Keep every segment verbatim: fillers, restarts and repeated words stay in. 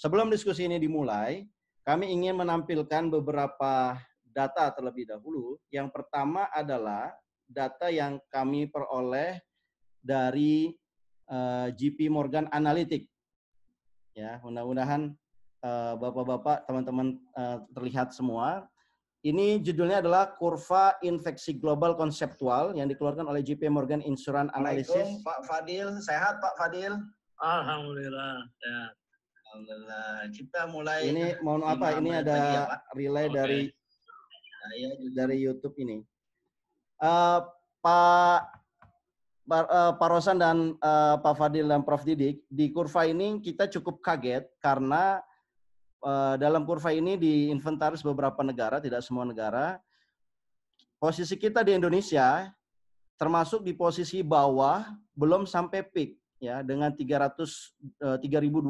sebelum diskusi ini dimulai, kami ingin menampilkan beberapa data terlebih dahulu. Yang pertama adalah data yang kami peroleh dari uh, J P Morgan Analytics. Ya, mudah-mudahan uh, bapak-bapak, teman-teman uh, terlihat semua. Ini judulnya adalah Kurva Infeksi Global Konseptual yang dikeluarkan oleh J P Morgan Insurance Analysis. Pak Fadil, sehat Pak Fadil? Alhamdulillah sehat. Alhamdulillah. Kita mulai. Ini mohon apa? Ini ada ya, relay okay. dari Saya dari YouTube ini. Uh, Pak Pak, uh, Pak Rosan dan uh, Pak Fadil dan Prof Didik, di kurva ini kita cukup kaget karena uh, dalam kurva ini diinventaris beberapa negara, tidak semua negara. Posisi kita di Indonesia termasuk di posisi bawah, belum sampai peak ya, dengan tiga ribu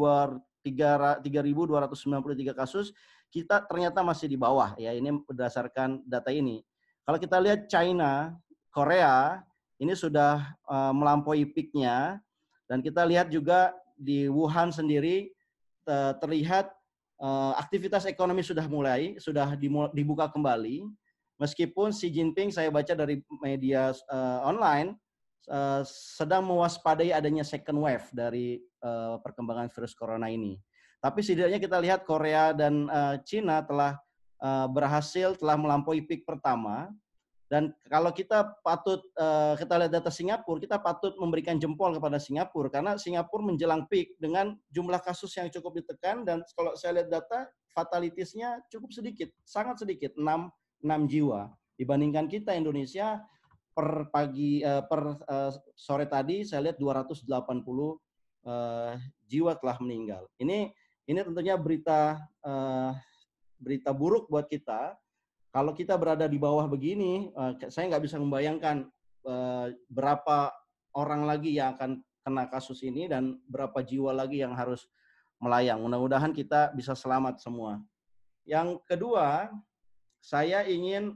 dua ratus sembilan puluh tiga kasus, kita ternyata masih di bawah ya. Ini berdasarkan data ini. Kalau kita lihat China, Korea, ini sudah uh, melampaui peak-nya, dan kita lihat juga di Wuhan sendiri uh, terlihat uh, aktivitas ekonomi sudah mulai, sudah dibuka kembali. Meskipun Xi Jinping, saya baca dari media uh, online, uh, sedang mewaspadai adanya second wave dari uh, perkembangan virus corona ini. Tapi setidaknya kita lihat Korea dan uh, Cina telah uh, berhasil, telah melampaui peak pertama. Dan kalau kita patut, uh, kita lihat data Singapura, kita patut memberikan jempol kepada Singapura, karena Singapura menjelang peak dengan jumlah kasus yang cukup ditekan, dan kalau saya lihat data, fatalitasnya cukup sedikit, sangat sedikit, enam jiwa. Dibandingkan kita Indonesia, per pagi, uh, per uh, sore tadi, saya lihat dua ratus delapan puluh uh, jiwa telah meninggal. Ini, ini tentunya berita, uh, berita buruk buat kita. Kalau kita berada di bawah begini, saya nggak bisa membayangkan berapa orang lagi yang akan kena kasus ini dan berapa jiwa lagi yang harus melayang. Mudah-mudahan kita bisa selamat semua. Yang kedua, saya ingin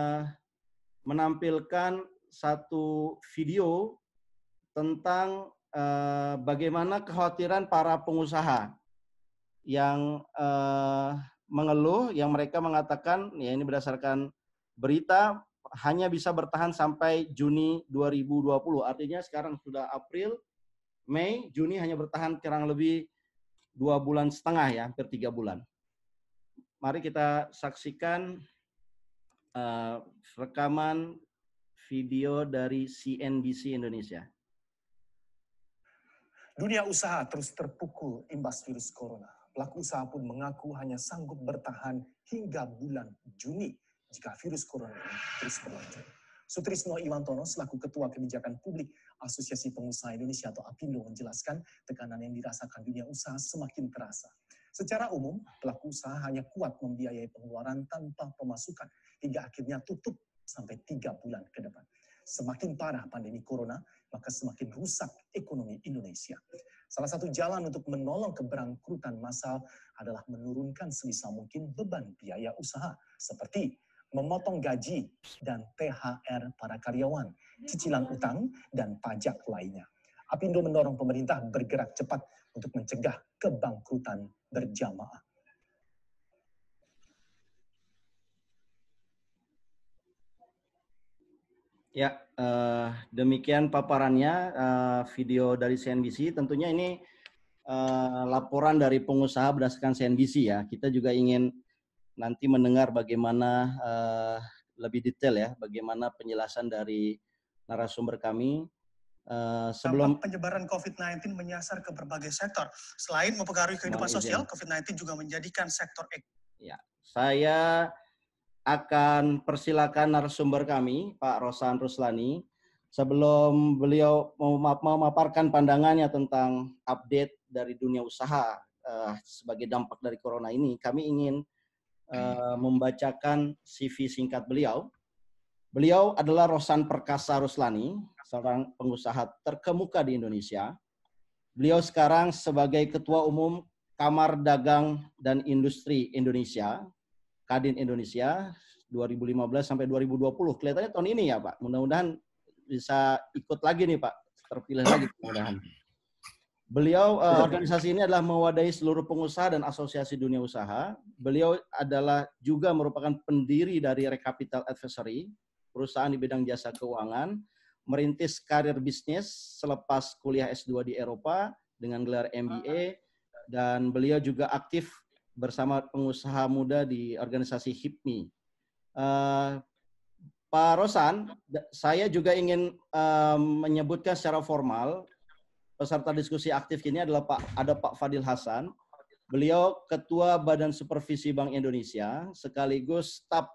menampilkan satu video tentang bagaimana kekhawatiran para pengusaha yang mengeluh, yang mereka mengatakan, ya ini berdasarkan berita, hanya bisa bertahan sampai Juni dua ribu dua puluh. Artinya sekarang sudah April, Mei, Juni hanya bertahan kurang lebih dua bulan setengah ya, hampir tiga bulan. Mari kita saksikan uh, rekaman video dari C N B C Indonesia. Dunia usaha terus terpukul imbas virus corona. Pelaku usaha pun mengaku hanya sanggup bertahan hingga bulan Juni jika virus corona ini terus berlanjut. Sutrisno Iwantono selaku Ketua Kebijakan Publik Asosiasi Pengusaha Indonesia atau APindo menjelaskan tekanan yang dirasakan dunia usaha semakin terasa. Secara umum, pelaku usaha hanya kuat membiayai pengeluaran tanpa pemasukan hingga akhirnya tutup sampai tiga bulan ke depan. Semakin parah pandemi corona, maka semakin rusak ekonomi Indonesia. Salah satu jalan untuk menolong keberangkrutan massal adalah menurunkan sebisa mungkin beban biaya usaha, seperti memotong gaji dan T H R para karyawan, cicilan utang, dan pajak lainnya. APindo mendorong pemerintah bergerak cepat untuk mencegah kebangkrutan berjamaah. Ya, uh, demikian paparannya uh, video dari C N B C. Tentunya ini uh, laporan dari pengusaha berdasarkan C N B C ya. Kita juga ingin nanti mendengar bagaimana uh, lebih detail ya, bagaimana penjelasan dari narasumber kami. Uh, sebelum dampak penyebaran COVID sembilan belas menyasar ke berbagai sektor. Selain mempengaruhi kehidupan sosial, COVID sembilan belas juga menjadikan sektor ekonomi. Ya, saya akan persilakan narasumber kami, Pak Rosan Ruslani, sebelum beliau memaparkan pandangannya tentang update dari dunia usaha uh, sebagai dampak dari corona ini. Kami ingin uh, membacakan C V singkat beliau. Beliau adalah Rosan Perkasa Ruslani, seorang pengusaha terkemuka di Indonesia. Beliau sekarang sebagai Ketua Umum Kamar Dagang dan Industri Indonesia, Kadin Indonesia dua ribu lima belas sampai dua ribu dua puluh. Kelihatannya tahun ini ya Pak. Mudah-mudahan bisa ikut lagi nih Pak. Terpilih lagi mudah-mudahan. Beliau, uh, organisasi ini adalah mewadahi seluruh pengusaha dan asosiasi dunia usaha. Beliau adalah juga merupakan pendiri dari Recapital Advisory, perusahaan di bidang jasa keuangan, merintis karir bisnis selepas kuliah S dua di Eropa dengan gelar M B A, dan beliau juga aktif bersama pengusaha muda di organisasi H I P M I. Uh, Pak Rosan, saya juga ingin uh, menyebutkan secara formal, peserta diskusi aktif ini adalah Pak, ada Pak Fadil Hasan. Beliau Ketua Badan Supervisi Bank Indonesia, sekaligus staf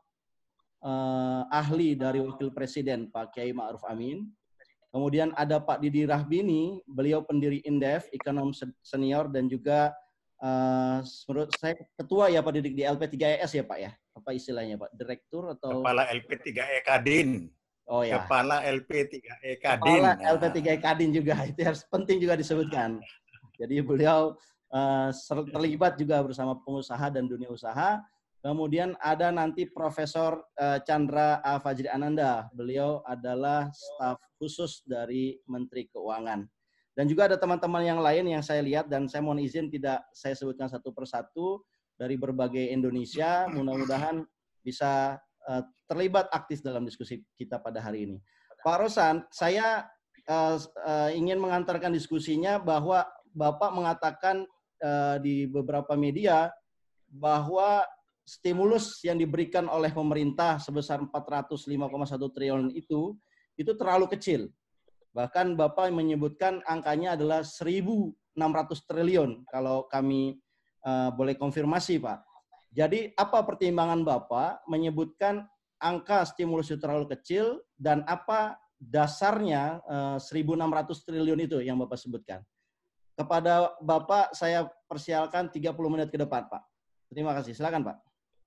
uh, ahli dari Wakil Presiden Pak Kiai Ma'ruf Amin. Kemudian ada Pak Didi Rahbini, beliau pendiri Indef, ekonom senior, dan juga uh, menurut saya ketua ya Pak Didi di L P tiga E S ya Pak ya? Apa istilahnya Pak? Direktur atau? Kepala L P tiga E Kadin. Oh ya. Kepala L P tiga E Kadin. Kepala L P tiga E Kadin juga, itu harus penting juga disebutkan. Jadi beliau uh, terlibat juga bersama pengusaha dan dunia usaha. Kemudian ada nanti Profesor uh, Chandra A. Fajri Ananda. Beliau adalah staf khusus dari Menteri Keuangan. Dan juga ada teman-teman yang lain yang saya lihat, dan saya mohon izin tidak saya sebutkan satu persatu dari berbagai Indonesia. Mudah-mudahan bisa uh, terlibat aktif dalam diskusi kita pada hari ini. Pak Rosan, saya uh, uh, ingin mengantarkan diskusinya bahwa Bapak mengatakan uh, di beberapa media bahwa stimulus yang diberikan oleh pemerintah sebesar empat ratus lima koma satu triliun itu, itu terlalu kecil. Bahkan Bapak menyebutkan angkanya adalah seribu enam ratus triliun, kalau kami uh, boleh konfirmasi Pak. Jadi apa pertimbangan Bapak menyebutkan angka stimulus itu terlalu kecil, dan apa dasarnya uh, seribu enam ratus triliun itu yang Bapak sebutkan? Kepada Bapak saya persilakan tiga puluh menit ke depan Pak. Terima kasih. Silakan Pak.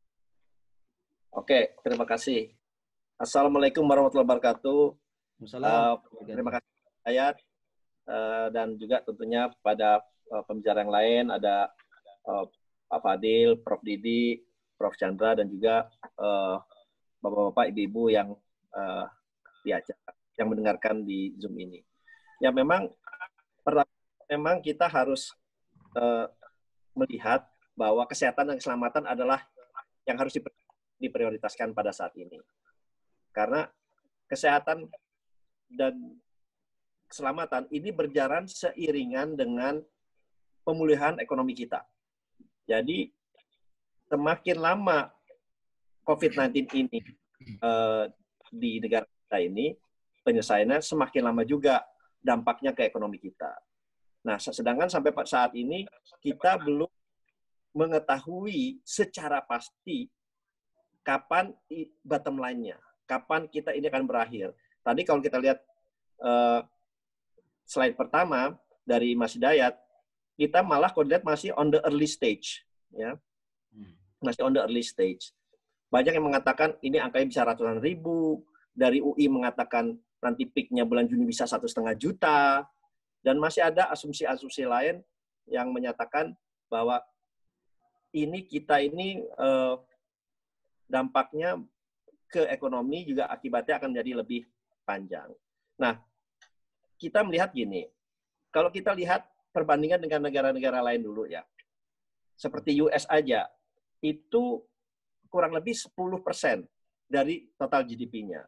Oke, terima kasih. Assalamualaikum warahmatullahi wabarakatuh. Uh, terima kasih Ayat, uh, dan juga tentunya pada uh, pembicara yang lain ada uh, Pak Fadil, Prof Didi, Prof Chandra, dan juga uh, Bapak-bapak, Ibu-ibu yang uh, di acara, yang mendengarkan di Zoom ini. Ya memang, memang kita harus uh, melihat bahwa kesehatan dan keselamatan adalah yang harus diprioritaskan pada saat ini. Karena kesehatan dan keselamatan ini berjalan seiringan dengan pemulihan ekonomi kita. Jadi semakin lama COVID sembilan belas ini uh, di negara kita ini, penyelesaiannya semakin lama juga dampaknya ke ekonomi kita. Nah, sedangkan sampai saat ini kita belum mengetahui secara pasti kapan bottom line-nya, kapan kita ini akan berakhir. Tadi kalau kita lihat uh, slide pertama dari Mas Hidayat, kita malah kalau lihat masih on the early stage, ya, masih on the early stage. Banyak yang mengatakan ini angkanya bisa ratusan ribu, dari U I mengatakan nanti peak-nya bulan Juni bisa satu setengah juta, dan masih ada asumsi-asumsi lain yang menyatakan bahwa ini kita ini eh, dampaknya ke ekonomi juga akibatnya akan menjadi lebih panjang. Nah, kita melihat gini, kalau kita lihat perbandingan dengan negara-negara lain dulu ya, seperti U S aja, itu kurang lebih sepuluh persen dari total G D P-nya.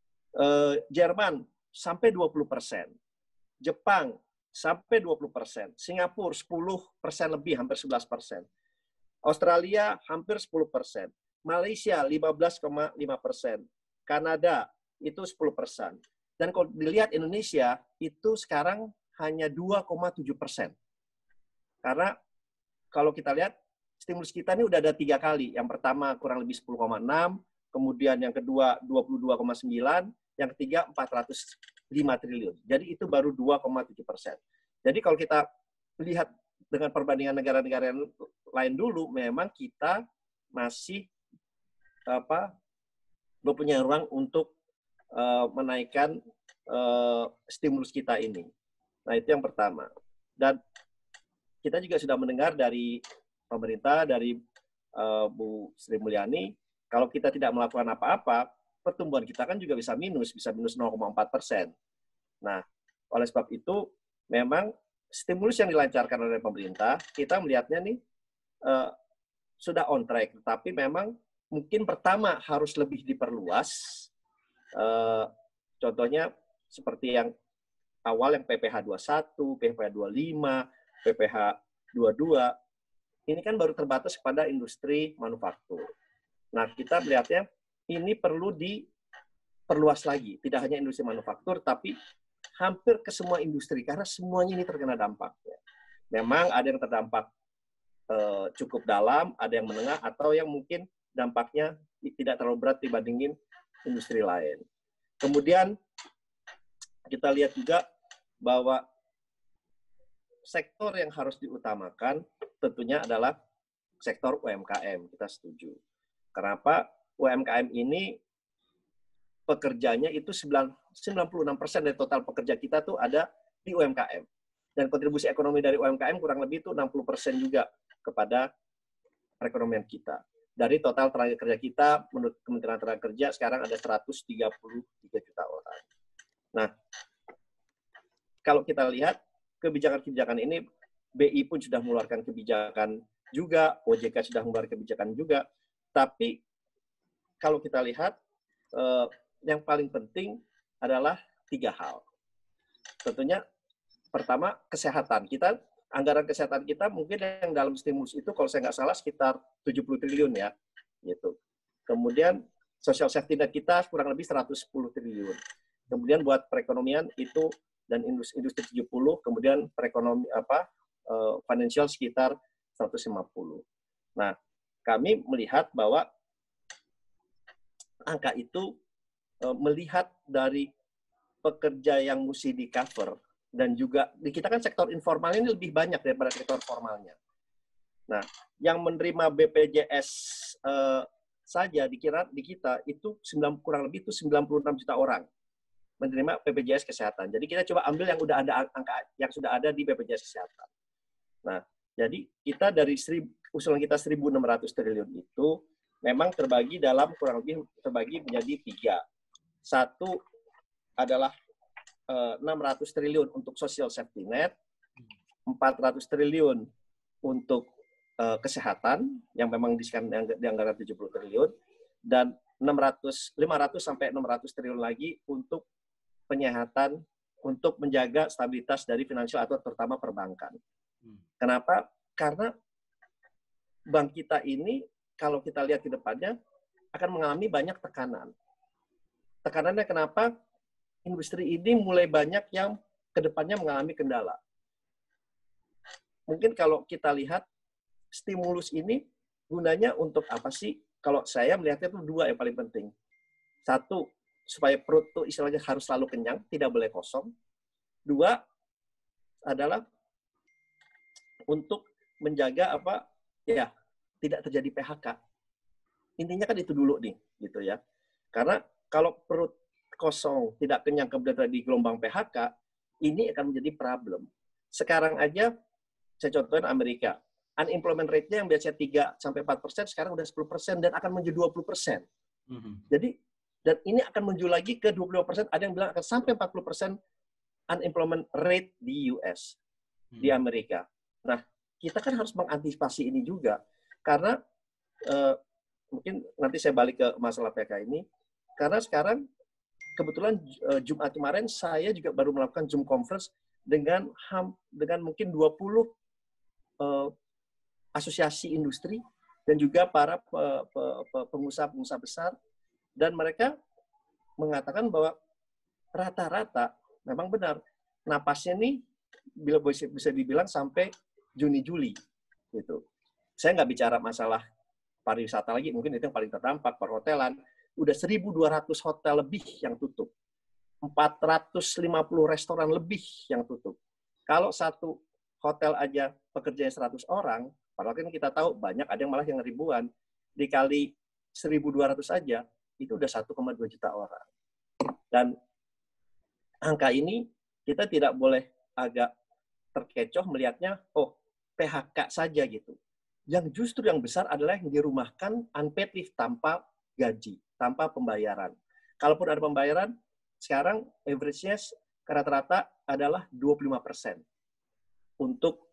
Eh, Jerman sampai dua puluh persen. Jepang sampai dua puluh persen. Singapura sepuluh persen lebih, hampir sebelas persen. Australia hampir sepuluh persen. Malaysia lima belas koma lima persen. Kanada itu sepuluh persen. Dan kalau dilihat Indonesia itu sekarang hanya dua koma tujuh persen. Karena kalau kita lihat stimulus kita ini udah ada tiga kali. Yang pertama kurang lebih sepuluh koma enam, kemudian yang kedua dua puluh dua koma sembilan, yang ketiga empat ratus lima triliun. Jadi itu baru dua koma tujuh persen. Jadi kalau kita lihat dengan perbandingan negara-negara yang lain dulu, memang kita masih apa mempunyai ruang untuk uh, menaikkan uh, stimulus kita ini. Nah, itu yang pertama. Dan kita juga sudah mendengar dari pemerintah, dari uh, Bu Sri Mulyani, kalau kita tidak melakukan apa-apa, pertumbuhan kita kan juga bisa minus, bisa minus nol koma empat persen. Nah, oleh sebab itu, memang stimulus yang dilancarkan oleh pemerintah, kita melihatnya nih uh, sudah on track, tapi memang mungkin pertama harus lebih diperluas. Uh, contohnya seperti yang awal yang P P H dua puluh satu, P P H dua puluh lima, P P H dua puluh dua, ini kan baru terbatas pada industri manufaktur. Nah, kita melihatnya ini perlu diperluas lagi, tidak hanya industri manufaktur, tapi hampir ke semua industri, karena semuanya ini terkena dampaknya. Memang ada yang terdampak eh, cukup dalam, ada yang menengah, atau yang mungkin dampaknya tidak terlalu berat dibandingin industri lain. Kemudian kita lihat juga bahwa sektor yang harus diutamakan tentunya adalah sektor U M K M. Kita setuju. Kenapa? U M K M ini pekerjanya itu sembilan puluh enam persen dari total pekerja kita tuh ada di U M K M. Dan kontribusi ekonomi dari U M K M kurang lebih itu enam puluh persen juga kepada perekonomian kita. Dari total tenaga kerja kita, menurut Kementerian Tenaga Kerja, sekarang ada seratus tiga puluh tiga juta orang. Nah, kalau kita lihat, kebijakan-kebijakan ini, B I pun sudah mengeluarkan kebijakan juga, O J K sudah mengeluarkan kebijakan juga, tapi kalau kita lihat, eh, yang paling penting adalah tiga hal. Tentunya, pertama, kesehatan. Kita anggaran kesehatan kita mungkin yang dalam stimulus itu kalau saya nggak salah sekitar tujuh puluh triliun ya, gitu. Kemudian social safety net kita kurang lebih seratus sepuluh triliun. Kemudian buat perekonomian itu dan industri, industri tujuh puluh, kemudian perekonomi apa uh, financial sekitar seratus lima puluh. Nah, kami melihat bahwa angka itu uh, melihat dari pekerja yang mesti di cover. Dan juga di kita kan sektor informal ini lebih banyak daripada sektor formalnya. Nah, yang menerima B P J S eh, saja dikira di kita itu sembilan, kurang lebih itu sembilan puluh enam juta orang menerima B P J S kesehatan. Jadi kita coba ambil yang udah ada angka yang sudah ada di B P J S kesehatan. Nah, jadi kita dari seribu, usulan kita seribu enam ratus triliun itu memang terbagi dalam kurang lebih terbagi menjadi tiga. Satu adalah enam ratus triliun untuk social safety net, empat ratus triliun untuk uh, kesehatan yang memang dianggarkan tujuh puluh triliun, dan enam ratus, lima ratus sampai enam ratus triliun lagi untuk penyehatan untuk menjaga stabilitas dari finansial atau terutama perbankan. Kenapa? Karena bank kita ini kalau kita lihat ke depannya akan mengalami banyak tekanan. Tekanannya kenapa? Industri ini mulai banyak yang kedepannya mengalami kendala. Mungkin kalau kita lihat stimulus ini gunanya untuk apa sih? Kalau saya melihatnya itu dua yang paling penting. Satu, supaya perut itu istilahnya harus selalu kenyang, tidak boleh kosong. Dua, adalah untuk menjaga apa? Ya, tidak terjadi P H K. Intinya kan itu dulu nih, gitu ya. Karena kalau perut kosong, tidak kenyang, kemudian di gelombang P H K, ini akan menjadi problem. Sekarang aja, saya contohin Amerika. Unemployment rate-nya yang biasanya tiga sampai empat persen, sekarang udah sepuluh persen, dan akan menuju dua puluh persen. Mm-hmm. Jadi, dan ini akan menuju lagi ke dua puluh persen, ada yang bilang akan sampai empat puluh persen unemployment rate di U S, mm-hmm. di Amerika. Nah, kita kan harus mengantisipasi ini juga. Karena, eh, mungkin nanti saya balik ke masalah P K ini, karena sekarang, kebetulan Jumat kemarin saya juga baru melakukan Zoom conference dengan ham, dengan mungkin dua puluh uh, asosiasi industri dan juga para pengusaha-pengusaha besar, dan mereka mengatakan bahwa rata-rata memang benar napasnya nih bila bisa dibilang sampai Juni Juli gitu. Saya nggak bicara masalah pariwisata lagi, mungkin itu yang paling terdampak, perhotelan. Udah seribu dua ratus hotel lebih yang tutup. empat ratus lima puluh restoran lebih yang tutup. Kalau satu hotel aja pekerjanya seratus orang, padahal kan kita tahu banyak, ada yang malah yang ribuan, dikali seribu dua ratus aja, itu udah satu koma dua juta orang. Dan angka ini kita tidak boleh agak terkecoh melihatnya, oh P H K saja gitu. Yang justru yang besar adalah yang dirumahkan unpaid leave tanpa gaji, tanpa pembayaran. Kalaupun ada pembayaran, sekarang average-nya rata-rata adalah dua puluh lima persen. untuk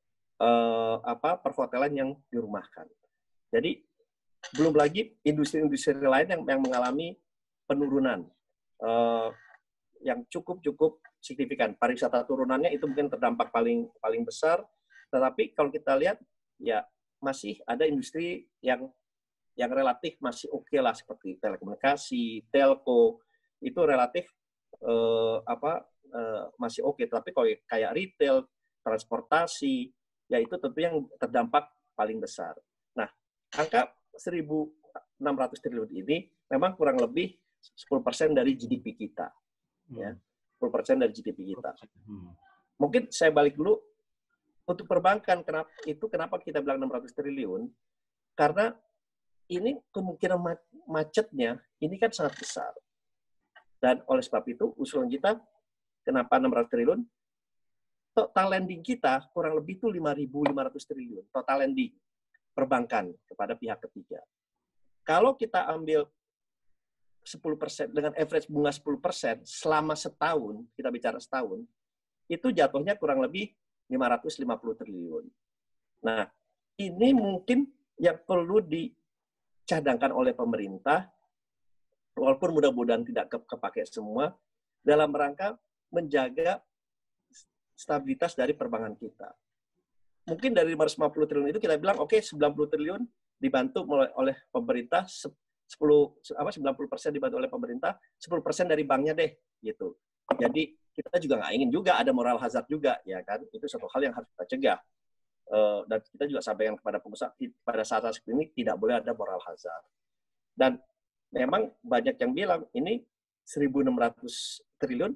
eh, apa perhotelan yang dirumahkan. Jadi belum lagi industri-industri lain yang, yang mengalami penurunan eh, yang cukup-cukup signifikan. Pariwisata turunannya itu mungkin terdampak paling paling besar. Tetapi kalau kita lihat, ya masih ada industri yang yang relatif masih oke okay lah, seperti telekomunikasi, telco, itu relatif eh, apa eh, masih oke. Okay. Tapi kalau kayak retail, transportasi, ya itu tentu yang terdampak paling besar. Nah, angka seribu enam ratus triliun ini memang kurang lebih sepuluh persen dari G D P kita. Ya, sepuluh persen dari G D P kita. Mungkin saya balik dulu untuk perbankan, kenapa itu kenapa kita bilang enam ratus triliun? Karena ini kemungkinan macetnya ini kan sangat besar. Dan oleh sebab itu usulan kita kenapa enam ratus triliun? Total lending kita kurang lebih itu lima ribu lima ratus triliun. Total lending perbankan kepada pihak ketiga. Kalau kita ambil sepuluh persen dengan average bunga sepuluh persen selama setahun, kita bicara setahun, itu jatuhnya kurang lebih lima ratus lima puluh triliun. Nah, ini mungkin yang perlu dicadangkan oleh pemerintah, walaupun mudah-mudahan tidak kepake semua, dalam rangka menjaga stabilitas dari perbankan kita. Mungkin dari lima ratus lima puluh triliun itu kita bilang, oke, okay, sembilan puluh triliun dibantu oleh pemerintah, sepuluh apa sembilan puluh persen dibantu oleh pemerintah, sepuluh persen dari banknya deh, gitu. Jadi kita juga nggak ingin juga ada moral hazard juga, ya kan? Itu satu hal yang harus kita cegah. Uh, dan kita juga sampaikan kepada pengusaha pada saat saat ini tidak boleh ada moral hazard. Dan memang banyak yang bilang ini seribu enam ratus triliun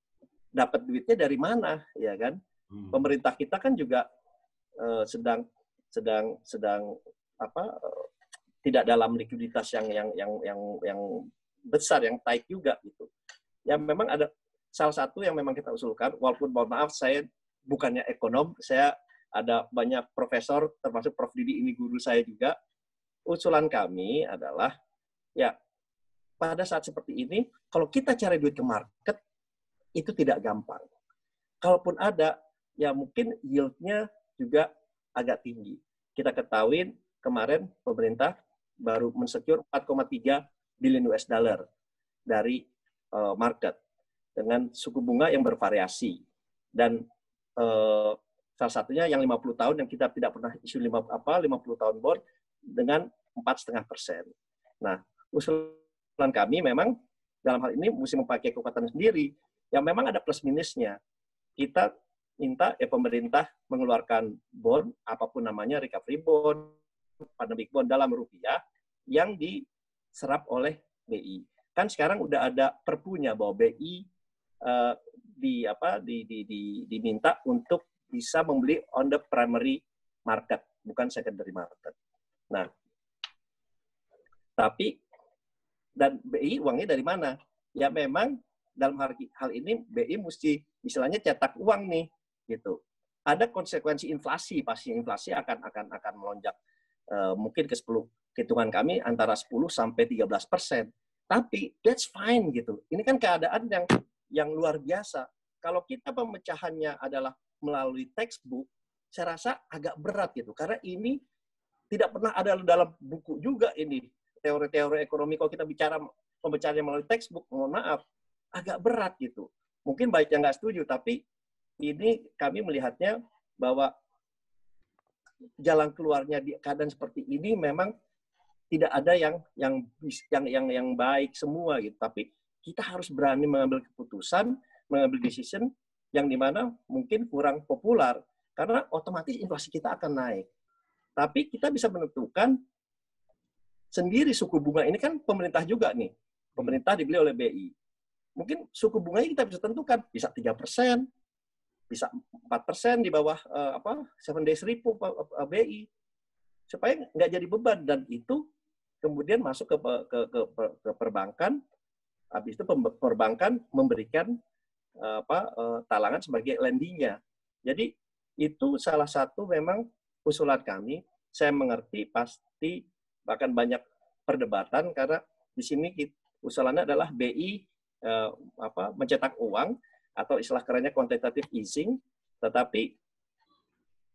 dapat duitnya dari mana, ya kan? Hmm. Pemerintah kita kan juga uh, sedang sedang sedang apa uh, tidak dalam likuiditas yang yang yang yang yang besar, yang tight juga gitu. Ya memang ada salah satu yang memang kita usulkan, walaupun mohon maaf saya bukannya ekonom, saya ada banyak profesor, termasuk Prof Didi, ini guru saya juga. Usulan kami adalah, ya pada saat seperti ini, kalau kita cari duit ke market, itu tidak gampang. Kalaupun ada, ya mungkin yield-nya juga agak tinggi. Kita ketahui kemarin pemerintah baru mensecure empat koma tiga billion U S dollar dari uh, market dengan suku bunga yang bervariasi. Dan uh, salah satunya yang lima puluh tahun yang kita tidak pernah isu lima apa lima puluh tahun bond dengan empat koma lima persen. Nah, usulan kami memang dalam hal ini mesti memakai kekuatan sendiri yang memang ada plus minusnya. Kita minta ya pemerintah mengeluarkan bond apapun namanya, recovery bond, pandemic bond dalam rupiah yang diserap oleh B I. Kan sekarang udah ada perpunya bahwa B I uh, di apa di, di, di diminta untuk bisa membeli on the primary market, bukan secondary market. Nah, tapi dan B I uangnya dari mana? Ya memang dalam hal, hal ini B I mesti istilahnya cetak uang nih, gitu. Ada konsekuensi inflasi, pasti inflasi akan akan akan melonjak uh, mungkin ke sepuluh, hitungan kami antara sepuluh sampai tiga belas persen. Tapi that's fine gitu. Ini kan keadaan yang yang luar biasa. Kalau kita pemecahannya adalah melalui textbook, saya rasa agak berat gitu. Karena ini tidak pernah ada dalam buku juga ini. Teori-teori ekonomi, kalau kita bicara pembacaannya melalui textbook, mohon maaf, agak berat gitu. Mungkin baik yang nggak setuju, tapi ini kami melihatnya bahwa jalan keluarnya di keadaan seperti ini memang tidak ada yang yang yang yang yang baik semua gitu. Tapi kita harus berani mengambil keputusan, mengambil decision yang dimana mungkin kurang populer karena otomatis inflasi kita akan naik. Tapi kita bisa menentukan sendiri suku bunga ini kan pemerintah juga nih. Pemerintah dibeli oleh B I. Mungkin suku bunganya kita bisa tentukan bisa tiga persen, bisa empat persen di bawah uh, apa seven days repo uh, B I. Supaya nggak jadi beban dan itu kemudian masuk ke ke ke, ke perbankan. Habis itu perbankan memberikan uh, apa uh, talangan sebagai lendingnya. Jadi itu salah satu memang usulan kami. Saya mengerti pasti bahkan banyak perdebatan karena di sini usulannya adalah B I eh, apa mencetak uang atau istilah kerennya quantitative easing, tetapi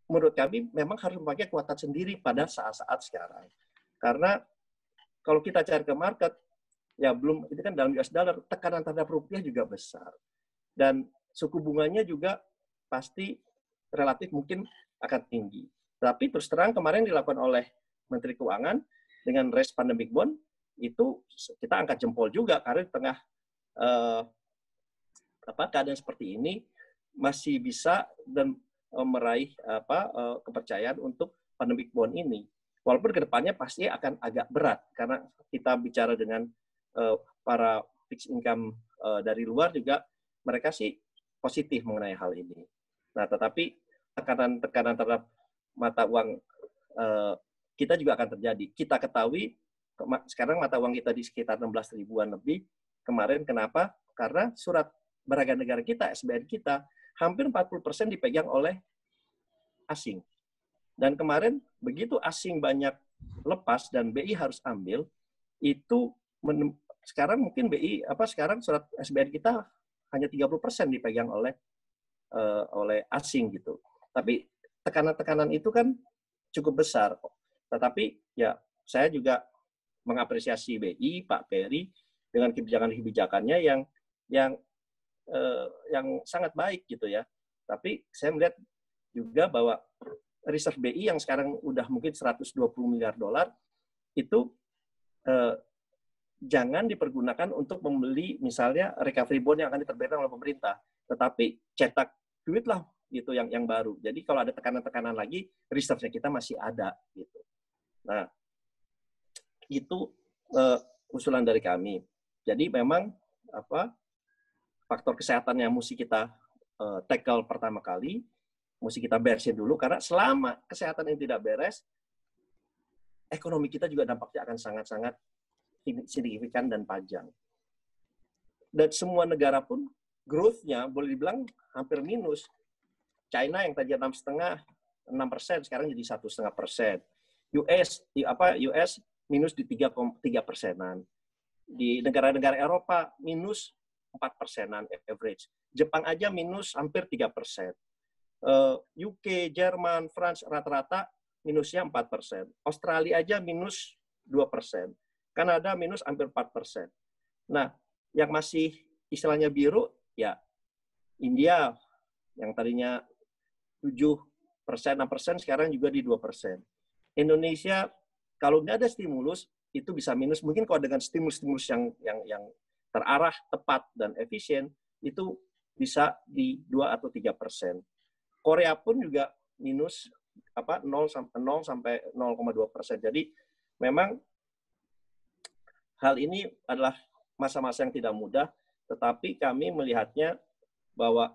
menurut kami memang harus memakai kekuatan sendiri pada saat-saat sekarang. Karena kalau kita cari ke market, ya belum, itu kan dalam U S dollar, tekanan terhadap rupiah juga besar. Dan suku bunganya juga pasti relatif mungkin akan tinggi. Tapi terus terang kemarin dilakukan oleh Menteri Keuangan dengan raise pandemic bond, itu kita angkat jempol juga, karena di tengah eh, apa, keadaan seperti ini masih bisa dan eh, meraih apa eh, kepercayaan untuk pandemic bond ini. Walaupun kedepannya pasti akan agak berat, karena kita bicara dengan uh, para fixed income uh, dari luar juga, mereka sih positif mengenai hal ini. Nah, tetapi tekanan-tekanan terhadap mata uang uh, kita juga akan terjadi. Kita ketahui, sekarang mata uang kita di sekitar enam belas ribuan lebih. Kemarin kenapa? Karena surat berharga negara kita, S B N kita, hampir empat puluh persen dipegang oleh asing. Dan kemarin begitu asing banyak lepas dan B I harus ambil, itu men, sekarang mungkin B I apa sekarang surat S B N kita hanya tiga puluh persen dipegang oleh uh, oleh asing gitu. Tapi tekanan-tekanan itu kan cukup besar. Tetapi ya saya juga mengapresiasi B I, Pak Peri dengan kebijakan-kebijakannya yang yang uh, yang sangat baik gitu ya. Tapi saya melihat juga bahwa reserve B I yang sekarang udah mungkin seratus dua puluh miliar dolar itu eh, jangan dipergunakan untuk membeli misalnya recovery bond yang akan diterbitkan oleh pemerintah, tetapi cetak duit lah gitu yang yang baru. Jadi kalau ada tekanan-tekanan lagi, reserve-nya kita masih ada gitu. Nah, itu eh, usulan dari kami. Jadi memang apa faktor kesehatan yang mesti kita eh, tackle pertama kali, mesti kita beresin dulu, karena selama kesehatan ini tidak beres, ekonomi kita juga dampaknya akan sangat-sangat signifikan dan panjang. Dan semua negara pun growth-nya boleh dibilang hampir minus. China yang tadi enam setengah enam persen sekarang jadi satu setengah persen. U S di apa U S minus di tiga tiga persenan. Di negara-negara Eropa minus empat persenan average. Jepang aja minus hampir tiga persen. Uh, U K, Jerman, France rata-rata minusnya empat persen. Australia aja minus dua persen. Kanada minus hampir empat persen. Nah, yang masih istilahnya biru, ya India yang tadinya tujuh persen, enam persen, sekarang juga di dua persen. Indonesia, kalau nggak ada stimulus, itu bisa minus. Mungkin kalau dengan stimulus-stimulus yang, yang, yang terarah, tepat, dan efisien, itu bisa di dua atau tiga persen. Korea pun juga minus apa nol sampai nol koma dua persen. Jadi memang hal ini adalah masa-masa yang tidak mudah, tetapi kami melihatnya bahwa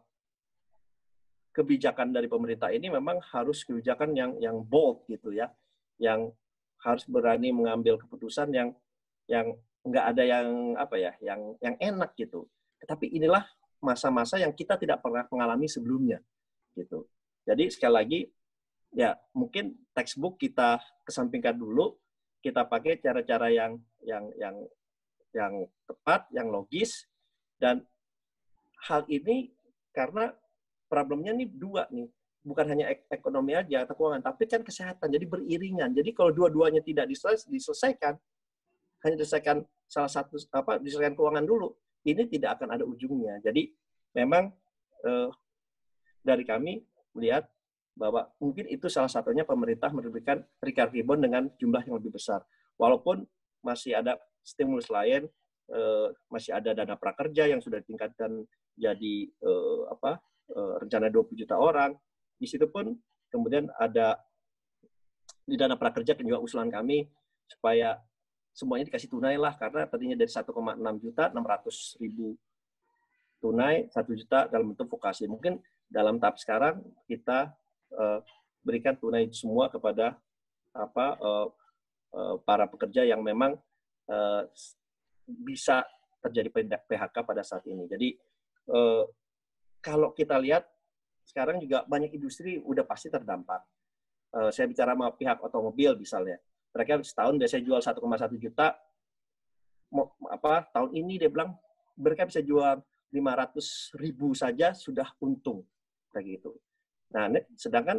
kebijakan dari pemerintah ini memang harus kebijakan yang yang bold gitu ya, yang harus berani mengambil keputusan yang yang nggak ada yang apa ya, yang yang enak gitu. Tetapi inilah masa-masa yang kita tidak pernah mengalami sebelumnya. Gitu. Jadi sekali lagi ya mungkin textbook kita kesampingkan dulu, kita pakai cara-cara yang yang yang yang tepat, yang logis, dan hal ini karena problemnya nih dua nih, bukan hanya ek ekonomi aja atau keuangan, tapi kan kesehatan, jadi beriringan. Jadi kalau dua-duanya tidak diselesaikan, hanya diselesaikan salah satu apa diselesaikan keuangan dulu, ini tidak akan ada ujungnya. Jadi memang eh, dari kami melihat bahwa mungkin itu salah satunya pemerintah menerbitkan recovery bond dengan jumlah yang lebih besar. Walaupun masih ada stimulus lain, eh, masih ada dana prakerja yang sudah ditingkatkan jadi eh, apa eh, rencana dua puluh juta orang. Di situ pun kemudian ada di dana prakerja juga usulan kami supaya semuanya dikasih tunai lah, karena tadinya dari satu koma enam juta, enam ratus ribu tunai, satu juta dalam bentuk vokasi. Mungkin dalam tahap sekarang kita uh, berikan tunai semua kepada apa uh, uh, para pekerja yang memang uh, bisa terjadi P H K pada saat ini. Jadi uh, kalau kita lihat sekarang juga banyak industri udah pasti terdampak. Uh, saya bicara sama pihak otomobil misalnya, mereka setahun biasanya jual satu koma satu juta, mau, apa tahun ini dia bilang mereka bisa jual lima ratus ribu saja sudah untung kayak gitu. Nah, sedangkan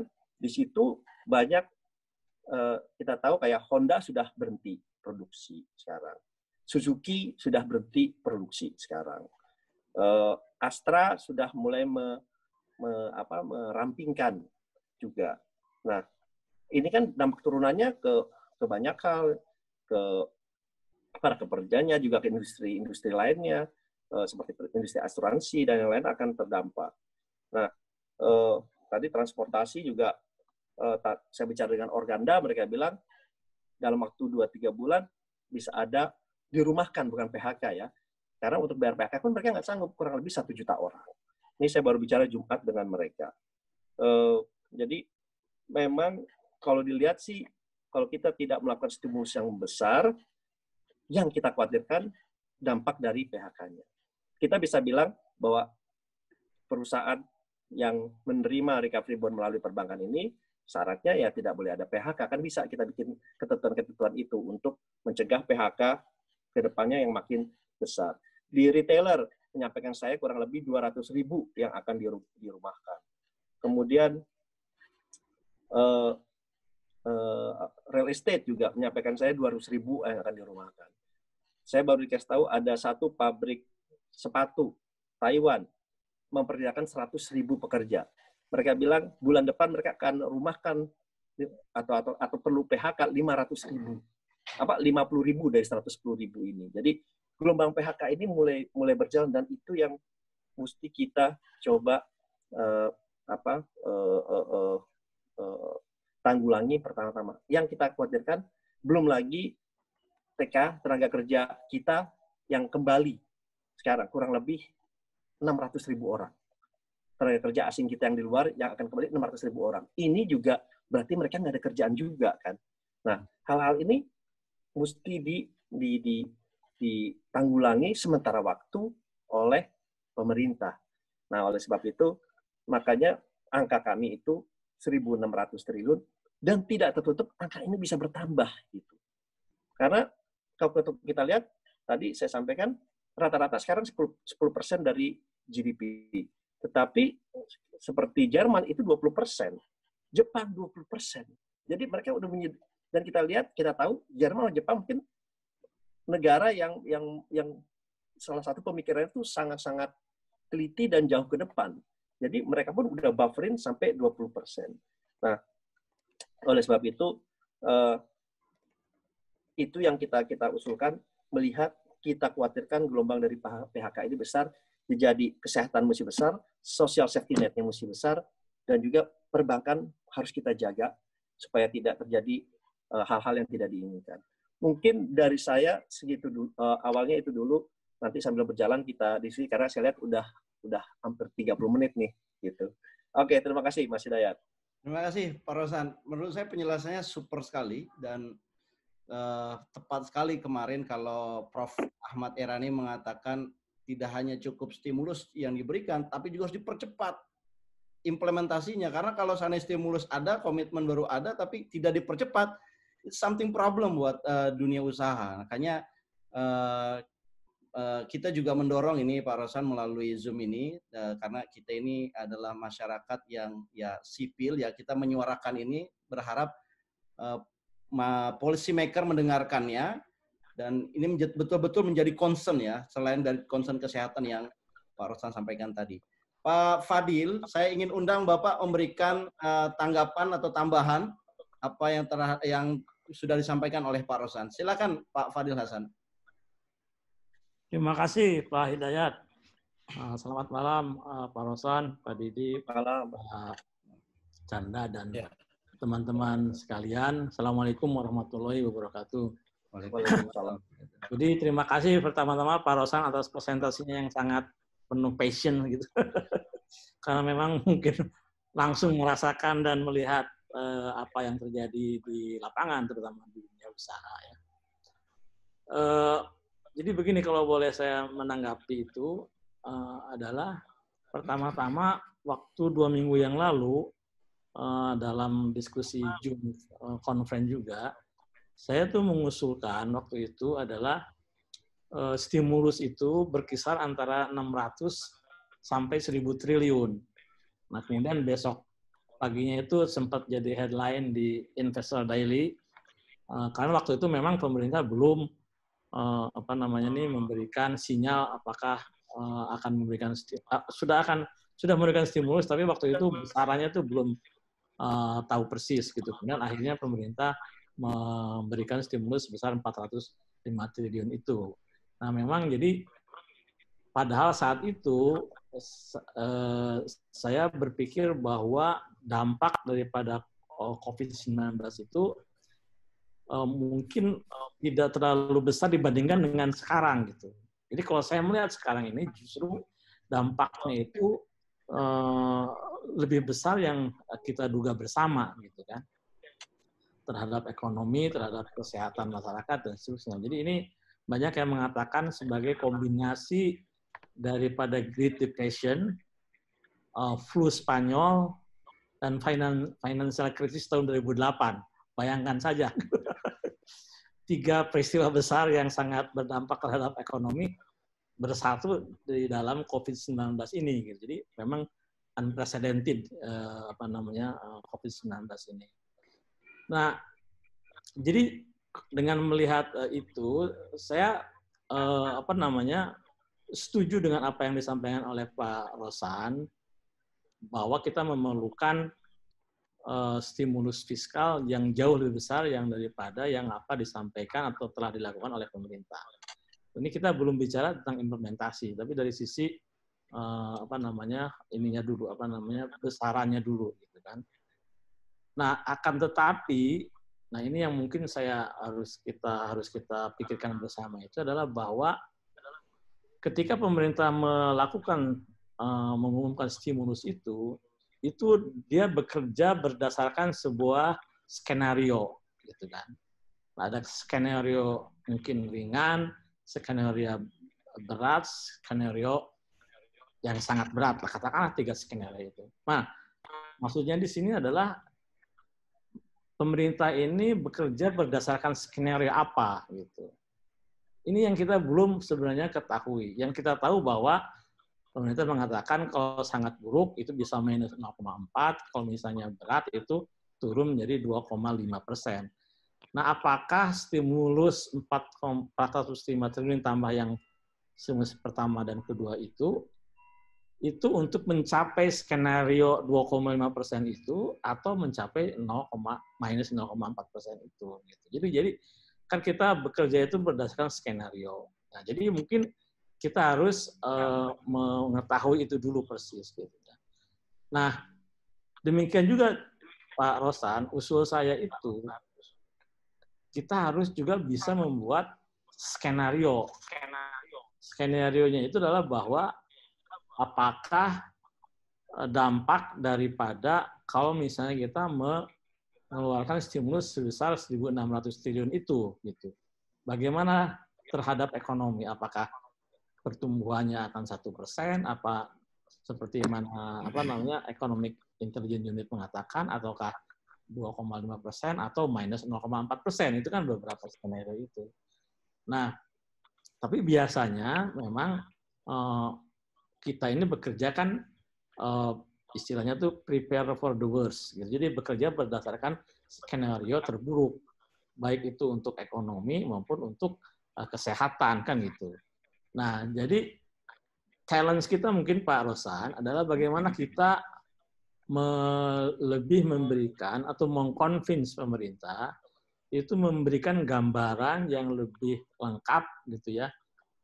Di situ banyak uh, kita tahu kayak Honda sudah berhenti produksi sekarang. Suzuki sudah berhenti produksi sekarang. Uh, Astra sudah mulai me, me, apa, merampingkan juga. Nah, ini kan dampak turunannya ke, ke banyak hal, ke para pekerjanya, juga ke industri-industri lainnya, uh, seperti industri asuransi dan yang lain akan terdampak. Nah, uh, tadi transportasi juga, uh, saya bicara dengan Organda, mereka bilang dalam waktu dua tiga bulan bisa ada dirumahkan, bukan P H K ya. Karena untuk bayar P H K pun mereka nggak sanggup, kurang lebih satu juta orang. Ini saya baru bicara Jumat dengan mereka. Uh, jadi memang kalau dilihat sih, kalau kita tidak melakukan stimulus yang besar, yang kita khawatirkan dampak dari P H K-nya. Kita bisa bilang bahwa perusahaan yang menerima recovery bond melalui perbankan ini, syaratnya ya tidak boleh ada P H K. Kan bisa kita bikin ketentuan-ketentuan itu untuk mencegah P H K ke depannya yang makin besar. Di retailer, menyampaikan saya kurang lebih dua ratus ribu yang akan dirumahkan. Kemudian, uh, uh, real estate juga menyampaikan saya dua ratus ribu yang akan dirumahkan. Saya baru dikasih tahu ada satu pabrik sepatu Taiwan memperkirakan seratus ribu pekerja. Mereka bilang bulan depan mereka akan rumahkan atau atau atau perlu P H K lima ratus ribu. Apa lima puluh ribu dari seratus sepuluh ribu ini. Jadi gelombang P H K ini mulai mulai berjalan, dan itu yang mesti kita coba uh, apa uh, uh, uh, uh, tanggulangi pertama-tama. Yang kita khawatirkan belum lagi T K, tenaga kerja kita yang kembali sekarang kurang lebih enam ratus ribu orang. Tenaga kerja asing kita yang di luar yang akan kembali enam ratus ribu orang. Ini juga berarti mereka nggak ada kerjaan juga kan. Nah, hal-hal ini mesti di, di, di, ditanggulangi sementara waktu oleh pemerintah. Nah, oleh sebab itu, makanya angka kami itu seribu enam ratus triliun, dan tidak tertutup angka ini bisa bertambah. Gitu. Karena kalau kita lihat, tadi saya sampaikan, rata-rata sekarang sepuluh persen dari G D P. Tetapi seperti Jerman itu dua puluh persen, Jepang dua puluh persen. Jadi mereka udah menyed... dan kita lihat, kita tahu Jerman atau Jepang mungkin negara yang yang yang salah satu pemikirannya itu sangat-sangat teliti dan jauh ke depan. Jadi mereka pun udah bufferin sampai dua puluh persen. Nah, oleh sebab itu uh, itu yang kita kita usulkan, melihat kita khawatirkan gelombang dari P H K ini besar, jadi kesehatan mesti besar, social safety net-nya mesti besar, dan juga perbankan harus kita jaga supaya tidak terjadi uh, hal-hal yang tidak diinginkan. Mungkin dari saya segitu dulu, uh, awalnya itu dulu, nanti sambil berjalan kita di sini karena saya lihat udah udah hampir tiga puluh menit nih gitu. Oke, terima kasih Mas Hidayat. Terima kasih Pak Rosan. Menurut saya penjelasannya super sekali dan uh, tepat sekali kemarin kalau Prof Ahmad Erani mengatakan tidak hanya cukup stimulus yang diberikan, tapi juga harus dipercepat implementasinya. Karena kalau sana stimulus ada, komitmen baru ada, tapi tidak dipercepat, it's something problem buat uh, dunia usaha. Makanya uh, uh, kita juga mendorong ini Pak Rosan melalui Zoom ini, uh, karena kita ini adalah masyarakat yang ya sipil, ya kita menyuarakan ini, berharap uh, policy maker mendengarkannya, dan ini betul-betul menjadi concern ya, selain dari concern kesehatan yang Pak Rosan sampaikan tadi. Pak Fadil, saya ingin undang Bapak memberikan uh, tanggapan atau tambahan apa yang ter yang sudah disampaikan oleh Pak Rosan. Silakan Pak Fadil Hasan. Terima kasih Pak Hidayat. Uh, selamat malam uh, Pak Rosan, Pak Didi, Malam. Pak Canda, dan ya. teman-teman sekalian. Assalamualaikum warahmatullahi wabarakatuh. Waalaikumsalam. Jadi terima kasih pertama-tama Pak Rosan atas presentasinya yang sangat penuh passion gitu. Karena memang mungkin langsung merasakan dan melihat eh, apa yang terjadi di lapangan, terutama di dunia usaha. Ya. Eh, jadi begini kalau boleh saya menanggapi itu eh, adalah pertama-tama waktu dua minggu yang lalu eh, dalam diskusi Zoom eh, conference juga, saya tuh mengusulkan waktu itu adalah uh, stimulus itu berkisar antara enam ratus sampai seribu triliun. Nah, kemudian besok paginya itu sempat jadi headline di Investor Daily uh, karena waktu itu memang pemerintah belum uh, apa namanya nih memberikan sinyal apakah uh, akan memberikan uh, sudah akan sudah memberikan stimulus, tapi waktu itu besarannya itu belum uh, tahu persis gitu. Kemudian akhirnya pemerintah memberikan stimulus sebesar empat ratus lima triliun itu. Nah, memang jadi padahal saat itu eh, saya berpikir bahwa dampak daripada covid sembilan belas itu eh, mungkin tidak terlalu besar dibandingkan dengan sekarang gitu. Jadi kalau saya melihat sekarang ini justru dampaknya itu eh, lebih besar yang kita duga bersama gitu kan, terhadap ekonomi, terhadap kesehatan masyarakat dan seterusnya. Jadi ini banyak yang mengatakan sebagai kombinasi daripada Great Depression, uh, flu Spanyol, dan financial crisis tahun dua ribu delapan. Bayangkan saja, tiga peristiwa besar yang sangat berdampak terhadap ekonomi bersatu di dalam covid sembilan belas ini. Jadi memang unprecedented uh, apa namanya uh, covid sembilan belas ini. Nah, jadi dengan melihat uh, itu, saya uh, apa namanya setuju dengan apa yang disampaikan oleh Pak Rosan bahwa kita memerlukan uh, stimulus fiskal yang jauh lebih besar yang daripada yang apa disampaikan atau telah dilakukan oleh pemerintah. Ini kita belum bicara tentang implementasi, tapi dari sisi uh, apa namanya ininya dulu, apa namanya besarannya dulu, gitu kan. Nah, akan tetapi, nah ini yang mungkin saya harus kita harus kita pikirkan bersama itu adalah bahwa ketika pemerintah melakukan uh, mengumumkan stimulus itu, itu dia bekerja berdasarkan sebuah skenario, gitu kan. Ada skenario mungkin ringan, skenario berat, skenario yang sangat berat, lah katakanlah tiga skenario itu. Nah, maksudnya di sini adalah pemerintah ini bekerja berdasarkan skenario apa gitu. Ini yang kita belum sebenarnya ketahui. Yang kita tahu bahwa pemerintah mengatakan kalau sangat buruk itu bisa minus nol koma empat, kalau misalnya berat itu turun menjadi dua koma lima persen. Nah, apakah stimulus empat ratus lima triliun tambah yang stimulus pertama dan kedua itu itu untuk mencapai skenario dua koma lima persen itu atau mencapai minus nol koma empat persen itu. Jadi, jadi kan kita bekerja itu berdasarkan skenario. Nah, jadi mungkin kita harus uh, mengetahui itu dulu persis. Gitu. Nah, demikian juga Pak Rosan, usul saya itu kita harus juga bisa membuat skenario. Skenario-nya itu adalah bahwa apakah dampak daripada kalau misalnya kita mengeluarkan stimulus sebesar seribu enam ratus triliun itu, gitu. Bagaimana terhadap ekonomi? Apakah pertumbuhannya akan satu persen? Apa seperti mana apa namanya Economic Intelligence Unit mengatakan, ataukah dua koma lima persen atau minus nol koma empat persen? Itu kan beberapa skenario itu. Nah, tapi biasanya memang eh, kita ini bekerja kan uh, istilahnya tuh prepare for the worst. Gitu. Jadi bekerja berdasarkan skenario terburuk, baik itu untuk ekonomi maupun untuk uh, kesehatan kan gitu. Nah, jadi challenge kita mungkin Pak Rosan adalah bagaimana kita me lebih memberikan atau mengconvince pemerintah itu memberikan gambaran yang lebih lengkap gitu ya,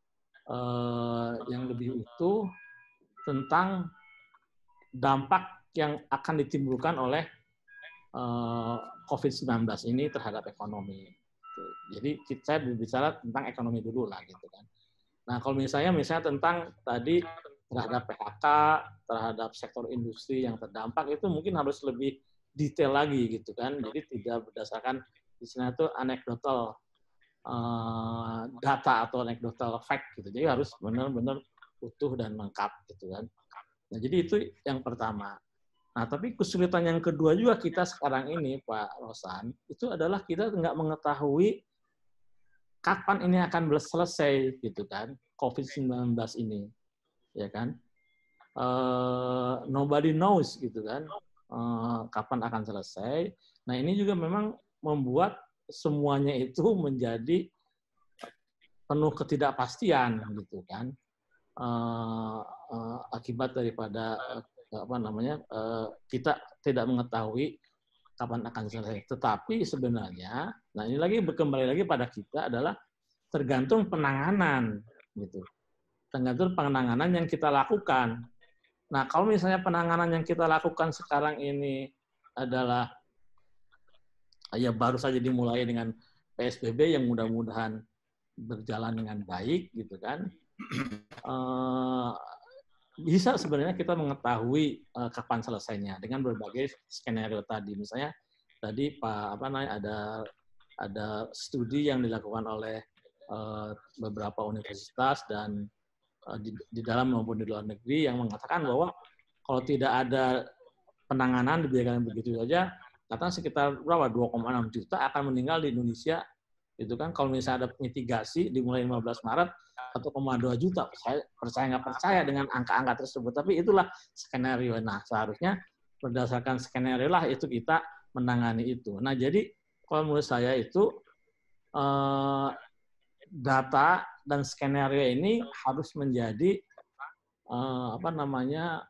uh, yang lebih utuh tentang dampak yang akan ditimbulkan oleh uh, covid sembilan belas ini terhadap ekonomi. Jadi saya berbicara tentang ekonomi dulu lah gitu kan. Nah, kalau misalnya misalnya tentang tadi terhadap P H K, terhadap sektor industri yang terdampak itu mungkin harus lebih detail lagi gitu kan. Jadi tidak berdasarkan istilahnya itu anekdotal uh, data atau anekdotal fact gitu. Jadi harus benar-benar utuh dan lengkap gitu kan. Nah, jadi itu yang pertama. Nah, tapi kesulitan yang kedua juga kita sekarang ini, Pak Rosan, itu adalah kita nggak mengetahui kapan ini akan selesai gitu kan, covid sembilan belas ini, ya kan? Uh, nobody knows gitu kan. uh, kapan akan selesai. Nah ini juga memang membuat semuanya itu menjadi penuh ketidakpastian gitu kan, uh, uh, akibat daripada uh, apa namanya uh, kita tidak mengetahui kapan akan selesai. Tetapi sebenarnya, nah ini lagi kembali lagi pada kita adalah tergantung penanganan gitu, tergantung penanganan yang kita lakukan. Nah kalau misalnya penanganan yang kita lakukan sekarang ini adalah ya baru saja dimulai dengan P S B B yang mudah-mudahan berjalan dengan baik gitu kan, uh, bisa sebenarnya kita mengetahui uh, kapan selesainya dengan berbagai skenario tadi. Misalnya tadi Pak apa namanya ada ada studi yang dilakukan oleh uh, beberapa universitas dan uh, di, di dalam maupun di luar negeri yang mengatakan bahwa kalau tidak ada penanganan dibiarkan begitu saja, katanya sekitar berapa dua koma enam juta akan meninggal di Indonesia. Itu kan kalau misalnya ada mitigasi dimulai lima belas Maret satu koma dua juta, saya percaya nggak percaya dengan angka-angka tersebut, tapi itulah skenario. Nah seharusnya berdasarkan skenario lah itu kita menangani itu. Nah jadi kalau menurut saya itu eh, data dan skenario ini harus menjadi eh, apa namanya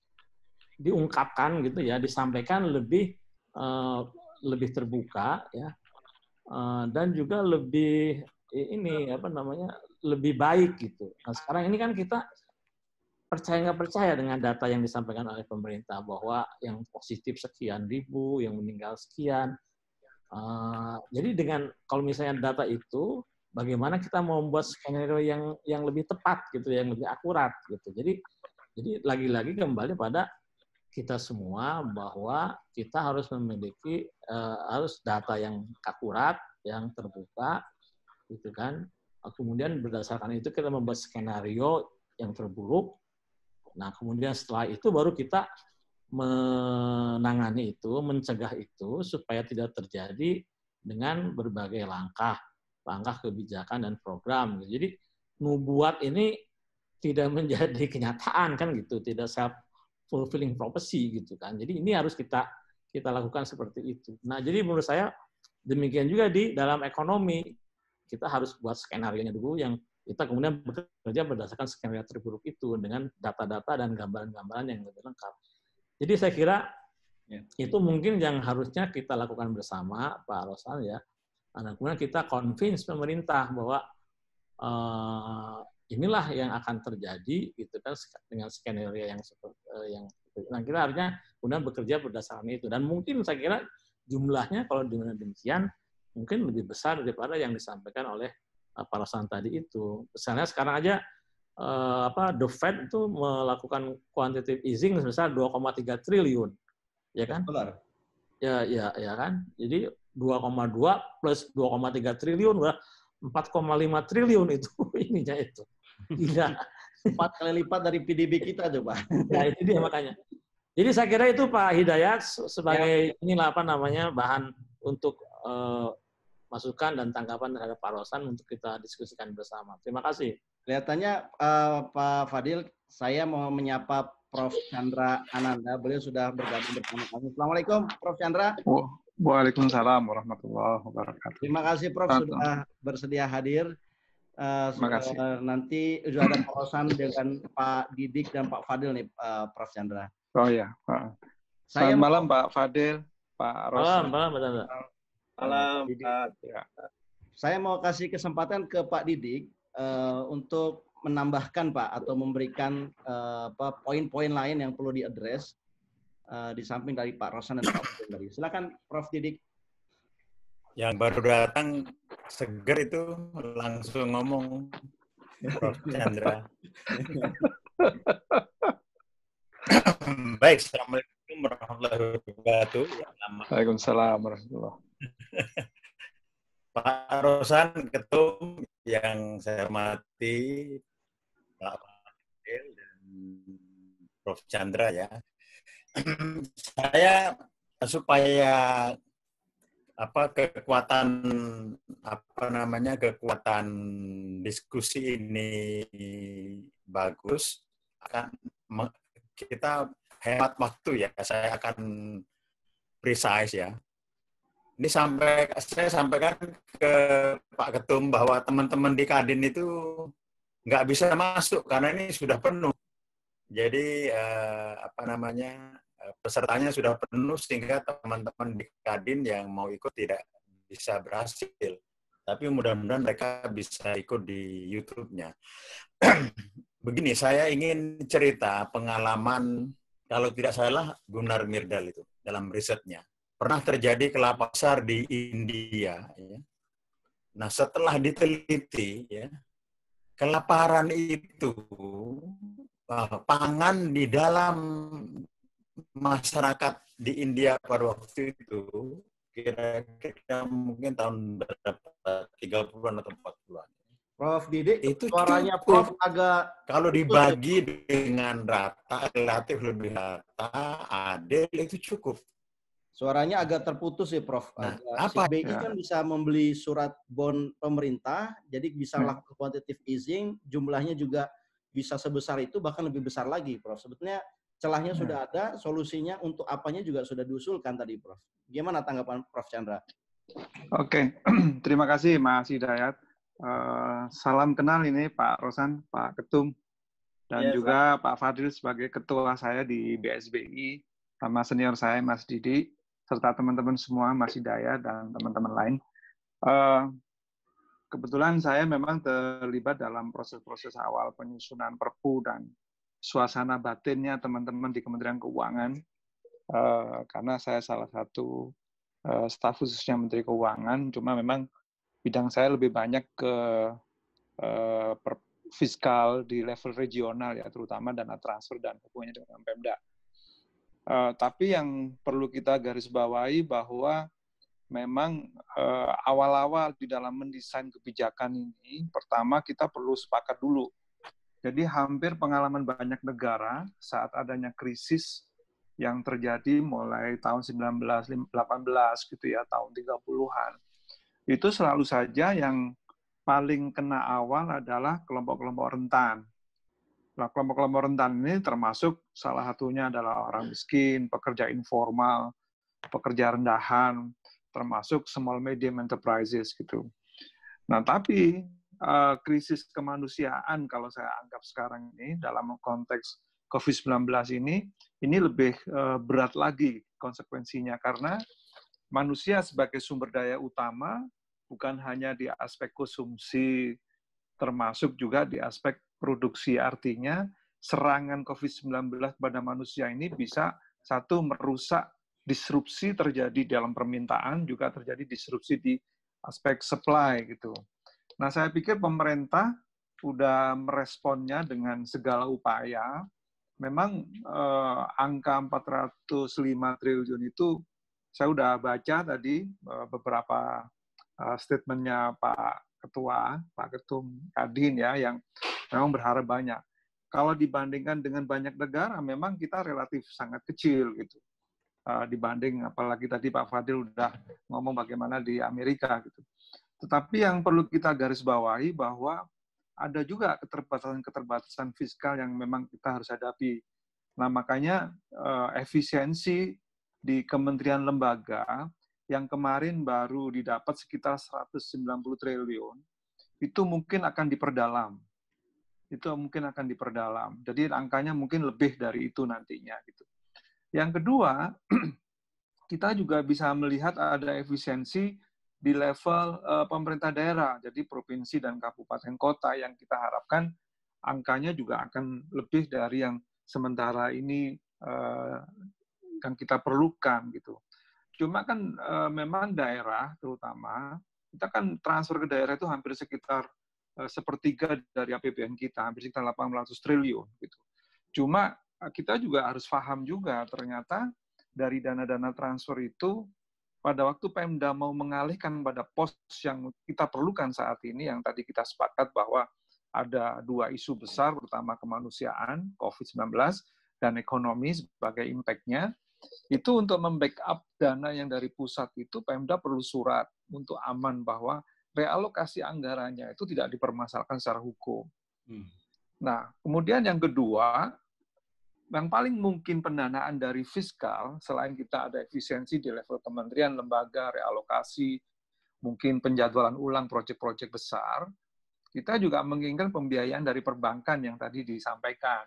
diungkapkan gitu ya, disampaikan lebih eh, lebih terbuka ya. Uh, dan juga lebih ini apa namanya lebih baik gitu. Nah sekarang ini kan kita percaya nggak percaya dengan data yang disampaikan oleh pemerintah bahwa yang positif sekian ribu, yang meninggal sekian. Uh, jadi dengan kalau misalnya data itu, bagaimana kita mau membuat skenario yang yang lebih tepat gitu, yang lebih akurat gitu. Jadi jadi lagi-lagi kembali pada kita semua bahwa kita harus memiliki uh, harus data yang akurat, yang terbuka, gitu kan. Kemudian berdasarkan itu kita membuat skenario yang terburuk. Nah, kemudian setelah itu baru kita menangani itu, mencegah itu supaya tidak terjadi dengan berbagai langkah, langkah kebijakan dan program. Jadi nubuat ini tidak menjadi kenyataan kan gitu, tidak self fulfilling prophecy gitu kan. Jadi ini harus kita kita lakukan seperti itu. Nah, jadi menurut saya demikian juga di dalam ekonomi. Kita harus buat skenario-nya dulu yang kita kemudian bekerja berdasarkan skenario terburuk itu dengan data-data dan gambaran-gambaran yang lebih lengkap. Jadi saya kira ya, itu mungkin yang harusnya kita lakukan bersama Pak Rosan ya. Dan kemudian kita convince pemerintah bahwa uh, inilah yang akan terjadi gitu kan dengan skenario yang seperti yang nah kita harusnya kemudian bekerja berdasarkan itu, dan mungkin saya kira jumlahnya kalau dengan demikian mungkin lebih besar daripada yang disampaikan oleh uh, Pak Rosan tadi itu. Misalnya sekarang aja uh, apa The Fed itu melakukan quantitative easing sebesar dua koma tiga triliun, ya kan? Dolar. Ya ya ya kan. Jadi dua koma dua plus dua koma tiga triliun udah empat koma lima triliun itu ininya itu. Gila. Empat kali lipat dari P D B kita tuh Pak. Ya itu dia makanya. Jadi saya kira itu Pak Hidayat sebagai ya. inilah apa namanya bahan untuk uh, masukan dan tanggapan terhadap Pak Rosan untuk kita diskusikan bersama. Terima kasih. Kelihatannya uh, Pak Fadil, saya mau menyapa Prof Chandra Ananda. Beliau sudah bergabung bersama kami. Assalamualaikum Prof Chandra. Oh, waalaikumsalam warahmatullahi wabarakatuh. Terima kasih Prof Tentu. sudah bersedia hadir. Uh, Terima kasih. Uh, nanti sudah ada Pak Rosan dengan Pak Didik dan Pak Fadil nih, uh, Prof Chandra. Oh ya. Saya Selamat malam Pak Fadil, Pak Rosan. Malam, malam, malam. Malam. Ya. Saya mau kasih kesempatan ke Pak Didik uh, untuk menambahkan Pak atau memberikan uh, apa poin-poin lain yang perlu diadres uh, di samping dari Pak Rosan dan Pak Fadil tadi. Silakan Prof Didik. Yang baru datang seger itu langsung ngomong Prof Chandra. Baik, assalamualaikum warahmatullahi wabarakatuh. Waalaikumsalam warahmatullahi. Pak Rosan Ketum yang saya hormati, Pak Fadil dan Prof Chandra ya. Saya supaya apa kekuatan apa namanya kekuatan diskusi ini bagus, akan kita hemat waktu ya, saya akan precise ya. Ini sampai saya sampaikan ke Pak Ketum bahwa teman-teman di Kadin itu nggak bisa masuk karena ini sudah penuh. Jadi eh, apa namanya pesertanya sudah penuh sehingga teman-teman di Kadin yang mau ikut tidak bisa berhasil. Tapi mudah-mudahan mereka bisa ikut di YouTube-nya. Begini, saya ingin cerita pengalaman, kalau tidak salah Gunnar Myrdal itu dalam risetnya. Pernah terjadi kelapasan di India. Ya. Nah, setelah diteliti, ya, kelaparan itu, pangan di dalam masyarakat di India pada waktu itu, kira-kira mungkin tahun berapa, tiga puluhan atau empat puluhan. Prof Didik, itu suaranya cukup. Prof agak... Kalau dibagi dengan rata, relatif lebih rata, adil, itu cukup. Suaranya agak terputus ya, Prof. Nah, agak, apa? Si B I Ya. kan bisa membeli surat bond pemerintah, jadi bisa Hmm. lakukan quantitative easing, jumlahnya juga bisa sebesar itu, bahkan lebih besar lagi, Prof. Sebetulnya celahnya Ya. sudah ada, solusinya untuk apanya juga sudah diusulkan tadi, Prof. Gimana tanggapan Prof Chandra? Oke, terima kasih Mas Hidayat. Uh, salam kenal ini Pak Rosan, Pak Ketum, dan Ya, juga Pak Fadil sebagai ketua saya di B S B I, sama senior saya Mas Didi, serta teman-teman semua, Mas Hidayat dan teman-teman lain. Uh, kebetulan saya memang terlibat dalam proses-proses awal penyusunan Perpu dan suasana batinnya teman-teman di Kementerian Keuangan, uh, karena saya salah satu uh, staf khususnya Menteri Keuangan, cuma memang bidang saya lebih banyak ke uh, per fiskal di level regional ya, terutama dana transfer dan hubungannya dengan Pemda. Uh, tapi yang perlu kita garis bawahi bahwa memang uh, awal-awal di dalam mendesain kebijakan ini, pertama kita perlu sepakat dulu. Jadi hampir pengalaman banyak negara saat adanya krisis yang terjadi mulai tahun sembilan belas delapan belas gitu ya, tahun tiga puluhan. Itu selalu saja yang paling kena awal adalah kelompok-kelompok rentan. Nah, kelompok-kelompok rentan ini termasuk salah satunya adalah orang miskin, pekerja informal, pekerja rendahan, termasuk small medium enterprises gitu. Nah, tapi uh, krisis kemanusiaan kalau saya anggap sekarang ini dalam konteks covid sembilan belas ini, ini lebih uh, berat lagi konsekuensinya karena manusia sebagai sumber daya utama bukan hanya di aspek konsumsi, termasuk juga di aspek produksi. Artinya serangan covid sembilan belas pada manusia ini bisa satu merusak disrupsi terjadi dalam permintaan, juga terjadi disrupsi di aspek supply gitu. Nah, saya pikir pemerintah sudah meresponnya dengan segala upaya. Memang eh, angka empat ratus lima triliun itu saya sudah baca tadi eh, beberapa eh, statementnya Pak Ketua, Pak Ketum Kadin ya, yang memang berharap banyak. Kalau dibandingkan dengan banyak negara, memang kita relatif sangat kecil gitu. Uh, dibanding apalagi tadi Pak Fadil udah ngomong bagaimana di Amerika gitu. Tetapi yang perlu kita garis bawahi bahwa ada juga keterbatasan-keterbatasan fiskal yang memang kita harus hadapi. Nah, makanya uh, efisiensi di kementerian lembaga yang kemarin baru didapat sekitar seratus sembilan puluh triliun, itu mungkin akan diperdalam. Itu mungkin akan diperdalam. Jadi angkanya mungkin lebih dari itu nantinya gitu. Yang kedua, kita juga bisa melihat ada efisiensi di level uh, pemerintah daerah, jadi provinsi dan kabupaten kota yang kita harapkan angkanya juga akan lebih dari yang sementara ini uh, yang kita perlukan gitu. Cuma kan uh, memang daerah terutama, kita kan transfer ke daerah itu hampir sekitar uh, sepertiga dari A P B N kita, hampir sekitar delapan ratus triliun gitu. Cuma kita juga harus paham juga ternyata dari dana-dana transfer itu pada waktu Pemda mau mengalihkan pada pos yang kita perlukan saat ini, yang tadi kita sepakat bahwa ada dua isu besar, pertama kemanusiaan, covid sembilan belas, dan ekonomi sebagai impact-nya, itu untuk membackup dana yang dari pusat itu Pemda perlu surat untuk aman bahwa realokasi anggarannya itu tidak dipermasalahkan secara hukum. Hmm. Nah, kemudian yang kedua, yang paling mungkin pendanaan dari fiskal, selain kita ada efisiensi di level kementerian, lembaga, realokasi, mungkin penjadwalan ulang proyek-proyek besar, kita juga menginginkan pembiayaan dari perbankan yang tadi disampaikan.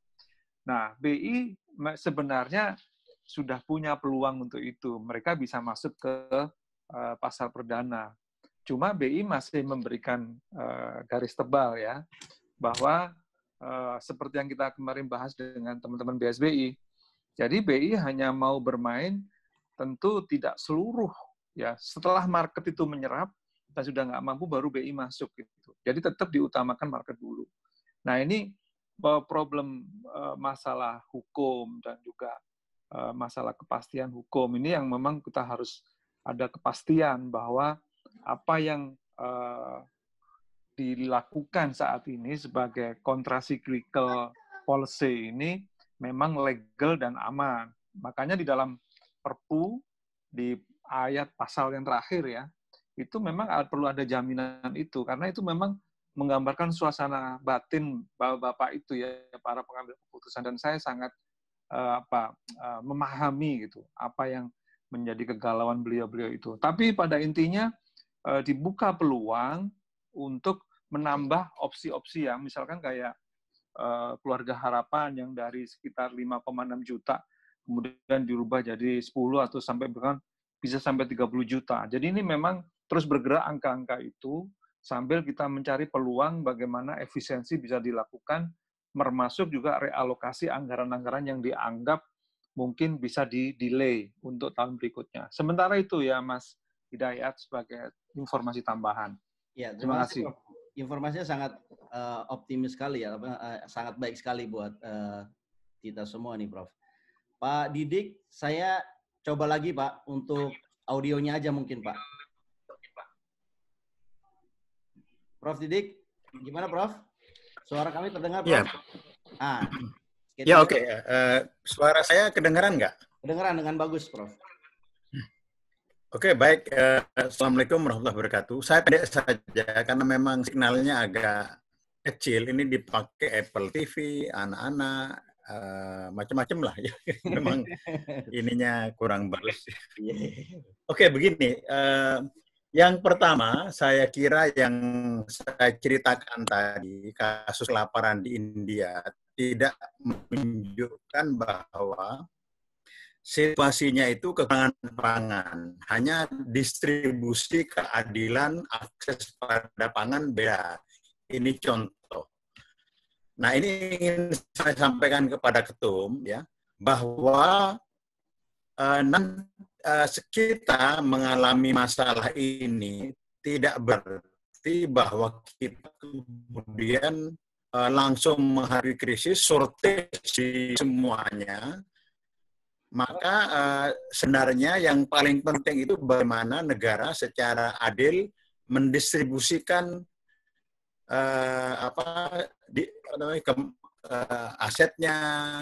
Nah, B I sebenarnya sudah punya peluang untuk itu. Mereka bisa masuk ke uh, pasar perdana. Cuma B I masih memberikan uh, garis tebal ya, bahwa uh, seperti yang kita kemarin bahas dengan teman-teman B S B I, jadi B I hanya mau bermain tentu tidak seluruh ya. Setelah market itu menyerap dan sudah nggak mampu baru B I masuk gitu. Jadi tetap diutamakan market dulu. Nah ini problem uh, masalah hukum dan juga uh, masalah kepastian hukum ini yang memang kita harus ada kepastian bahwa apa yang uh, dilakukan saat ini sebagai kontracyclical policy ini memang legal dan aman. Makanya di dalam Perpu di ayat pasal yang terakhir ya, itu memang perlu ada jaminan itu, karena itu memang menggambarkan suasana batin bapak-bapak itu ya, para pengambil keputusan, dan saya sangat uh, apa uh, memahami gitu apa yang menjadi kegalauan beliau-beliau itu. Tapi pada intinya uh, dibuka peluang untuk menambah opsi-opsi ya, misalkan kayak uh, keluarga harapan yang dari sekitar lima koma enam juta kemudian dirubah jadi sepuluh atau sampai bahkan bisa sampai tiga puluh juta. Jadi ini memang terus bergerak angka-angka itu sambil kita mencari peluang bagaimana efisiensi bisa dilakukan, termasuk juga realokasi anggaran-anggaran yang dianggap mungkin bisa di-delay untuk tahun berikutnya. Sementara itu ya Mas Hidayat sebagai informasi tambahan. Ya, terima, terima kasih. Prof. Informasinya sangat uh, optimis sekali ya, uh, sangat baik sekali buat uh, kita semua nih Prof. Pak Didik, saya coba lagi Pak untuk audionya aja mungkin Pak. Prof Didik, gimana Prof? Suara kami terdengar Prof? Ya. Ah, ya oke. Okay. Uh, suara saya kedengaran nggak? Kedengaran dengan bagus Prof. Oke, okay, baik. Uh, Assalamualaikum warahmatullahi wabarakatuh. Saya pendek saja karena memang signalnya agak kecil. Ini dipakai Apple T V, anak-anak, uh, macam-macam lah. Memang ininya kurang bagus. Oke, okay, begini. Uh, yang pertama, saya kira yang saya ceritakan tadi, kasus kelaparan di India, tidak menunjukkan bahwa situasinya itu kekurangan pangan, hanya distribusi keadilan akses pada pangan beda. Ini contoh. Nah ini ingin saya sampaikan kepada ketum ya, bahwa uh, nanti uh, kita mengalami masalah ini tidak berarti bahwa kita kemudian uh, langsung menghadapi krisis, shortage semuanya. Maka uh, sebenarnya yang paling penting itu bagaimana negara secara adil mendistribusikan uh, apa di, ke, uh, asetnya,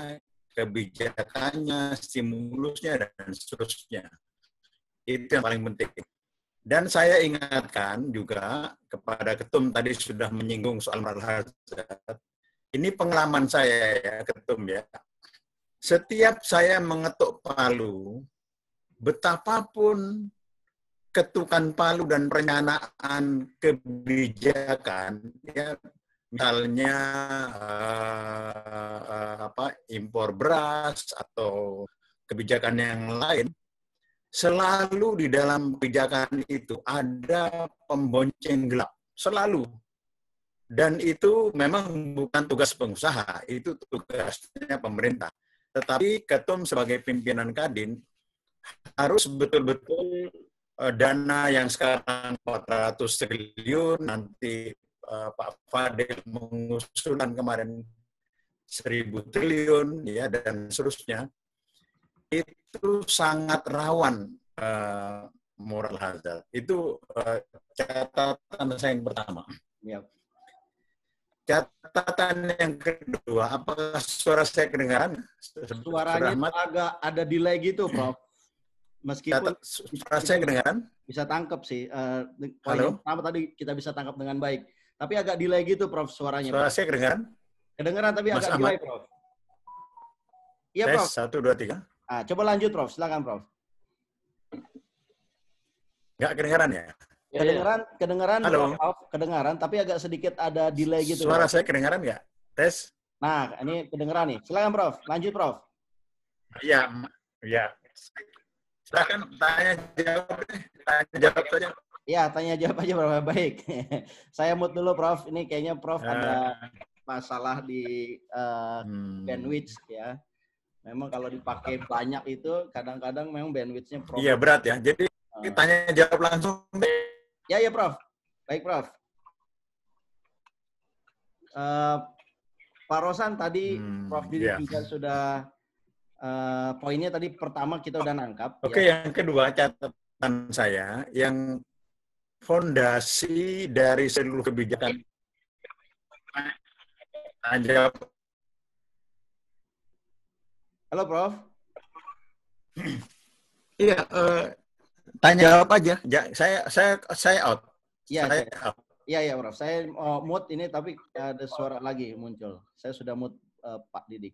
kebijakannya, stimulusnya dan seterusnya. Itu yang paling penting. Dan saya ingatkan juga kepada ketum tadi sudah menyinggung soal moral hazard. Ini pengalaman saya ya ketum ya. Setiap saya mengetuk palu, betapapun ketukan palu dan perencanaan kebijakan, ya, misalnya uh, uh, apa impor beras atau kebijakan yang lain, selalu di dalam kebijakan itu ada pembonceng gelap, selalu. Dan itu memang bukan tugas pengusaha, itu tugasnya pemerintah. Tetapi ketum sebagai pimpinan Kadin harus betul-betul uh, dana yang sekarang empat ratus triliun, nanti uh, Pak Fadil mengusulkan kemarin seribu triliun, ya dan seterusnya, itu sangat rawan uh, moral hazard. Itu uh, catatan saya yang pertama. Ya. Catatan yang kedua, apakah suara saya kedengaran? Suaranya agak ada delay gitu, Prof. Meskipun Catat, suara saya kedengaran? Bisa tangkap sih. Uh, Halo? Pertama tadi kita bisa tangkap dengan baik. Tapi agak delay gitu, Prof, suaranya. Suara Prof. saya kedengaran? Kedengaran tapi Mas agak Ahmad. delay, Prof. Iya, Tes, Prof. satu, dua, tiga. Ah, coba lanjut, Prof. Silakan, Prof. Nggak kedengaran ya? Kedengaran, kedengaran, Halo. Prof. Kedengaran, tapi agak sedikit ada delay gitu. Suara Prof. saya kedengaran nggak? Tes. Nah, ini kedengaran nih. Silakan, Prof. Lanjut, Prof. Iya, iya. Silakan tanya jawab, tanya jawab saja. Iya, tanya jawab aja, Prof. Baik. Saya mute dulu, Prof. Ini kayaknya Prof Uh, ada masalah di uh, hmm. bandwidth ya. Memang kalau dipakai banyak itu kadang-kadang memang bandwidth-nya Prof. Iya, berat ya. Jadi uh. tanya jawab langsung. Ya, ya, Prof. Baik, Prof. Uh, Pak Rosan tadi hmm, Prof Didi yeah. juga sudah uh, poinnya tadi pertama kita udah nangkap. Oke, okay, ya. Yang kedua catatan saya yang fondasi dari seluruh kebijakan. Jawab. Halo, Prof. Iya, uh, tanya jawab aja. Ja, saya saya saya out. Iya, saya ya. out. Iya, ya, Prof. Saya uh, mute ini tapi ada suara lagi muncul. Saya sudah mute uh, Pak Didik.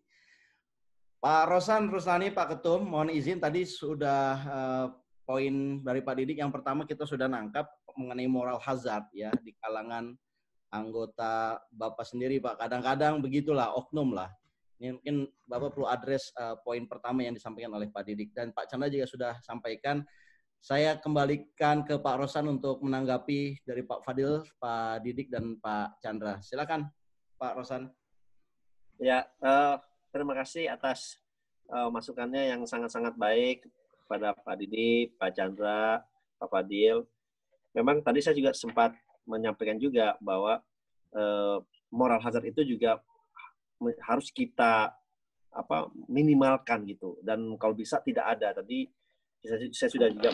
Pak Rosan Ruslani, Pak Ketum, mohon izin tadi sudah uh, poin dari Pak Didik yang pertama kita sudah nangkap mengenai moral hazard ya di kalangan anggota Bapak sendiri, Pak. Kadang-kadang begitulah oknum lah. Ini mungkin Bapak perlu address uh, poin pertama yang disampaikan oleh Pak Didik dan Pak Chandra juga sudah sampaikan. Saya kembalikan ke Pak Rosan untuk menanggapi dari Pak Fadil, Pak Didik, dan Pak Chandra. Silakan, Pak Rosan. Ya, uh, terima kasih atas uh, masukannya yang sangat-sangat baik pada Pak Didik, Pak Chandra, Pak Fadil. Memang tadi saya juga sempat menyampaikan juga bahwa uh, moral hazard itu juga harus kita apa minimalkan gitu. Dan kalau bisa tidak ada. Tadi saya sudah juga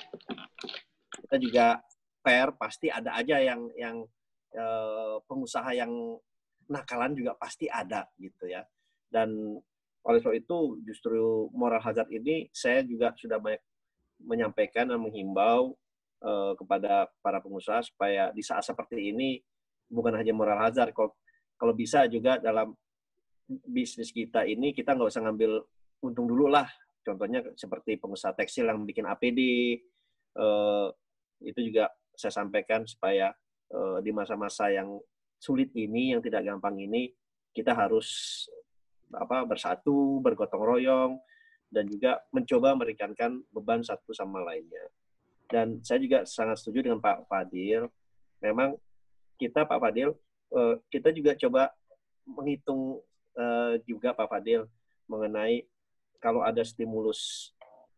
kita juga fair, pasti ada aja yang yang eh, pengusaha yang nakalan juga pasti ada gitu ya. Dan oleh sebab itu justru moral hazard ini saya juga sudah banyak menyampaikan dan menghimbau eh, kepada para pengusaha supaya di saat seperti ini bukan hanya moral hazard, kalau kalau bisa juga dalam bisnis kita ini kita nggak usah ngambil untung dulu lah. Contohnya seperti pengusaha tekstil yang bikin A P D, eh, itu juga saya sampaikan supaya eh, di masa-masa yang sulit ini, yang tidak gampang ini, kita harus apa bersatu, bergotong royong, dan juga mencoba meringankan beban satu sama lainnya. Dan saya juga sangat setuju dengan Pak Fadil. Memang kita, Pak Fadil, eh, kita juga coba menghitung eh, juga Pak Fadil mengenai kalau ada stimulus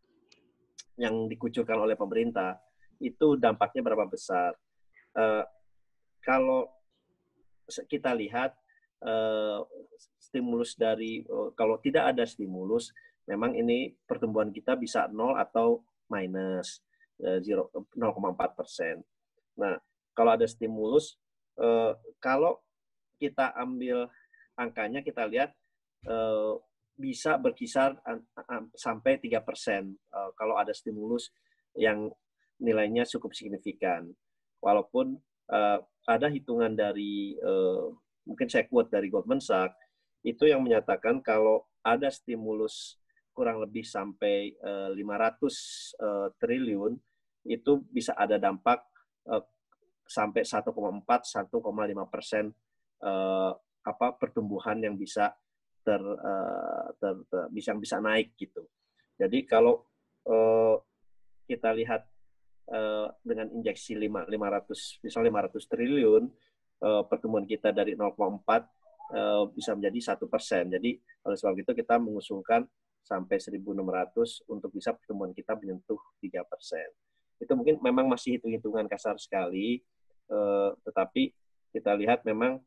yang dikucurkan oleh pemerintah, itu dampaknya berapa besar. Uh, kalau kita lihat uh, stimulus dari, uh, kalau tidak ada stimulus, memang ini pertumbuhan kita bisa nol atau minus uh, nol koma empat persen. Nah, kalau ada stimulus, uh, kalau kita ambil angkanya, kita lihat uh, bisa berkisar sampai tiga persen uh, kalau ada stimulus yang nilainya cukup signifikan. Walaupun uh, ada hitungan dari, uh, mungkin saya quote dari Goldman Sachs, itu yang menyatakan kalau ada stimulus kurang lebih sampai uh, lima ratus uh, triliun, itu bisa ada dampak uh, sampai satu koma empat sampai satu koma lima persen uh, apa pertumbuhan yang bisa Ter, uh, ter, ter, bisa bisa naik gitu. Jadi kalau uh, kita lihat uh, dengan injeksi lima ratus misalnya lima ratus triliun, uh, pertumbuhan kita dari nol koma empat uh, bisa menjadi satu persen. Jadi oleh sebab itu kita mengusulkan sampai seribu enam ratus untuk bisa pertumbuhan kita menyentuh tiga persen. Itu mungkin memang masih hitung-hitungan kasar sekali, uh, tetapi kita lihat memang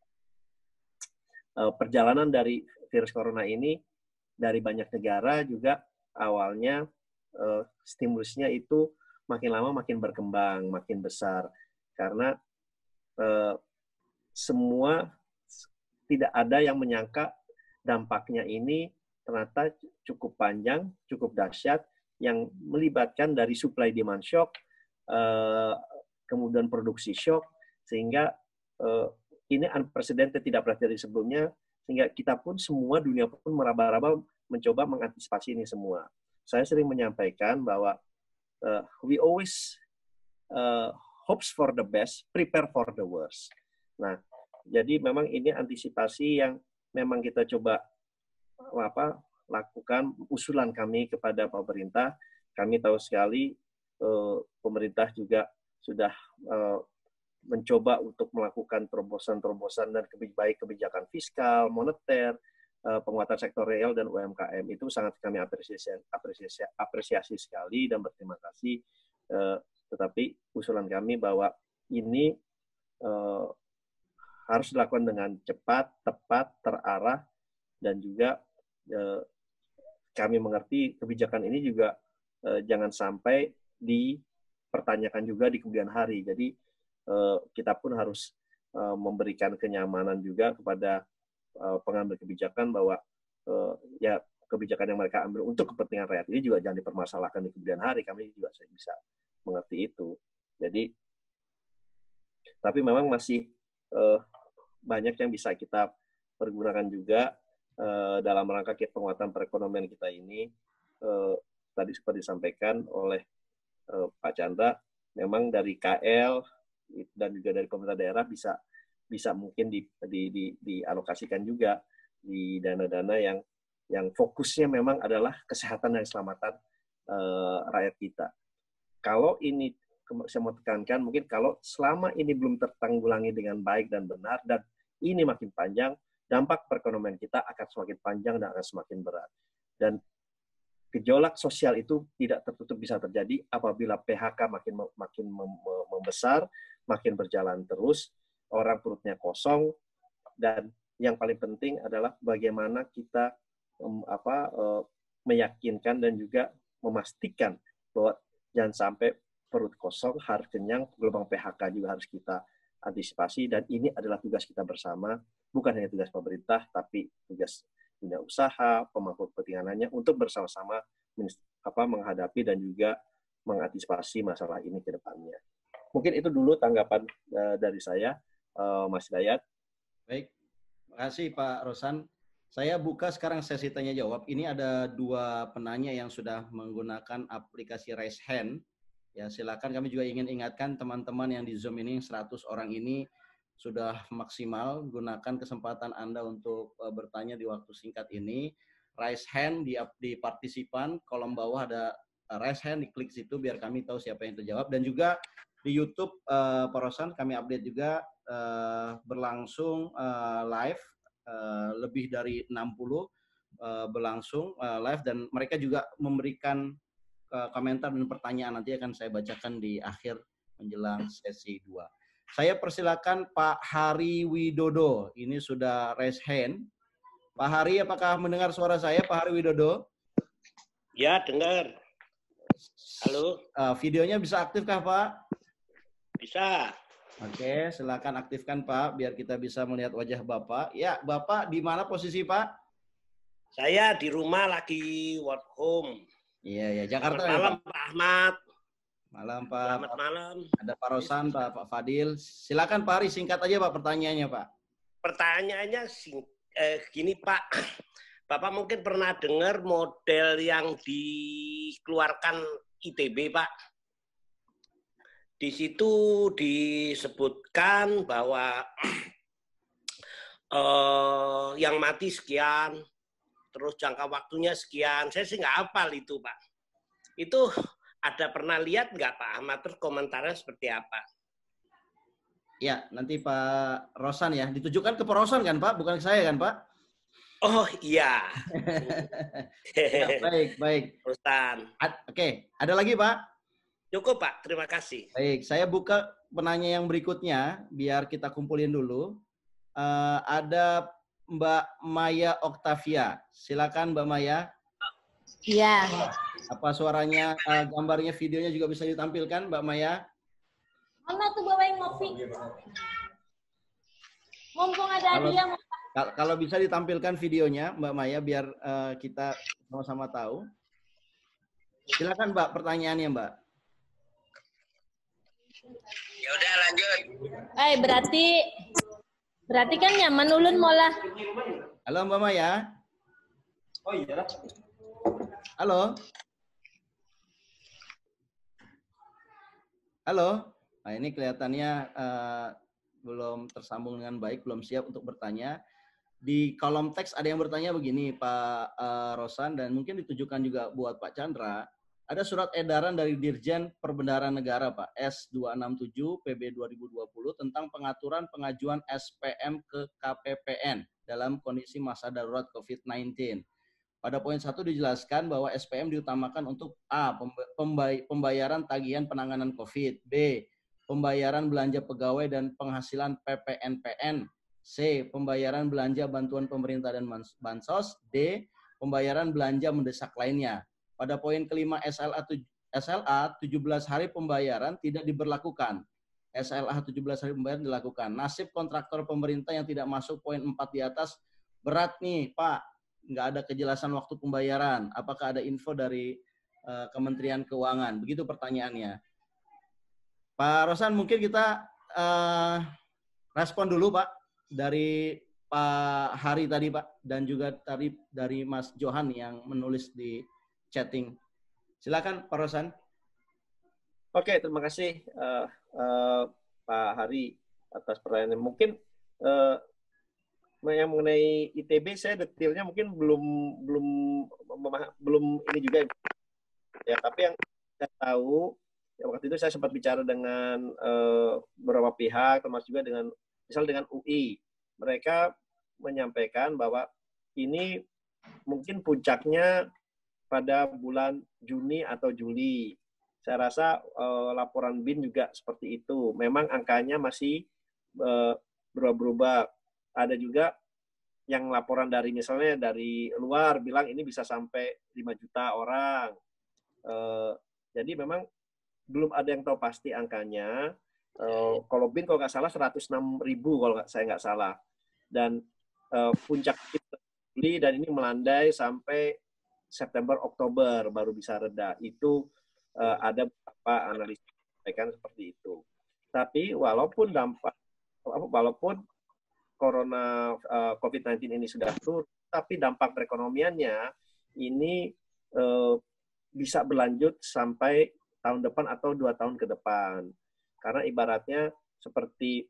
perjalanan dari virus corona ini dari banyak negara juga awalnya uh, stimulusnya itu makin lama makin berkembang, makin besar karena uh, semua tidak ada yang menyangka dampaknya ini ternyata cukup panjang, cukup dahsyat yang melibatkan dari supply demand shock, uh, kemudian produksi shock sehingga uh, ini unprecedented, tidak pernah terjadi sebelumnya, sehingga kita pun semua dunia pun meraba-raba mencoba mengantisipasi ini semua. Saya sering menyampaikan bahwa uh, we always uh, hopes for the best, prepare for the worst. Nah, jadi memang ini antisipasi yang memang kita coba apa lakukan, usulan kami kepada pemerintah. Kami tahu sekali uh, pemerintah juga sudah uh, mencoba untuk melakukan terobosan-terobosan dan baik kebijakan fiskal, moneter, penguatan sektor real dan U M K M. Itu sangat kami apresiasi, apresiasi, apresiasi sekali dan berterima kasih. Tetapi usulan kami bahwa ini harus dilakukan dengan cepat, tepat, terarah, dan juga kami mengerti kebijakan ini juga jangan sampai dipertanyakan juga di kemudian hari. Jadi kita pun harus memberikan kenyamanan juga kepada pengambil kebijakan bahwa ya kebijakan yang mereka ambil untuk kepentingan rakyat ini juga jangan dipermasalahkan di kemudian hari. Kami juga bisa mengerti itu. Jadi, tapi memang masih banyak yang bisa kita pergunakan juga dalam rangka penguatan perekonomian kita ini. Tadi seperti disampaikan oleh Pak Chandra, memang dari K L dan juga dari pemerintah daerah bisa bisa mungkin di, di, di, dialokasikan juga di dana-dana yang yang fokusnya memang adalah kesehatan dan keselamatan uh, rakyat kita. Kalau ini saya mau tekankan, mungkin kalau selama ini belum tertanggulangi dengan baik dan benar dan ini makin panjang, dampak perekonomian kita akan semakin panjang dan akan semakin berat. Dan gejolak sosial itu tidak tertutup bisa terjadi apabila P H K makin makin membesar, makin berjalan terus, orang perutnya kosong, dan yang paling penting adalah bagaimana kita um, apa, uh, meyakinkan dan juga memastikan bahwa jangan sampai perut kosong, harus kenyang, gelombang P H K juga harus kita antisipasi, dan ini adalah tugas kita bersama, bukan hanya tugas pemerintah, tapi tugas dunia usaha, pemangku kepentingannya untuk bersama-sama apa menghadapi dan juga mengantisipasi masalah ini ke depannya. Mungkin itu dulu tanggapan uh, dari saya, uh, Mas Dayat. Baik, terima kasih Pak Rosan. Saya buka sekarang sesi tanya jawab. Ini ada dua penanya yang sudah menggunakan aplikasi Raise Hand. Ya, silakan, kami juga ingin ingatkan teman-teman yang di Zoom ini seratus orang ini sudah maksimal, gunakan kesempatan Anda untuk uh, bertanya di waktu singkat ini. Raise hand di, di partisipan, kolom bawah ada uh, raise hand, diklik situ biar kami tahu siapa yang terjawab. Dan juga di YouTube uh, Pak Rosan kami update juga uh, berlangsung uh, live, uh, lebih dari enam puluh uh, berlangsung uh, live, dan mereka juga memberikan uh, komentar dan pertanyaan, nanti akan saya bacakan di akhir menjelang sesi dua. Saya persilakan Pak Hari Widodo. Ini sudah raise hand. Pak Hari, apakah mendengar suara saya, Pak Hari Widodo? Ya, dengar. Halo. Uh, videonya bisa aktifkah, Pak? Bisa. Oke, silakan aktifkan, Pak, biar kita bisa melihat wajah Bapak. Ya, Bapak di mana posisi, Pak? Saya di rumah lagi work home. Iya, ya, Jakarta. Selamat malam, ya, Pak Ahmad. Malam, Pak. Selamat malam. Ada Pak Rosan, Pak, Pak Fadil. Silakan Pak Hari, singkat aja Pak pertanyaannya, Pak. Pertanyaannya sing, eh, gini Pak, Bapak mungkin pernah dengar model yang dikeluarkan I T B, Pak. Di situ disebutkan bahwa eh, yang mati sekian, terus jangka waktunya sekian. Saya sih nggak hafal itu, Pak. Itu ada pernah lihat nggak Pak Ahmad, terus komentarnya seperti apa? Ya, nanti Pak Rosan ya. Ditujukan ke Pak Rosan kan Pak, bukan ke saya kan Pak? Oh iya. Ya, baik, baik. Rosan. Oke, ada lagi Pak? Cukup Pak, terima kasih. Baik, saya buka penanya yang berikutnya, biar kita kumpulin dulu. Uh, ada Mbak Maya Oktavia. Silakan Mbak Maya. Iya. Apa suaranya, uh, gambarnya, videonya juga bisa ditampilkan, Mbak Maya? Mana tuh bawain ngopi? Mumpung ada Kalau, dia. kalau bisa ditampilkan videonya, Mbak Maya, biar uh, kita sama-sama tahu. Silakan Mbak, pertanyaannya Mbak. Ya udah lanjut. Eh berarti berarti kan nyaman ulun mola. Halo Mbak Maya. Oh iya. Halo. Halo. Nah ini kelihatannya uh, belum tersambung dengan baik, belum siap untuk bertanya. Di kolom teks ada yang bertanya begini, Pak uh, Rosan, dan mungkin ditujukan juga buat Pak Chandra. Ada surat edaran dari Dirjen Perbendaharaan Negara, Pak, S dua enam tujuh P B dua ribu dua puluh tentang pengaturan pengajuan S P M ke K P P N dalam kondisi masa darurat COVID sembilan belas. Pada poin satu dijelaskan bahwa S P M diutamakan untuk A. Pembayaran tagihan penanganan COVID, B. Pembayaran belanja pegawai dan penghasilan P P N P N, C. Pembayaran belanja bantuan pemerintah dan bansos, D. Pembayaran belanja mendesak lainnya. Pada poin kelima S L A S L A tujuh belas hari pembayaran tidak diberlakukan. S L A tujuh belas hari pembayaran dilakukan. Nasib kontraktor pemerintah yang tidak masuk poin empat di atas berat nih, Pak. Nggak ada kejelasan waktu pembayaran. Apakah ada info dari uh, Kementerian Keuangan? Begitu pertanyaannya. Pak Rosan, mungkin kita uh, respon dulu, Pak, dari Pak Hari tadi, Pak, dan juga tadi dari Mas Johan yang menulis di chatting. Silakan, Pak Rosan. Oke, terima kasih uh, uh, Pak Hari atas pertanyaannya. Mungkin uh, yang mengenai I T B saya detailnya mungkin belum belum belum ini juga ya. Tapi yang saya tahu ya, waktu itu saya sempat bicara dengan uh, beberapa pihak, termasuk juga dengan misal dengan U I. Mereka menyampaikan bahwa ini mungkin puncaknya pada bulan Juni atau Juli. Saya rasa uh, laporan B I N juga seperti itu. Memang angkanya masih uh, berubah-berubah. Ada juga yang laporan dari misalnya dari luar bilang ini bisa sampai lima juta orang. Uh, jadi memang belum ada yang tahu pasti angkanya. Uh, kalau B I N kalau nggak salah seratus enam ribu kalau nggak, saya nggak salah. Dan uh, puncak Juli dan ini melandai sampai September Oktober baru bisa reda. Itu uh, ada beberapa analis sampaikan seperti itu. Tapi walaupun dampak walaupun corona uh, COVID sembilan belas ini sudah turun, tapi dampak perekonomiannya ini uh, bisa berlanjut sampai tahun depan atau dua tahun ke depan. Karena ibaratnya seperti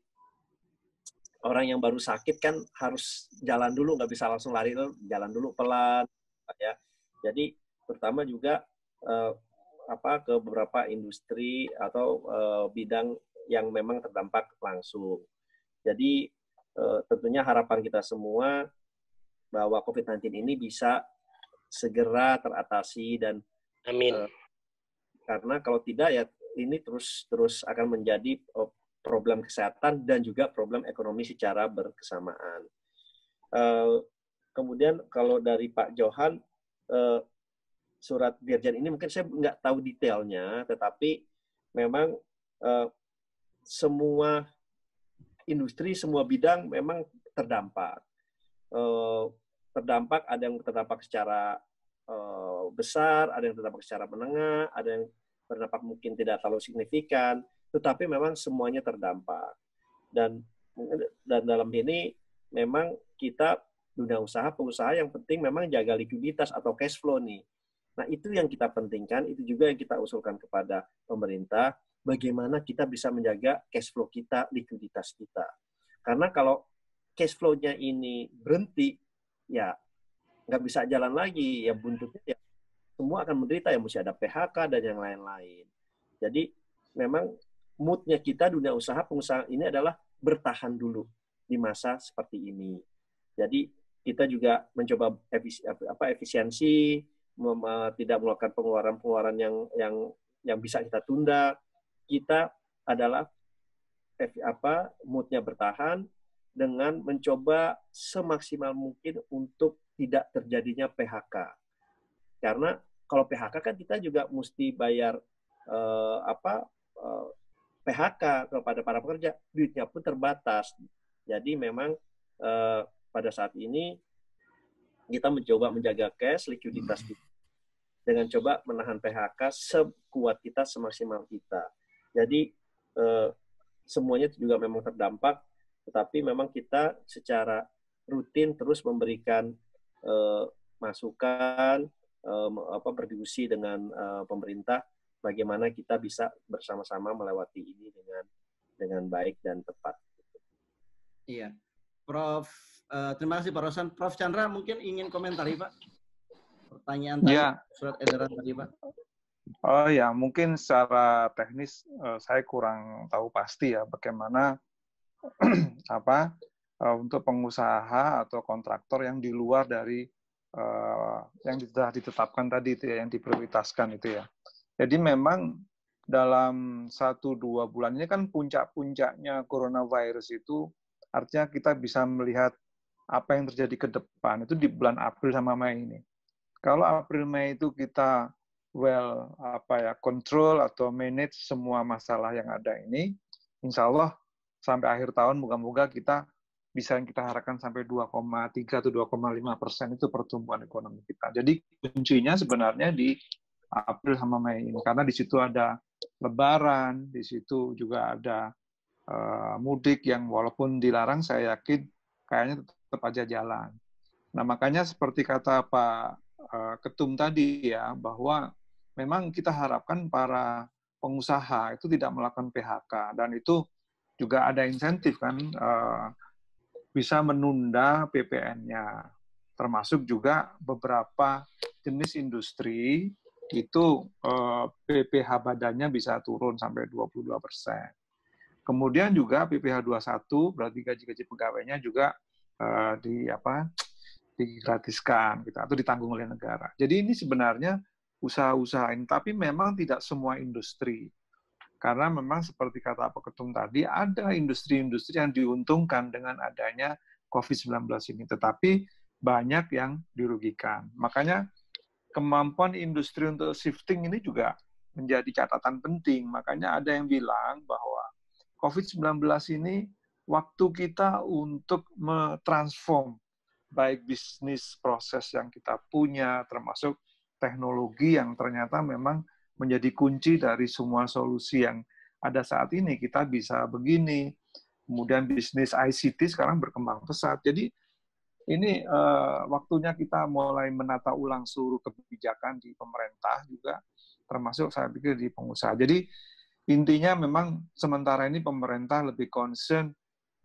orang yang baru sakit kan harus jalan dulu, nggak bisa langsung lari, jalan dulu pelan, ya. Jadi terutama juga uh, apa ke beberapa industri atau uh, bidang yang memang terdampak langsung. Jadi Uh, tentunya harapan kita semua bahwa COVID sembilan belas ini bisa segera teratasi dan amin. Uh, karena kalau tidak ya ini terus terus akan menjadi uh, problem kesehatan dan juga problem ekonomi secara berkesamaan. Uh, kemudian kalau dari Pak Johan uh, surat Dirjen ini mungkin saya nggak tahu detailnya, tetapi memang uh, semua industri, semua bidang memang terdampak. Uh, terdampak, ada yang terdampak secara uh, besar, ada yang terdampak secara menengah, ada yang terdampak mungkin tidak terlalu signifikan, tetapi memang semuanya terdampak. Dan, dan dalam ini memang kita dunia usaha, pengusaha yang penting memang jaga likuiditas atau cash flow nih. Nah itu yang kita pentingkan, itu juga yang kita usulkan kepada pemerintah, bagaimana kita bisa menjaga cash flow kita, likuiditas kita. Karena kalau cash flow-nya ini berhenti, ya nggak bisa jalan lagi, ya buntutnya ya semua akan menderita, ya mesti ada P H K dan yang lain-lain. Jadi memang mood-nya kita dunia usaha, pengusaha ini adalah bertahan dulu di masa seperti ini. Jadi kita juga mencoba efisi, apa, efisiensi, mem, tidak melakukan pengeluaran-pengeluaran yang yang yang bisa kita tunda. Kita adalah apa moodnya bertahan dengan mencoba semaksimal mungkin untuk tidak terjadinya P H K. Karena kalau P H K kan kita juga mesti bayar eh, apa eh, P H K kepada para pekerja, duitnya pun terbatas. Jadi memang eh, pada saat ini kita mencoba menjaga cash, likuiditas kita dengan coba menahan P H K sekuat kita, semaksimal kita. Jadi eh, semuanya juga memang terdampak, tetapi memang kita secara rutin terus memberikan eh, masukan, um, apa berdiskusi dengan uh, pemerintah bagaimana kita bisa bersama-sama melewati ini dengan dengan baik dan tepat. Iya, Prof. Uh, terima kasih Pak Rosan. Prof Chandra mungkin ingin komentari Pak pertanyaan tadi Ya. surat edaran tadi Pak. Oh ya, mungkin secara teknis uh, saya kurang tahu pasti ya bagaimana apa uh, untuk pengusaha atau kontraktor yang di luar dari uh, yang sudah ditetapkan tadi itu ya, yang diprioritaskan itu ya. Jadi memang dalam satu dua bulan ini kan puncak-puncaknya coronavirus itu artinya kita bisa melihat apa yang terjadi ke depan itu di bulan April sama Mei ini. Kalau April Mei itu kita well apa ya control atau manage semua masalah yang ada ini, insya Allah sampai akhir tahun moga-moga kita bisa yang kita harapkan sampai dua koma tiga atau dua koma lima persen itu pertumbuhan ekonomi kita. Jadi kuncinya sebenarnya di April sama Mei ini karena di situ ada Lebaran, di situ juga ada uh, mudik yang walaupun dilarang saya yakin kayaknya tetap aja jalan. Nah makanya seperti kata Pak uh, Ketum tadi ya bahwa memang kita harapkan para pengusaha itu tidak melakukan P H K dan itu juga ada insentif kan uh, bisa menunda P P N-nya, termasuk juga beberapa jenis industri itu uh, P P H badannya bisa turun sampai dua puluh dua persen. Kemudian juga P P H dua puluh satu berarti gaji-gaji pegawainya juga uh, di apa digratiskan gitu atau ditanggung oleh negara. Jadi ini sebenarnya usaha-usaha ini, tapi memang tidak semua industri. Karena memang seperti kata Pak Ketum tadi, ada industri-industri yang diuntungkan dengan adanya covid sembilan belas ini, tetapi banyak yang dirugikan. Makanya kemampuan industri untuk shifting ini juga menjadi catatan penting. Makanya ada yang bilang bahwa covid sembilan belas ini waktu kita untuk mentransform baik bisnis proses yang kita punya, termasuk teknologi yang ternyata memang menjadi kunci dari semua solusi yang ada saat ini. Kita bisa begini, kemudian bisnis I C T sekarang berkembang pesat. Jadi ini uh, waktunya kita mulai menata ulang seluruh kebijakan di pemerintah juga, termasuk saya pikir di pengusaha. Jadi intinya memang sementara ini pemerintah lebih concern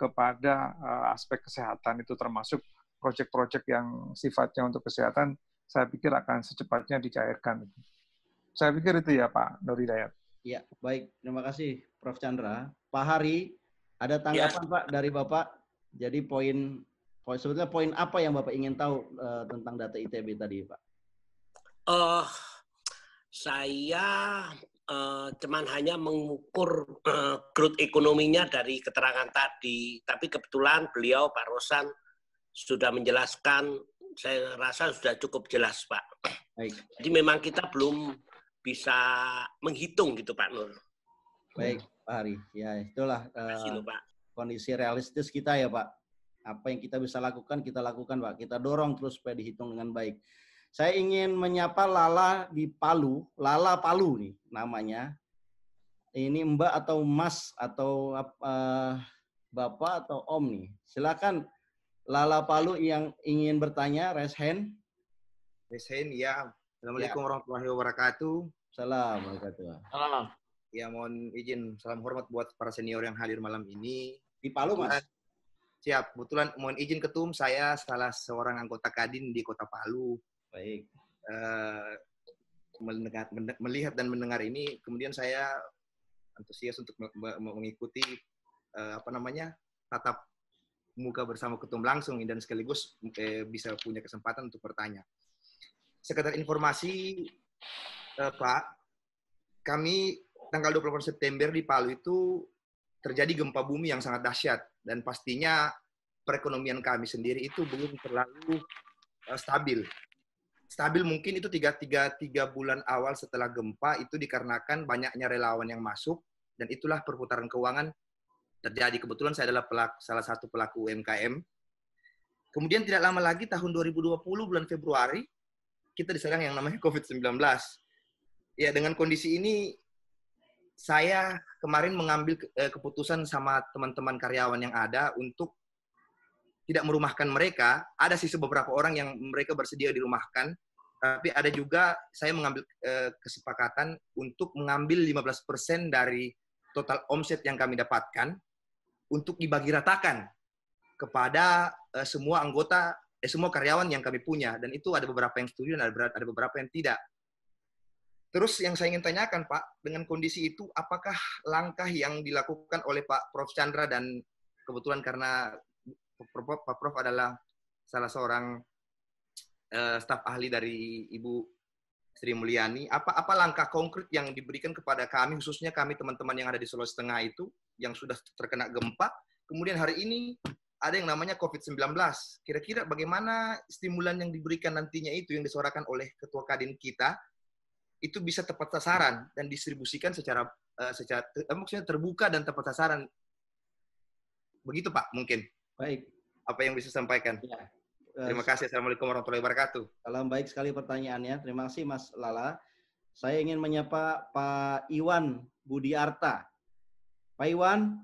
kepada uh, aspek kesehatan itu, termasuk proyek-proyek yang sifatnya untuk kesehatan, saya pikir akan secepatnya dicairkan. Saya pikir itu ya Pak Nur Hidayat. Ya, baik. Terima kasih Prof Chandra. Pak Hari, ada tanggapan ya. Pak dari Bapak? Jadi poin, poin sebetulnya poin apa yang Bapak ingin tahu uh, tentang data I T B tadi Pak? Uh, saya uh, cuman hanya mengukur uh, growth ekonominya dari keterangan tadi. Tapi kebetulan beliau Pak Rosan sudah menjelaskan, saya rasa sudah cukup jelas Pak. Baik. Jadi memang kita belum bisa menghitung gitu Pak Nur. Baik Pak Hari, ya itulah uh, loh, Pak. Kondisi realistis kita ya Pak. Apa yang kita bisa lakukan, kita lakukan Pak. Kita dorong terus supaya dihitung dengan baik. Saya ingin menyapa Lala di Palu, Lala Palu nih namanya. Ini Mbak atau Mas atau uh, Bapak atau Om nih. Silakan Lala Palu yang ingin bertanya, raise hand. Raise hand, ya. Assalamualaikum ya. warahmatullahi wabarakatuh. Salam warahmatullahi wabarakatuh. Ya, mohon izin salam hormat buat para senior yang hadir malam ini. Di Palu, Mas? Siap. Kebetulan mohon izin Ketum, saya salah seorang anggota Kadin di Kota Palu. Baik. Uh, mendengar, melihat dan mendengar ini, kemudian saya antusias untuk mengikuti uh, apa namanya tatap muka bersama Ketum langsung dan sekaligus eh, bisa punya kesempatan untuk bertanya. Sekedar informasi, eh, Pak, kami tanggal dua puluh delapan September di Palu itu terjadi gempa bumi yang sangat dahsyat dan pastinya perekonomian kami sendiri itu belum terlalu uh, stabil. Stabil mungkin itu tiga, tiga, tiga bulan awal setelah gempa itu dikarenakan banyaknya relawan yang masuk dan itulah perputaran keuangan terjadi. Kebetulan saya adalah pelaku, salah satu pelaku U M K M. Kemudian tidak lama lagi tahun dua ribu dua puluh bulan Februari kita diserang yang namanya covid sembilan belas. Ya, dengan kondisi ini saya kemarin mengambil keputusan sama teman-teman karyawan yang ada untuk tidak merumahkan mereka. Ada sih beberapa orang yang mereka bersedia dirumahkan, tapi ada juga saya mengambil eh, kesepakatan untuk mengambil lima belas persen dari total omset yang kami dapatkan untuk dibagi ratakan kepada eh, semua anggota, eh, semua karyawan yang kami punya. Dan itu ada beberapa yang setuju dan ada, ada beberapa yang tidak. Terus yang saya ingin tanyakan, Pak, dengan kondisi itu, apakah langkah yang dilakukan oleh Pak Prof Chandra dan kebetulan karena Pak Prof adalah salah seorang uh, staf ahli dari Ibu Sri Mulyani, apa apa langkah konkret yang diberikan kepada kami, khususnya kami teman-teman yang ada di Sulawesi Tengah itu, yang sudah terkena gempa, kemudian hari ini ada yang namanya covid sembilan belas. Kira-kira bagaimana stimulan yang diberikan nantinya itu, yang disuarakan oleh Ketua Kadin kita, itu bisa tepat sasaran dan distribusikan secara, uh, secara uh, maksudnya terbuka dan tepat sasaran. Begitu Pak, mungkin. Baik. Apa yang bisa sampaikan? Ya. Terima kasih. Assalamualaikum warahmatullahi wabarakatuh. Salam, baik sekali pertanyaannya. Terima kasih Mas Lala. Saya ingin menyapa Pak Iwan Budiarta. Pak Iwan.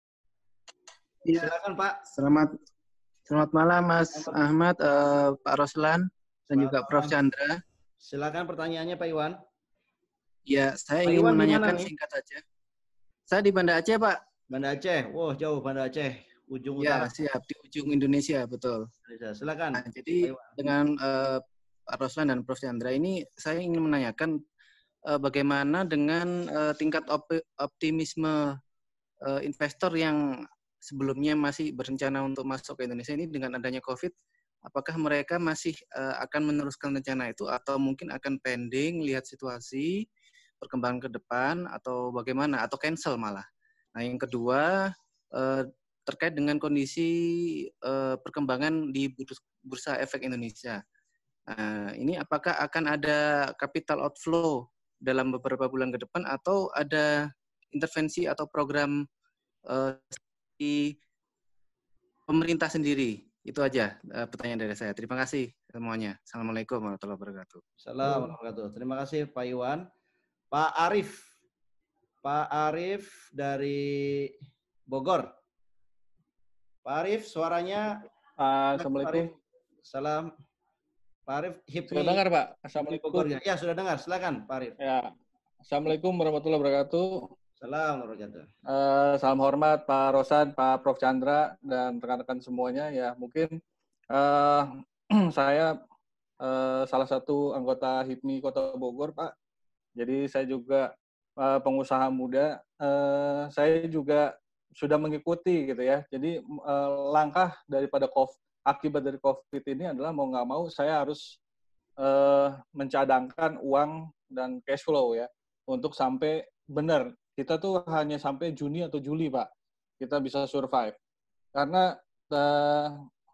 Ya. Silakan Pak. Selamat selamat malam Mas selamat. Ahmad, uh, Pak Roslan, dan selamat juga Prof Chandra. Silakan pertanyaannya Pak Iwan. Ya, saya Pak ingin Iwan menanyakan singkat saja. Saya di Banda Aceh, Pak. Banda Aceh. Wow, jauh Banda Aceh. Ujung ya, utara. siap, di ujung Indonesia, betul. Silakan. Nah, jadi dengan uh, Pak Roslan dan Prof Chandra ini, saya ingin menanyakan uh, bagaimana dengan uh, tingkat op optimisme uh, investor yang sebelumnya masih berencana untuk masuk ke Indonesia ini dengan adanya COVID, apakah mereka masih uh, akan meneruskan rencana itu atau mungkin akan pending, lihat situasi, perkembangan ke depan, atau bagaimana, atau cancel malah. Nah, yang kedua, uh, terkait dengan kondisi uh, perkembangan di Bursa Efek Indonesia. Nah, ini apakah akan ada capital outflow dalam beberapa bulan ke depan atau ada intervensi atau program uh, di pemerintah sendiri? Itu aja uh, pertanyaan dari saya. Terima kasih semuanya. Assalamualaikum warahmatullahi wabarakatuh. Assalamualaikum warahmatullahi wabarakatuh. Terima kasih Pak Iwan. Pak Arif. Pak Arif dari Bogor. Pak Arif, suaranya. Uh, Assalamualaikum. Salam. Pak Arif, Hipmi. Sudah dengar, Pak? Assalamualaikum. Bogor, ya. ya, sudah dengar. Silakan, Pak Arif. Ya. Assalamualaikum warahmatullahi wabarakatuh. Salam warahmatullahi wabarakatuh. Uh, salam hormat Pak Rosan, Pak Prof Chandra, dan rekan-rekan semuanya. Ya, mungkin uh, saya uh, salah satu anggota Hipmi Kota Bogor, Pak. Jadi saya juga uh, pengusaha muda. Uh, saya juga sudah mengikuti gitu ya. Jadi eh, langkah daripada COVID, akibat dari COVID ini adalah mau nggak mau saya harus eh, mencadangkan uang dan cash flow ya untuk sampai benar kita tuh hanya sampai Juni atau Juli Pak kita bisa survive. Karena eh,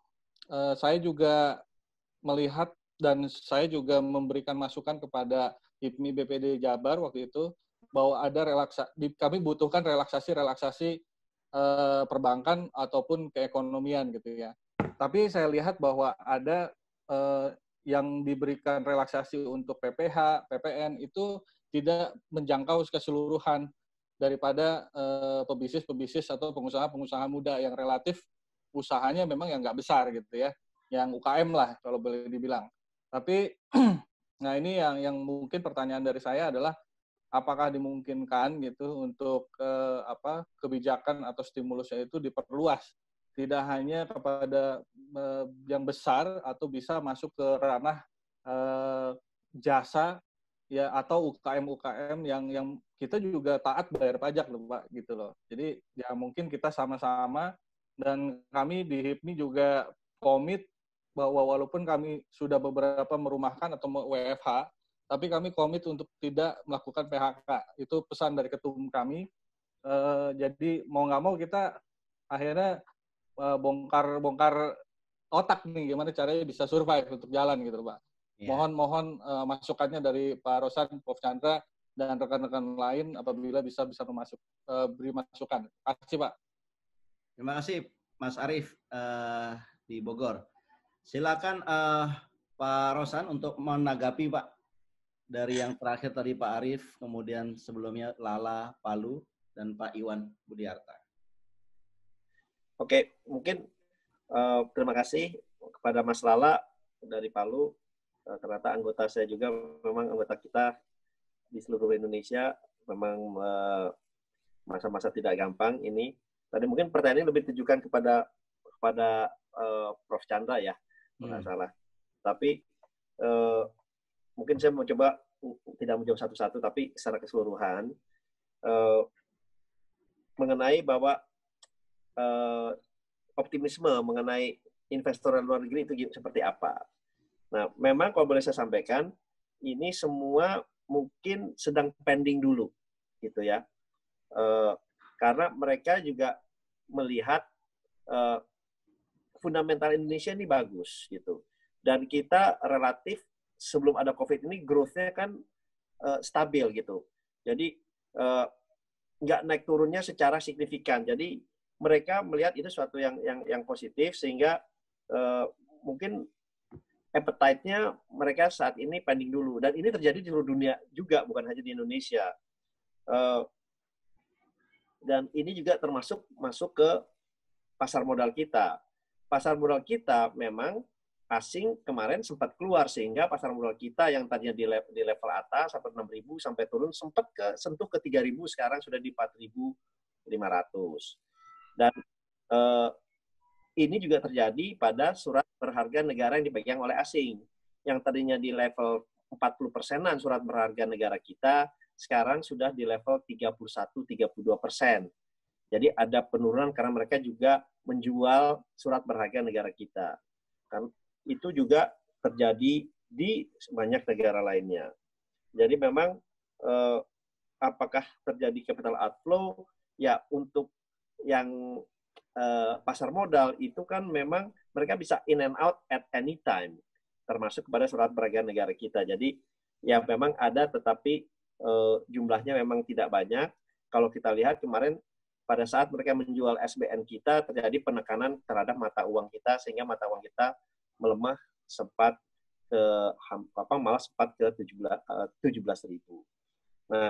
eh, saya juga melihat dan saya juga memberikan masukan kepada Hipmi B P D Jabar waktu itu bahwa ada relaksasi, kami butuhkan relaksasi-relaksasi Uh, perbankan ataupun keekonomian gitu ya. Tapi saya lihat bahwa ada uh, yang diberikan relaksasi untuk P P H, P P N itu tidak menjangkau keseluruhan daripada uh, pebisnis-pebisnis atau pengusaha-pengusaha muda yang relatif usahanya memang yang nggak besar gitu ya, yang U K M lah kalau boleh dibilang. Tapi nah ini yang yang mungkin pertanyaan dari saya adalah apakah dimungkinkan gitu untuk eh, apa kebijakan atau stimulusnya itu diperluas tidak hanya kepada eh, yang besar atau bisa masuk ke ranah eh, jasa ya atau U K M U K M yang yang kita juga taat bayar pajak loh Pak gitu loh. Jadi ya mungkin kita sama-sama dan kami di Hipmi juga komit bahwa walaupun kami sudah beberapa merumahkan atau W F H tapi kami komit untuk tidak melakukan P H K. Itu pesan dari ketum kami. E, jadi mau nggak mau kita akhirnya bongkar-bongkar e, otak nih, gimana caranya bisa survive untuk jalan gitu, Pak. Yeah. Mohon-mohon e, masukannya dari Pak Rosan, Prof Chandra, dan rekan-rekan lain apabila bisa bisa memasuk, e, beri masukan. Terima kasih, Pak. Terima kasih, Mas Arif uh, di Bogor. Silakan uh, Pak Rosan untuk menanggapi, Pak. Dari yang terakhir tadi Pak Arif, kemudian sebelumnya Lala Palu, dan Pak Iwan Budiarta. Oke, mungkin uh, terima kasih kepada Mas Lala dari Palu. Uh, ternyata anggota saya juga memang anggota kita di seluruh Indonesia memang uh, masa-masa tidak gampang ini. Tadi mungkin pertanyaan lebih ditujukan kepada kepada uh, Prof Chandra ya, nggak hmm. salah. Tapi uh, mungkin saya mau coba tidak menjawab satu-satu, tapi secara keseluruhan uh, mengenai bahwa uh, optimisme mengenai investor luar negeri itu seperti apa. Nah, memang kalau boleh saya sampaikan, ini semua mungkin sedang pending dulu, gitu ya. Uh, karena mereka juga melihat uh, fundamental Indonesia ini bagus, gitu. Dan kita relatif sebelum ada COVID ini growth-nya kan uh, stabil gitu. Jadi uh, nggak naik turunnya secara signifikan. Jadi mereka melihat itu suatu yang yang yang positif sehingga uh, mungkin appetite-nya mereka saat ini pending dulu. Dan ini terjadi di seluruh dunia juga, bukan hanya di Indonesia. Uh, dan ini juga termasuk masuk ke pasar modal kita. Pasar modal kita memang asing kemarin sempat keluar sehingga pasar modal kita yang tadinya di level, di level atas sampai enam ribu sampai turun sempat ke sentuh ke tiga ribu, sekarang sudah di empat ribu lima ratus. Dan eh, ini juga terjadi pada surat berharga negara yang dipegang oleh asing. Yang tadinya di level empat puluh persenan surat berharga negara kita, sekarang sudah di level tiga puluh satu sampai tiga puluh dua persen. Jadi ada penurunan karena mereka juga menjual surat berharga negara kita. Kan itu juga terjadi di banyak negara lainnya. Jadi memang eh, apakah terjadi capital outflow? Ya untuk yang eh, pasar modal itu kan memang mereka bisa in and out at any time, termasuk kepada surat berharga negara kita. Jadi ya memang ada, tetapi eh, jumlahnya memang tidak banyak. Kalau kita lihat kemarin pada saat mereka menjual S B N kita terjadi penekanan terhadap mata uang kita sehingga mata uang kita melemah sempat ke apa malah sempat ke tujuh belas ribu. Nah,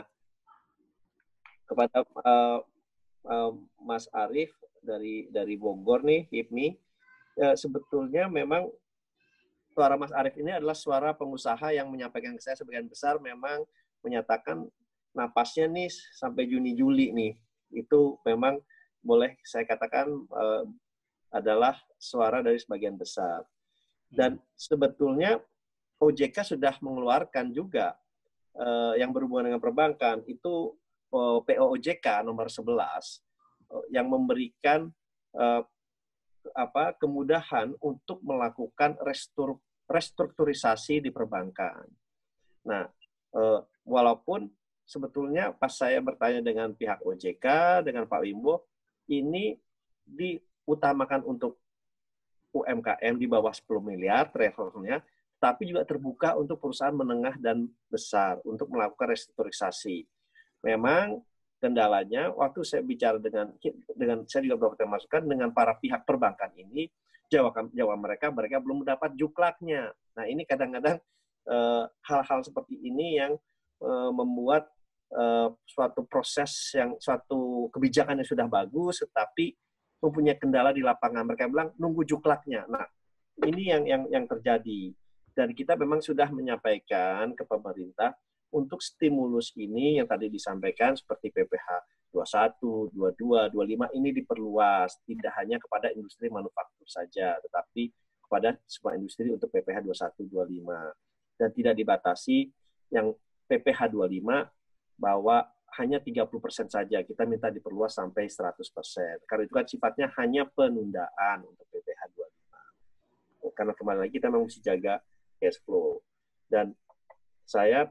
kepada uh, uh, Mas Arief dari dari Bogor nih, Hipmi, ya, sebetulnya memang suara Mas Arief ini adalah suara pengusaha yang menyampaikan ke saya sebagian besar memang menyatakan napasnya nih sampai Juni Juli nih. Itu memang boleh saya katakan uh, adalah suara dari sebagian besar. Dan sebetulnya O J K sudah mengeluarkan juga uh, yang berhubungan dengan perbankan itu uh, P O O J K nomor sebelas uh, yang memberikan uh, apa kemudahan untuk melakukan restur, restrukturisasi di perbankan. Nah, uh, walaupun sebetulnya pas saya bertanya dengan pihak O J K dengan Pak Wimbo, ini diutamakan untuk U M K M di bawah sepuluh miliar travelnya, tapi juga terbuka untuk perusahaan menengah dan besar untuk melakukan restrukturisasi. Memang kendalanya waktu saya bicara dengan dengan saya juga beberapa masukan dengan para pihak perbankan ini, jawaban jawaban mereka mereka belum mendapat juklaknya. Nah ini kadang-kadang eh, hal-hal seperti ini yang eh, membuat eh, suatu proses yang suatu kebijakan yang sudah bagus, tetapi mempunyai kendala di lapangan. Mereka bilang nunggu juklaknya. Nah, ini yang yang yang terjadi. Dan kita memang sudah menyampaikan ke pemerintah untuk stimulus ini yang tadi disampaikan seperti P P H dua puluh satu, dua puluh dua, dua puluh lima ini diperluas, tidak hanya kepada industri manufaktur saja, tetapi kepada semua industri untuk P P H dua puluh satu, dua puluh lima. Dan tidak dibatasi yang P P H dua puluh lima bahwa hanya tiga puluh persen saja, kita minta diperluas sampai seratus persen. Karena itu kan sifatnya hanya penundaan untuk P P H dua puluh lima. Karena kembali lagi kita memang mesti jaga cash flow. Dan saya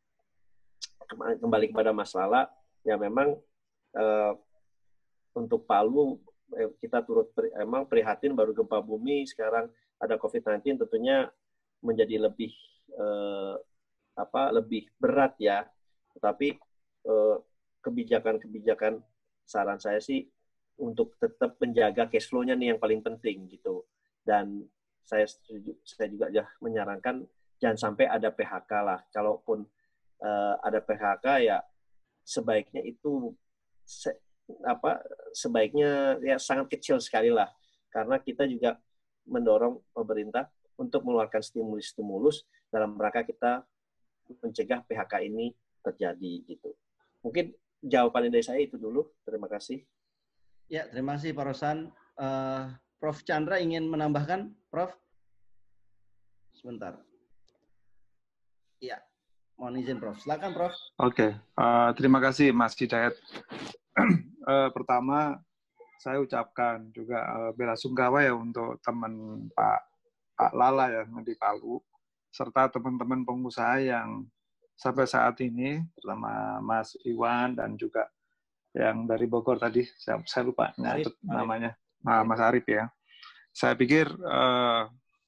kembali kepada Mas Lala, ya memang eh, untuk Palu eh, kita turut emang prihatin baru gempa bumi, sekarang ada COVID sembilan belas tentunya menjadi lebih eh, apa lebih berat ya. Tetapi kebijakan-kebijakan saran saya sih untuk tetap menjaga cash flow-nya nih yang paling penting gitu. Dan saya setuju, saya juga ya menyarankan jangan sampai ada P H K lah. Kalaupun uh, ada P H K ya sebaiknya itu se, apa sebaiknya ya sangat kecil sekali lah. karena kita juga mendorong pemerintah untuk mengeluarkan stimulus-stimulus dalam rangka kita mencegah P H K ini terjadi gitu. Mungkin jawaban dari saya itu dulu. Terima kasih. Ya, terima kasih Pak Rosan. Uh, Prof Chandra ingin menambahkan, Prof? Sebentar. Ya, mohon izin Prof. Silakan Prof. Oke, okay. uh, terima kasih Mas Hidayat. uh, pertama, saya ucapkan juga uh, bela sungkawa ya untuk teman Pak Pak Lala yang di Palu, serta teman-teman pengusaha yang sampai saat ini, terutama Mas Iwan dan juga yang dari Bogor tadi, saya, saya lupa Arif, namanya, Arif. Nah, Mas Arif ya. Saya pikir uh,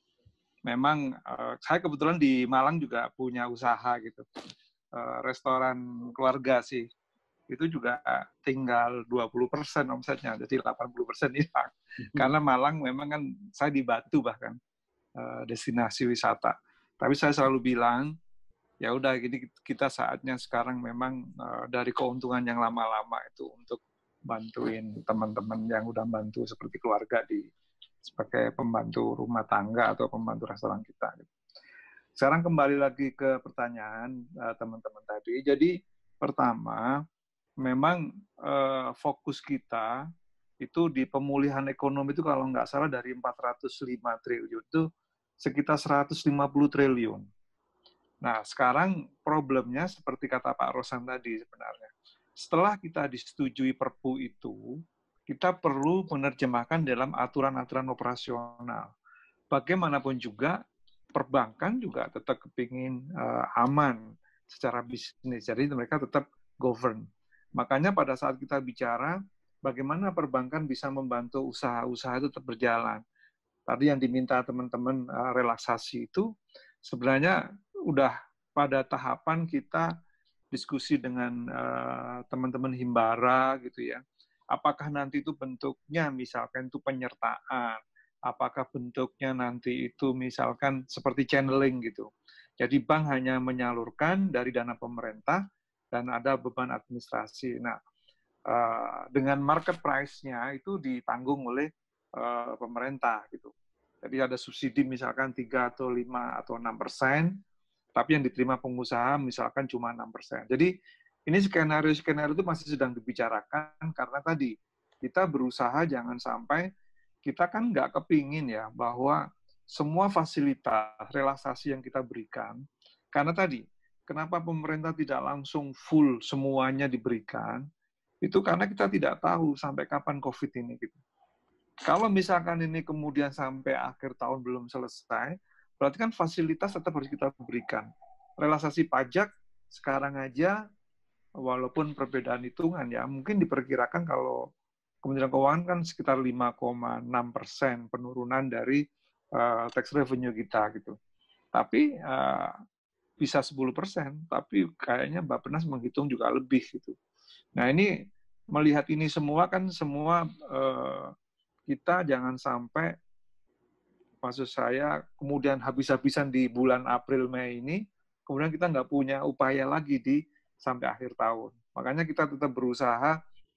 memang uh, saya kebetulan di Malang juga punya usaha gitu, uh, restoran keluarga sih. Itu juga tinggal dua puluh persen omsetnya, jadi delapan puluh persen hilang. Karena Malang memang kan saya di Batu bahkan uh, destinasi wisata. Tapi saya selalu bilang, ya udah gini kita saatnya sekarang memang uh, dari keuntungan yang lama-lama itu untuk bantuin teman-teman yang udah bantu seperti keluarga di sebagai pembantu rumah tangga atau pembantu restoran kita. Sekarang kembali lagi ke pertanyaan uh, teman-teman tadi. Jadi pertama memang uh, fokus kita itu di pemulihan ekonomi itu kalau nggak salah dari empat ratus lima triliun itu sekitar seratus lima puluh triliun. Nah, sekarang problemnya seperti kata Pak Rosan tadi sebenarnya. Setelah kita disetujui Perpu itu, kita perlu menerjemahkan dalam aturan-aturan operasional. Bagaimanapun juga, perbankan juga tetap kepingin uh, aman secara bisnis. Jadi mereka tetap govern. Makanya pada saat kita bicara, bagaimana perbankan bisa membantu usaha-usaha itu tetap berjalan. Tadi yang diminta teman-teman uh, relaksasi itu, sebenarnya udah pada tahapan kita diskusi dengan uh, teman-teman Himbara gitu ya. Apakah nanti itu bentuknya misalkan itu penyertaan, apakah bentuknya nanti itu misalkan seperti channeling gitu. Jadi bank hanya menyalurkan dari dana pemerintah dan ada beban administrasi. Nah, uh, dengan market price-nya itu ditanggung oleh uh, pemerintah gitu. Jadi ada subsidi misalkan tiga atau lima atau enam persen, tapi yang diterima pengusaha misalkan cuma enam persen. Jadi ini skenario-skenario itu masih sedang dibicarakan karena tadi kita berusaha jangan sampai kita kan nggak kepingin ya bahwa semua fasilitas relaksasi yang kita berikan, karena tadi kenapa pemerintah tidak langsung full semuanya diberikan, itu karena kita tidak tahu sampai kapan COVID ini. Gitu. Kalau misalkan ini kemudian sampai akhir tahun belum selesai, berarti kan fasilitas tetap harus kita berikan. Relaksasi pajak sekarang aja, walaupun perbedaan hitungan ya, mungkin diperkirakan kalau Kementerian Keuangan kan sekitar lima koma enam persen penurunan dari uh, tax revenue kita gitu. Tapi uh, bisa sepuluh persen, tapi kayaknya Bappenas menghitung juga lebih gitu. Nah ini melihat ini semua kan semua uh, kita jangan sampai maksud saya, kemudian habis-habisan di bulan April, Mei ini, kemudian kita nggak punya upaya lagi di sampai akhir tahun. Makanya kita tetap berusaha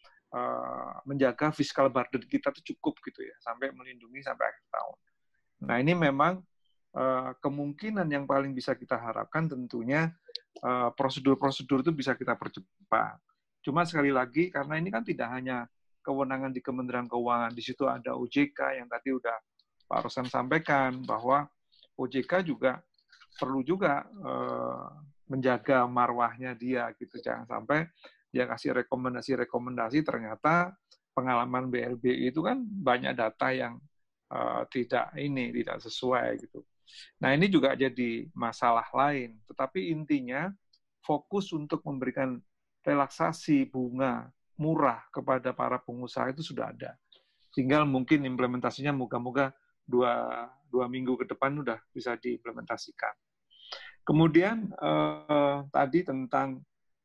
uh, menjaga fiskal burden kita itu cukup gitu ya, sampai melindungi sampai akhir tahun. Nah ini memang uh, kemungkinan yang paling bisa kita harapkan tentunya uh, prosedur-prosedur itu bisa kita percepat. Cuma sekali lagi, karena ini kan tidak hanya kewenangan di Kementerian Keuangan, di situ ada O J K yang tadi udah Pak Rosan sampaikan bahwa O J K juga perlu juga eh, menjaga marwahnya dia gitu, jangan sampai dia kasih rekomendasi-rekomendasi ternyata pengalaman B L B I itu kan banyak data yang eh, tidak ini tidak sesuai gitu. Nah ini juga jadi masalah lain. Tetapi intinya fokus untuk memberikan relaksasi bunga murah kepada para pengusaha itu sudah ada. Tinggal mungkin implementasinya moga-moga dua, dua minggu ke depan udah bisa diimplementasikan. Kemudian eh, tadi tentang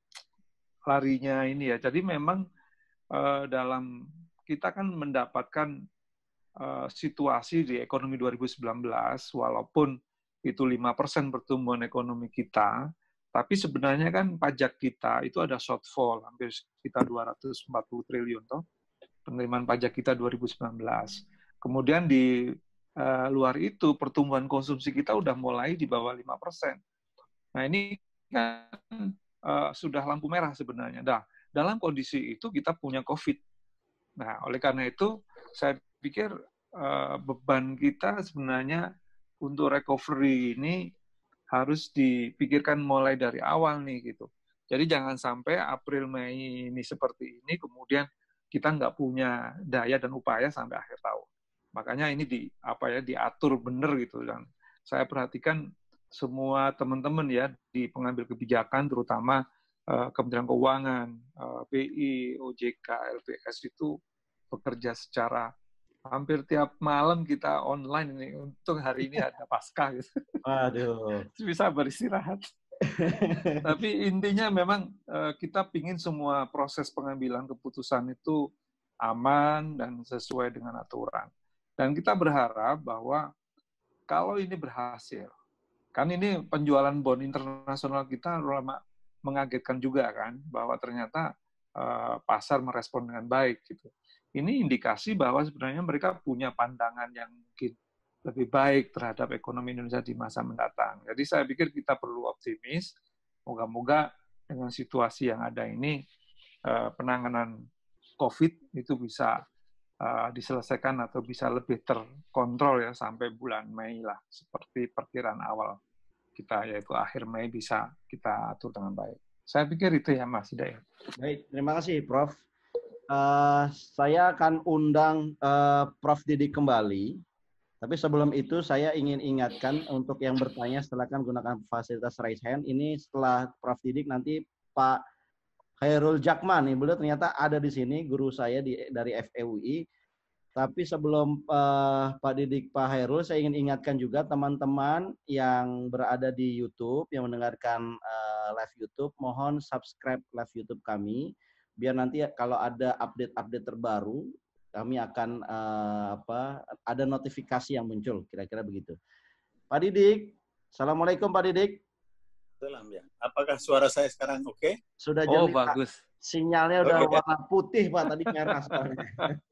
larinya ini ya, jadi memang eh, dalam kita kan mendapatkan eh, situasi di ekonomi dua ribu sembilan belas, walaupun itu lima persen pertumbuhan ekonomi kita, tapi sebenarnya kan pajak kita itu ada shortfall, hampir sekitar dua ratus empat puluh triliun toh, penerimaan pajak kita dua ribu sembilan belas. Kemudian di uh, luar itu pertumbuhan konsumsi kita udah mulai di bawah lima persen. Nah ini kan uh, sudah lampu merah sebenarnya. Nah, dalam kondisi itu kita punya COVID. Nah, oleh karena itu saya pikir uh, beban kita sebenarnya untuk recovery ini harus dipikirkan mulai dari awal nih gitu. Jadi jangan sampai April Mei ini seperti ini, kemudian kita nggak punya daya dan upaya sampai akhir tahun. Makanya ini di apa ya diatur benar gitu. Dan saya perhatikan semua teman-teman ya di pengambil kebijakan, terutama uh, Kementerian Keuangan, uh, B I, O J K, L P S itu bekerja secara hampir tiap malam kita online ini. Untung hari ini ada Paskah gitu. Waduh. Bisa beristirahat. Tapi intinya memang uh, kita pingin semua proses pengambilan keputusan itu aman dan sesuai dengan aturan. Dan kita berharap bahwa kalau ini berhasil, kan ini penjualan bond internasional kita lama mengagetkan juga kan, bahwa ternyata uh, pasar merespon dengan baik gitu. Ini indikasi bahwa sebenarnya mereka punya pandangan yang mungkin lebih baik terhadap ekonomi Indonesia di masa mendatang. Jadi saya pikir kita perlu optimis, moga-moga dengan situasi yang ada ini, uh, penanganan COVID itu bisa uh, diselesaikan atau bisa lebih terkontrol ya sampai bulan Mei lah, seperti perkiraan awal kita, yaitu akhir Mei bisa kita atur dengan baik. Saya pikir itu ya Mas Hidayat. Baik, terima kasih Prof. Uh, saya akan undang uh, Prof Didik kembali. Tapi sebelum itu saya ingin ingatkan untuk yang bertanya silakan gunakan fasilitas raise hand. Ini setelah Prof Didik nanti Pak Khairul Jakman nih, beliau ternyata ada di sini, guru saya di, dari F E U I. Tapi sebelum uh, Pak Didik, Pak Khairul, saya ingin ingatkan juga teman-teman yang berada di YouTube, yang mendengarkan uh, live YouTube, mohon subscribe live YouTube kami, biar nanti kalau ada update-update terbaru, kami akan uh, apa ada notifikasi yang muncul, kira-kira begitu. Pak Didik, Assalamualaikum Pak Didik. Salam ya. Apakah suara saya sekarang oke? Okay? Sudah oh, jadi bagus. Pak. Sinyalnya udah okay. warna putih Pak, tadi merah soalnya.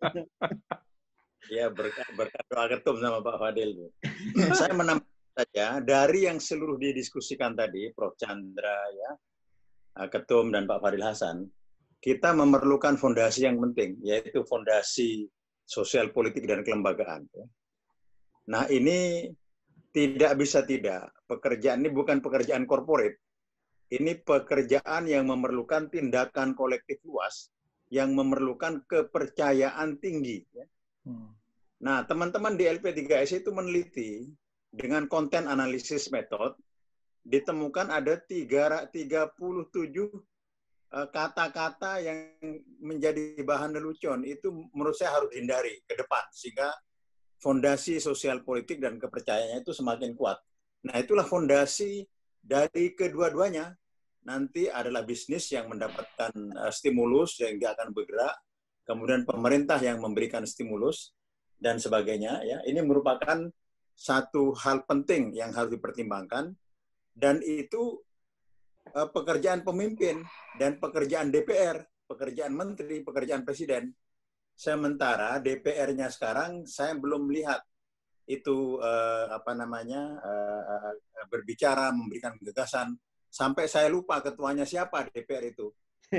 Ya, berkat, berkat doa ketum sama Pak Fadil. Saya menambahkan saja, dari yang seluruh didiskusikan tadi, Prof Chandra, ya, ketum dan Pak Fadil Hasan, kita memerlukan fondasi yang penting, yaitu fondasi sosial politik dan kelembagaan. Nah, ini tidak bisa tidak. Pekerjaan ini bukan pekerjaan korporat. Ini pekerjaan yang memerlukan tindakan kolektif luas, yang memerlukan kepercayaan tinggi. Hmm. Nah, teman-teman di L P tiga S itu meneliti dengan konten analisis metode, ditemukan ada tiga puluh tujuh kata-kata yang menjadi bahan lelucon. Itu menurut saya harus dihindari ke depan, sehingga fondasi sosial politik dan kepercayaannya itu semakin kuat. Nah, itulah fondasi dari kedua-duanya. Nanti adalah bisnis yang mendapatkan stimulus yang dia akan bergerak, kemudian pemerintah yang memberikan stimulus, dan sebagainya. Ya, ini merupakan satu hal penting yang harus dipertimbangkan, dan itu uh, pekerjaan pemimpin dan pekerjaan D P R, pekerjaan menteri, pekerjaan presiden. Sementara D P R-nya sekarang saya belum melihat itu uh, apa namanya uh, uh, berbicara, memberikan gagasan. Sampai saya lupa ketuanya siapa D P R itu.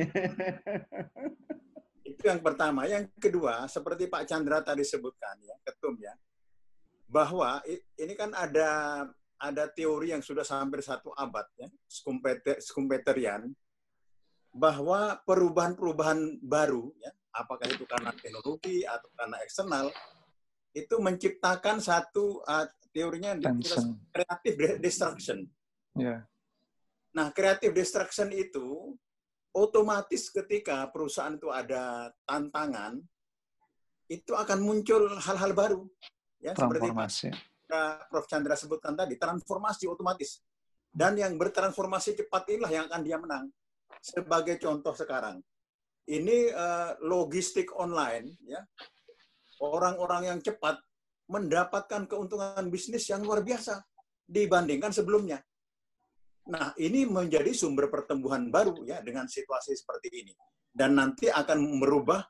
Itu yang pertama. Yang kedua, seperti Pak Chandra tadi sebutkan, ya, ketum ya, bahwa ini kan ada ada teori yang sudah hampir satu abad, ya, Schumpeterian, bahwa perubahan-perubahan baru, ya, apakah itu karena teknologi atau karena eksternal, itu menciptakan satu uh, teorinya creative destruction. Yeah. Nah, creative destruction itu otomatis ketika perusahaan itu ada tantangan, itu akan muncul hal-hal baru. Ya, transformasi. Seperti Prof Chandra sebutkan tadi, transformasi otomatis. Dan yang bertransformasi cepat inilah yang akan dia menang. Sebagai contoh sekarang, ini uh, logistik online, ya, orang-orang yang cepat mendapatkan keuntungan bisnis yang luar biasa dibandingkan sebelumnya. Nah, ini menjadi sumber pertumbuhan baru ya dengan situasi seperti ini. Dan nanti akan merubah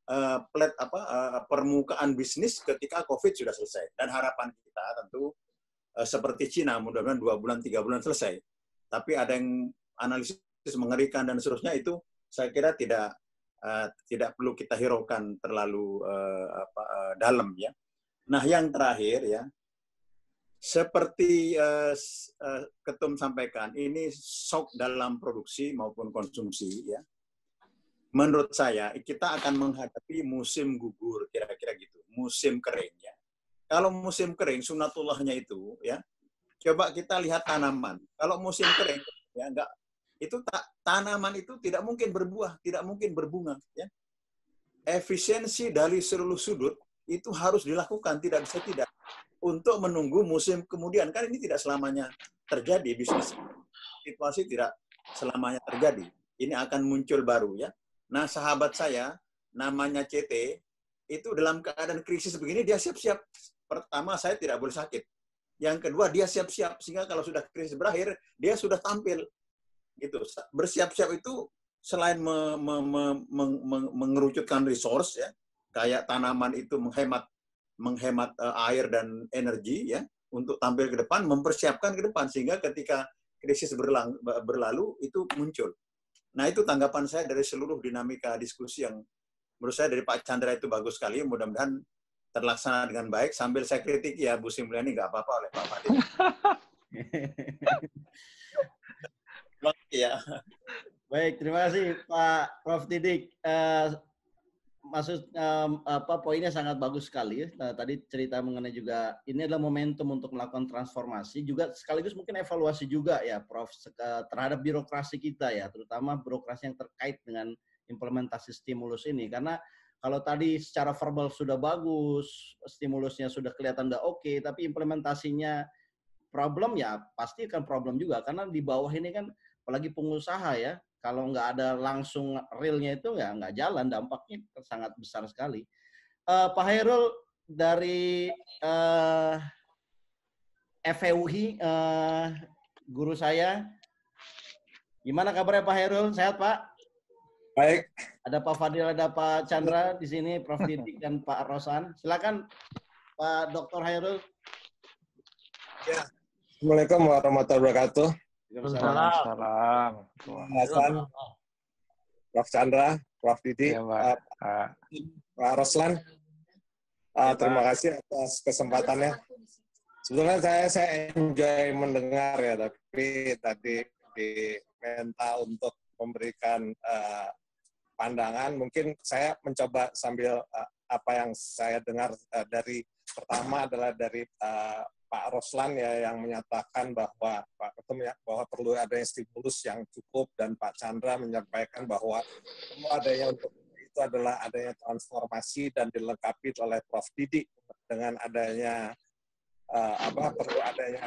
uh, plat apa uh, permukaan bisnis ketika COVID sudah selesai. Dan harapan kita tentu uh, seperti Cina, mudah-mudahan dua bulan tiga bulan selesai. Tapi ada yang analisis mengerikan dan seterusnya, itu saya kira tidak uh, tidak perlu kita hiraukan terlalu uh, apa, uh, dalam ya. Nah, yang terakhir ya, seperti uh, uh, Ketum sampaikan, ini shock dalam produksi maupun konsumsi ya. Menurut saya kita akan menghadapi musim gugur, kira-kira gitu, musim kering ya. Kalau musim kering, sunatullahnya itu ya, coba kita lihat tanaman. Kalau musim kering ya enggak, itu ta tanaman itu tidak mungkin berbuah, tidak mungkin berbunga ya. Efisiensi dari seluruh sudut itu harus dilakukan, tidak bisa tidak, untuk menunggu musim kemudian. Kan ini tidak selamanya terjadi, bisnis situasi tidak selamanya terjadi. Ini akan muncul baru ya. Nah, sahabat saya namanya C T, itu dalam keadaan krisis begini dia siap-siap. Pertama, saya tidak boleh sakit. Yang kedua, dia siap-siap sehingga kalau sudah krisis berakhir, dia sudah tampil. Gitu. Bersiap-siap itu selain me, me, me, me, me, mengerucutkan resource ya, kayak tanaman itu menghemat menghemat uh, air dan energi ya, untuk tampil ke depan, mempersiapkan ke depan sehingga ketika krisis berlang, berlalu itu muncul. Nah, itu tanggapan saya dari seluruh dinamika diskusi yang menurut saya dari Pak Chandra itu bagus sekali. Mudah-mudahan terlaksana dengan baik. Sambil saya kritik ya Bu Sri Mulyani nggak apa-apa oleh Pak Fadil. Ya. Baik, terima kasih Pak Prof Didik. Uh, maksud um, apa poinnya sangat bagus sekali. Nah, tadi cerita mengenai juga ini adalah momentum untuk melakukan transformasi, juga sekaligus mungkin evaluasi juga ya Prof terhadap birokrasi kita ya, terutama birokrasi yang terkait dengan implementasi stimulus ini. Karena kalau tadi secara verbal sudah bagus, stimulusnya sudah kelihatan udah oke, okay, tapi implementasinya problem ya pasti akan problem juga, karena di bawah ini kan apalagi pengusaha ya, kalau nggak ada langsung realnya itu nggak nggak jalan, dampaknya sangat besar sekali. Uh, Pak Hairul dari uh, F E U I, uh, guru saya, gimana kabarnya Pak Hairul? Sehat Pak? Baik. Ada Pak Fadil, ada Pak Chandra di sini, Prof Didik dan Pak Rosan. Silakan Pak Doktor Hairul. Ya. Assalamualaikum warahmatullahi wabarakatuh. Waalaikumsalam. Hasan, Prof Chandra, Prof Didi, ya, Pak. Uh, Pak Roslan. Uh, ya, terima Pak. kasih atas kesempatannya. Sebetulnya saya saya enjoy mendengar ya, tapi tadi diminta untuk memberikan uh, pandangan. Mungkin saya mencoba sambil uh, apa yang saya dengar uh, dari pertama adalah dari uh, Pak Roslan ya, yang menyatakan bahwa Pak Ketum ya, bahwa perlu adanya stimulus yang cukup, dan Pak Chandra menyampaikan bahwa perlu adanya untuk itu adalah adanya transformasi dan dilengkapi oleh Prof Didik dengan adanya uh, apa perlu adanya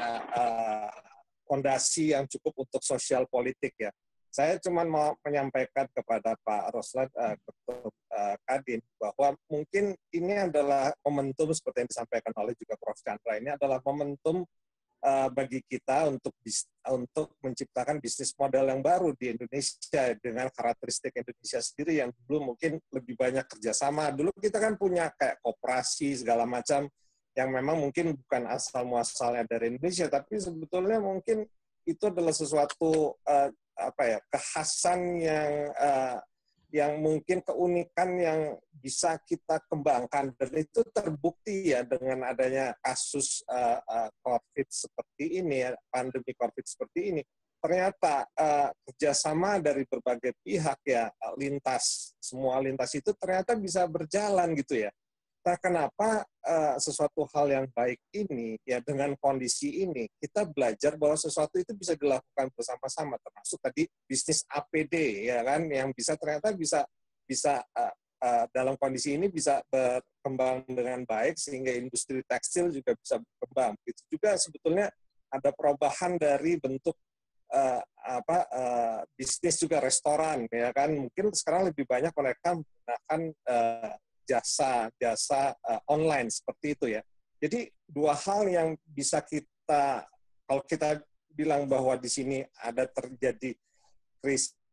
fondasi uh, yang cukup untuk sosial politik ya. Saya cuma mau menyampaikan kepada Pak Roslan, uh, Ketum uh, Kadin, bahwa mungkin ini adalah momentum seperti yang disampaikan oleh juga Prof Chandra, ini adalah momentum uh, bagi kita untuk bis, untuk menciptakan bisnis model yang baru di Indonesia dengan karakteristik Indonesia sendiri yang dulu mungkin lebih banyak kerjasama. Dulu kita kan punya kayak koperasi segala macam yang memang mungkin bukan asal muasalnya dari Indonesia, tapi sebetulnya mungkin itu adalah sesuatu uh, apa ya, kekhasan yang uh, yang mungkin keunikan yang bisa kita kembangkan, dan itu terbukti ya dengan adanya kasus uh, uh, COVID seperti ini ya, pandemi COVID seperti ini. Ternyata uh, kerjasama dari berbagai pihak ya, lintas semua lintas itu ternyata bisa berjalan gitu ya. Nah, kenapa uh, sesuatu hal yang baik ini, ya dengan kondisi ini, kita belajar bahwa sesuatu itu bisa dilakukan bersama-sama, termasuk tadi bisnis A P D, ya kan, yang bisa ternyata bisa bisa uh, uh, dalam kondisi ini bisa berkembang dengan baik, sehingga industri tekstil juga bisa berkembang. Itu juga sebetulnya ada perubahan dari bentuk uh, apa uh, bisnis juga restoran, ya kan, mungkin sekarang lebih banyak mereka menggunakan uh, jasa jasa uh, online seperti itu ya. Jadi dua hal yang bisa kita, kalau kita bilang bahwa di sini ada terjadi krisis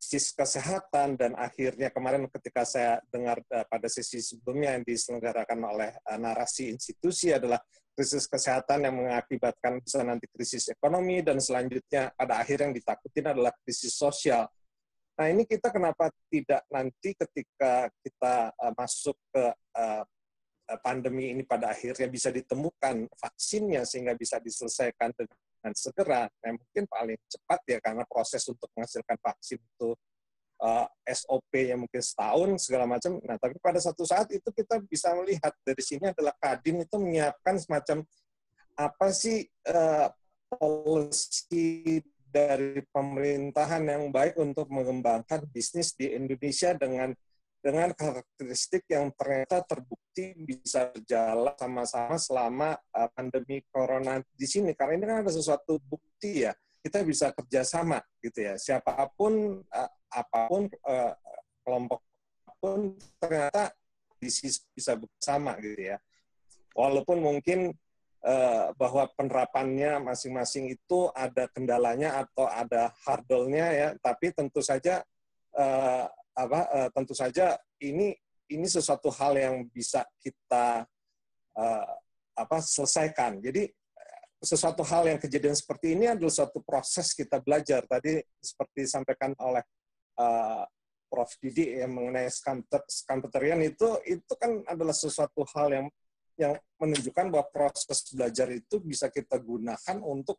krisis kesehatan, dan akhirnya kemarin ketika saya dengar uh, pada sesi sebelumnya yang diselenggarakan oleh uh, narasi institusi adalah krisis kesehatan yang mengakibatkan bisa nanti krisis ekonomi, dan selanjutnya pada akhir yang ditakutin adalah krisis sosial. Nah, ini kita kenapa tidak nanti ketika kita uh, masuk ke uh, pandemi ini pada akhirnya bisa ditemukan vaksinnya sehingga bisa diselesaikan dengan segera. Nah, mungkin paling cepat ya, karena proses untuk menghasilkan vaksin itu uh, S O P-nya mungkin setahun segala macam. Nah, tapi pada satu saat itu kita bisa melihat dari sini adalah Kadin itu menyiapkan semacam apa sih uh, policy dari pemerintahan yang baik untuk mengembangkan bisnis di Indonesia dengan dengan karakteristik yang ternyata terbukti bisa berjalan sama-sama selama uh, pandemi corona di sini. Karena ini kan ada sesuatu bukti ya, kita bisa kerjasama gitu ya. Siapapun, uh, apapun, uh, kelompok pun ternyata bisa bersama gitu ya. Walaupun mungkin uh, bahwa penerapannya masing-masing itu ada kendalanya atau ada hurdle-nya ya, tapi tentu saja uh, apa uh, tentu saja ini ini sesuatu hal yang bisa kita uh, apa selesaikan. Jadi sesuatu hal yang kejadian seperti ini adalah suatu proses kita belajar. Tadi seperti disampaikan oleh uh, Profesor Didi yang mengenai skampeterian itu itu kan adalah sesuatu hal yang yang menunjukkan bahwa proses belajar itu bisa kita gunakan untuk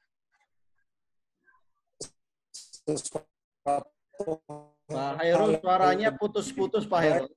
sesuatu. Pak Hairul, suaranya putus-putus Pak Hairul.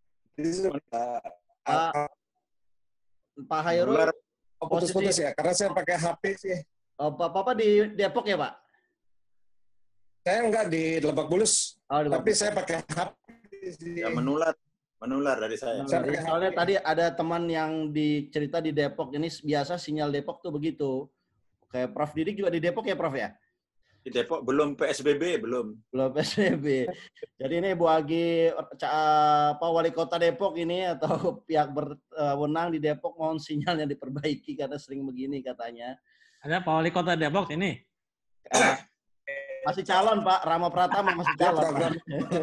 Pak, Pak Hairul, putus-putus ya, karena saya pakai H P sih. Oh, Bapak di Depok ya, Pak? Saya enggak di Lebak Bulus, oh, di tapi saya pakai H P. Ya, menular, menular dari saya. Nah, saya soalnya tadi ada teman yang dicerita di Depok, ini biasa sinyal Depok tuh begitu. Kayak Prof Didik juga di Depok ya, Prof ya? Di Depok belum P S B B, belum. Belum P S B B. Jadi ini Bu Agi, apa, Wali Kota Depok ini atau pihak berwenang di Depok mohon sinyalnya diperbaiki karena sering begini katanya. Ada Pak Wali Kota Depok ini? Uh, masih calon Pak, Rama Pratama masih calon. Pak.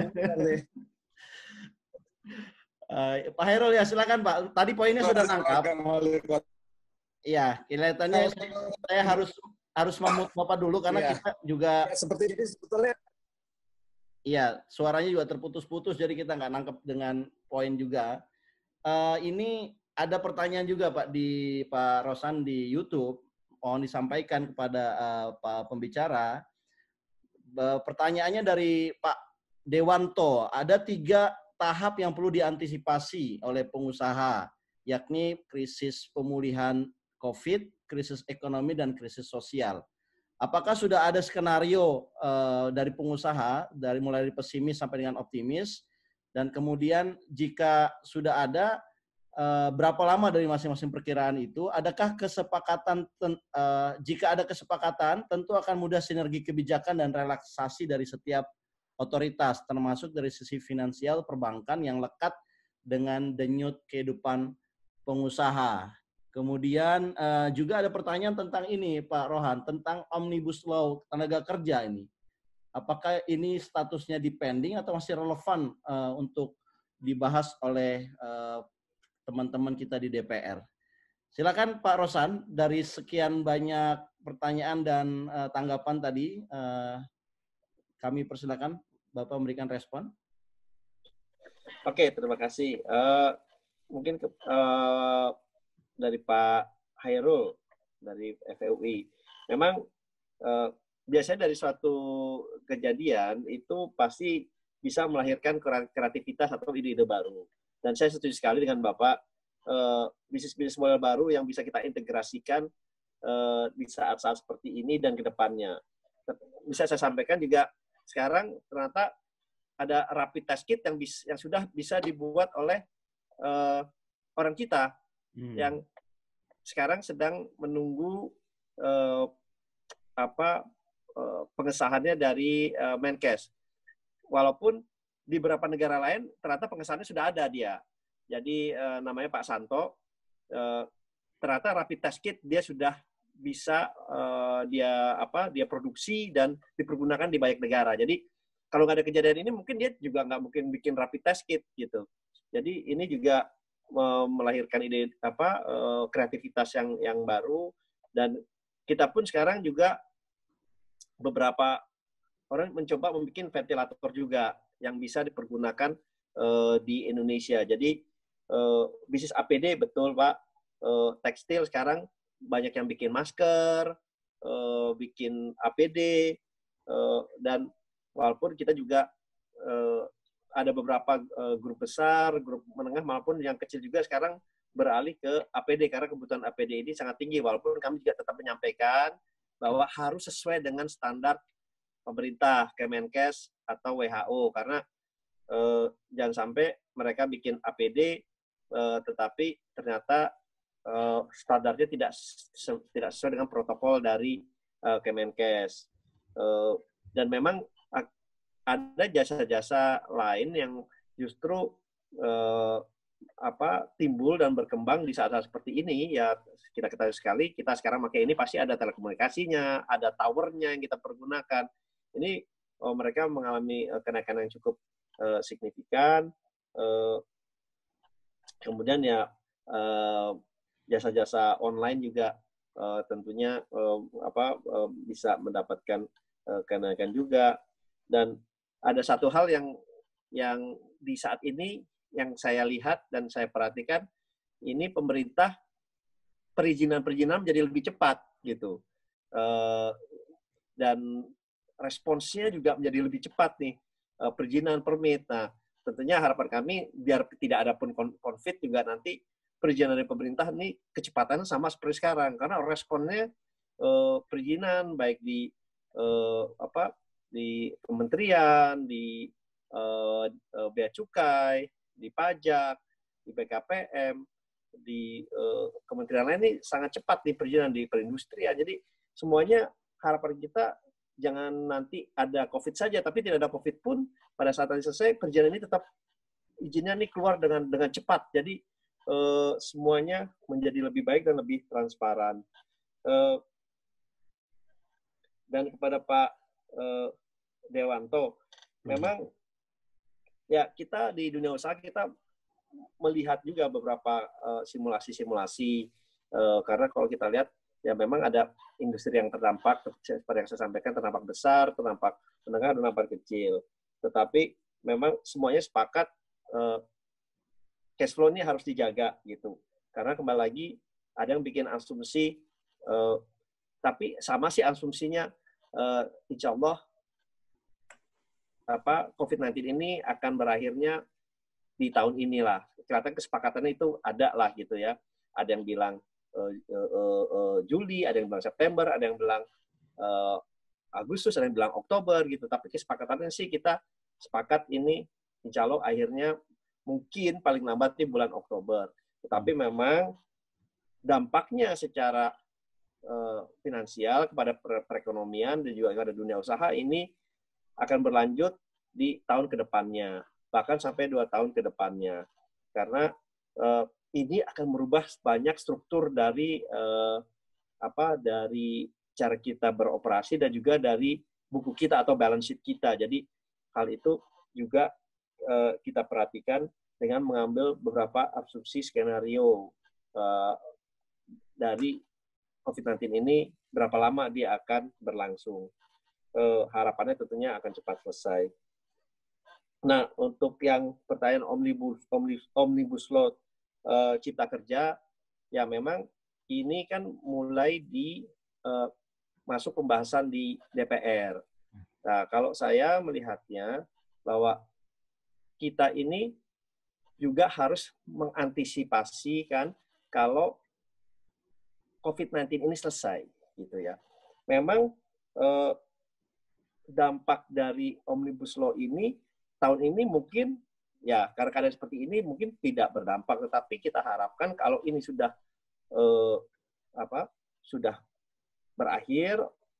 uh, Pak Hairul ya silakan Pak. Tadi poinnya sudah nangkap. Iya, kelihatannya saya harus harus memut Bapak dulu karena ya, kita juga ya, seperti ini sebetulnya. Iya, suaranya juga terputus-putus jadi kita nggak nangkep dengan poin juga. Uh, ini ada pertanyaan juga Pak di Pak Rosan di YouTube, mohon disampaikan kepada uh, Pak pembicara. Uh, pertanyaannya dari Pak Dewanto, ada tiga tahap yang perlu diantisipasi oleh pengusaha, yakni krisis pemulihan COVID, krisis ekonomi, dan krisis sosial. Apakah sudah ada skenario uh, dari pengusaha, dari mulai dari pesimis sampai dengan optimis, dan kemudian jika sudah ada, uh, berapa lama dari masing-masing perkiraan itu? Adakah kesepakatan, uh, jika ada kesepakatan, tentu akan mudah sinergi kebijakan dan relaksasi dari setiap otoritas, termasuk dari sisi finansial perbankan yang lekat dengan denyut kehidupan pengusaha. Kemudian uh, juga ada pertanyaan tentang ini Pak Rohan, tentang Omnibus Law tenaga kerja ini. Apakah ini statusnya dipending atau masih relevan uh, untuk dibahas oleh uh, teman-teman kita di D P R? Silakan Pak Rosan, dari sekian banyak pertanyaan dan uh, tanggapan tadi, uh, kami persilakan Bapak memberikan respon. Oke, terima kasih. Uh, mungkin ke, uh, dari Pak Hairul dari F E U I. Memang eh, biasanya dari suatu kejadian itu pasti bisa melahirkan kreativitas atau ide-ide baru. Dan saya setuju sekali dengan Bapak, eh, bisnis-bisnis model baru yang bisa kita integrasikan eh, di saat-saat seperti ini dan ke depannya. Bisa saya sampaikan juga sekarang ternyata ada rapid test kit yang, bis, yang sudah bisa dibuat oleh eh, orang kita. Hmm. Yang sekarang sedang menunggu eh, apa eh, pengesahannya dari eh, Menkes. Walaupun di beberapa negara lain ternyata pengesahannya sudah ada dia. Jadi eh, namanya Pak Santo. Eh, ternyata rapid test kit dia sudah bisa eh, dia apa dia produksi dan dipergunakan di banyak negara. Jadi kalau nggak ada kejadian ini mungkin dia juga nggak mungkin bikin rapid test kit gitu. Jadi ini juga melahirkan ide apa kreativitas yang yang baru, dan kita pun sekarang juga beberapa orang mencoba membuat ventilator juga yang bisa dipergunakan uh, di Indonesia. Jadi uh, bisnis A P D betul Pak, uh, tekstil sekarang banyak yang bikin masker, uh, bikin A P D, uh, dan walaupun kita juga uh, ada beberapa uh, grup besar, grup menengah maupun yang kecil juga sekarang beralih ke A P D karena kebutuhan A P D ini sangat tinggi, walaupun kami juga tetap menyampaikan bahwa harus sesuai dengan standar pemerintah, Kemenkes atau W H O, karena eh, jangan sampai mereka bikin A P D eh, tetapi ternyata eh, standarnya tidak tidak sesuai dengan protokol dari eh, Kemenkes. Eh, dan memang ada jasa-jasa lain yang justru eh, apa timbul dan berkembang di saat-saat seperti ini. Ya kita ketahui sekali, kita sekarang pakai ini pasti ada telekomunikasinya, ada towernya yang kita pergunakan. Ini oh, mereka mengalami uh, kenaikan yang cukup uh, signifikan. Uh, kemudian ya uh, jasa-jasa online juga uh, tentunya uh, apa uh, bisa mendapatkan uh, kenaikan juga. Dan ada satu hal yang yang di saat ini yang saya lihat dan saya perhatikan, ini pemerintah perizinan-perizinan menjadi lebih cepat gitu, uh, dan responsnya juga menjadi lebih cepat nih, uh, perizinan permit. Nah, tentunya harapan kami biar tidak ada pun konflik juga nanti perizinan dari pemerintah ini kecepatannya sama seperti sekarang, karena responnya uh, perizinan baik di uh, apa di kementerian, di uh, uh, Bea Cukai, di pajak, di B K P M, di uh, kementerian lain ini sangat cepat di perizinan, di perindustrian. Jadi semuanya harapan kita jangan nanti ada COVID saja, tapi tidak ada COVID pun pada saat nanti selesai perizinan ini tetap izinnya ini keluar dengan dengan cepat. Jadi uh, semuanya menjadi lebih baik dan lebih transparan. Uh, dan kepada Pak uh, Dewanto, memang ya kita di dunia usaha kita melihat juga beberapa uh, simulasi-simulasi uh, karena kalau kita lihat ya memang ada industri yang terdampak seperti yang saya sampaikan, terdampak besar, terdampak menengah, dan terdampak kecil. Tetapi memang semuanya sepakat uh, cash flow ini harus dijaga gitu. Karena kembali lagi ada yang bikin asumsi, uh, tapi sama sih asumsinya, uh, insya Allah apa COVID sembilan belas ini akan berakhirnya di tahun inilah. Kelihatan kesepakatannya itu ada lah gitu ya. Ada yang bilang uh, uh, uh, Juli, ada yang bilang September, ada yang bilang uh, Agustus, ada yang bilang Oktober gitu. Tapi kesepakatannya sih kita sepakat ini insya Allah akhirnya mungkin paling lambat di bulan Oktober. Tetapi memang dampaknya secara uh, finansial kepada perekonomian dan juga kepada dunia usaha ini akan berlanjut di tahun ke depannya, bahkan sampai dua tahun ke depannya. Karena uh, ini akan merubah banyak struktur dari uh, apa dari cara kita beroperasi dan juga dari buku kita atau balance sheet kita. Jadi hal itu juga uh, kita perhatikan dengan mengambil beberapa asumsi skenario uh, dari COVID sembilan belas ini, berapa lama dia akan berlangsung. Uh, harapannya tentunya akan cepat selesai. Nah, untuk yang pertanyaan omnibus omnibus, omnibus law uh, cipta kerja, ya memang ini kan mulai di uh, masuk pembahasan di D P R. Nah, kalau saya melihatnya bahwa kita ini juga harus mengantisipasi kan kalau COVID sembilan belas ini selesai, gitu ya. Memang uh, dampak dari Omnibus Law ini tahun ini mungkin ya karena keadaan seperti ini mungkin tidak berdampak, tetapi kita harapkan kalau ini sudah eh, apa sudah berakhir,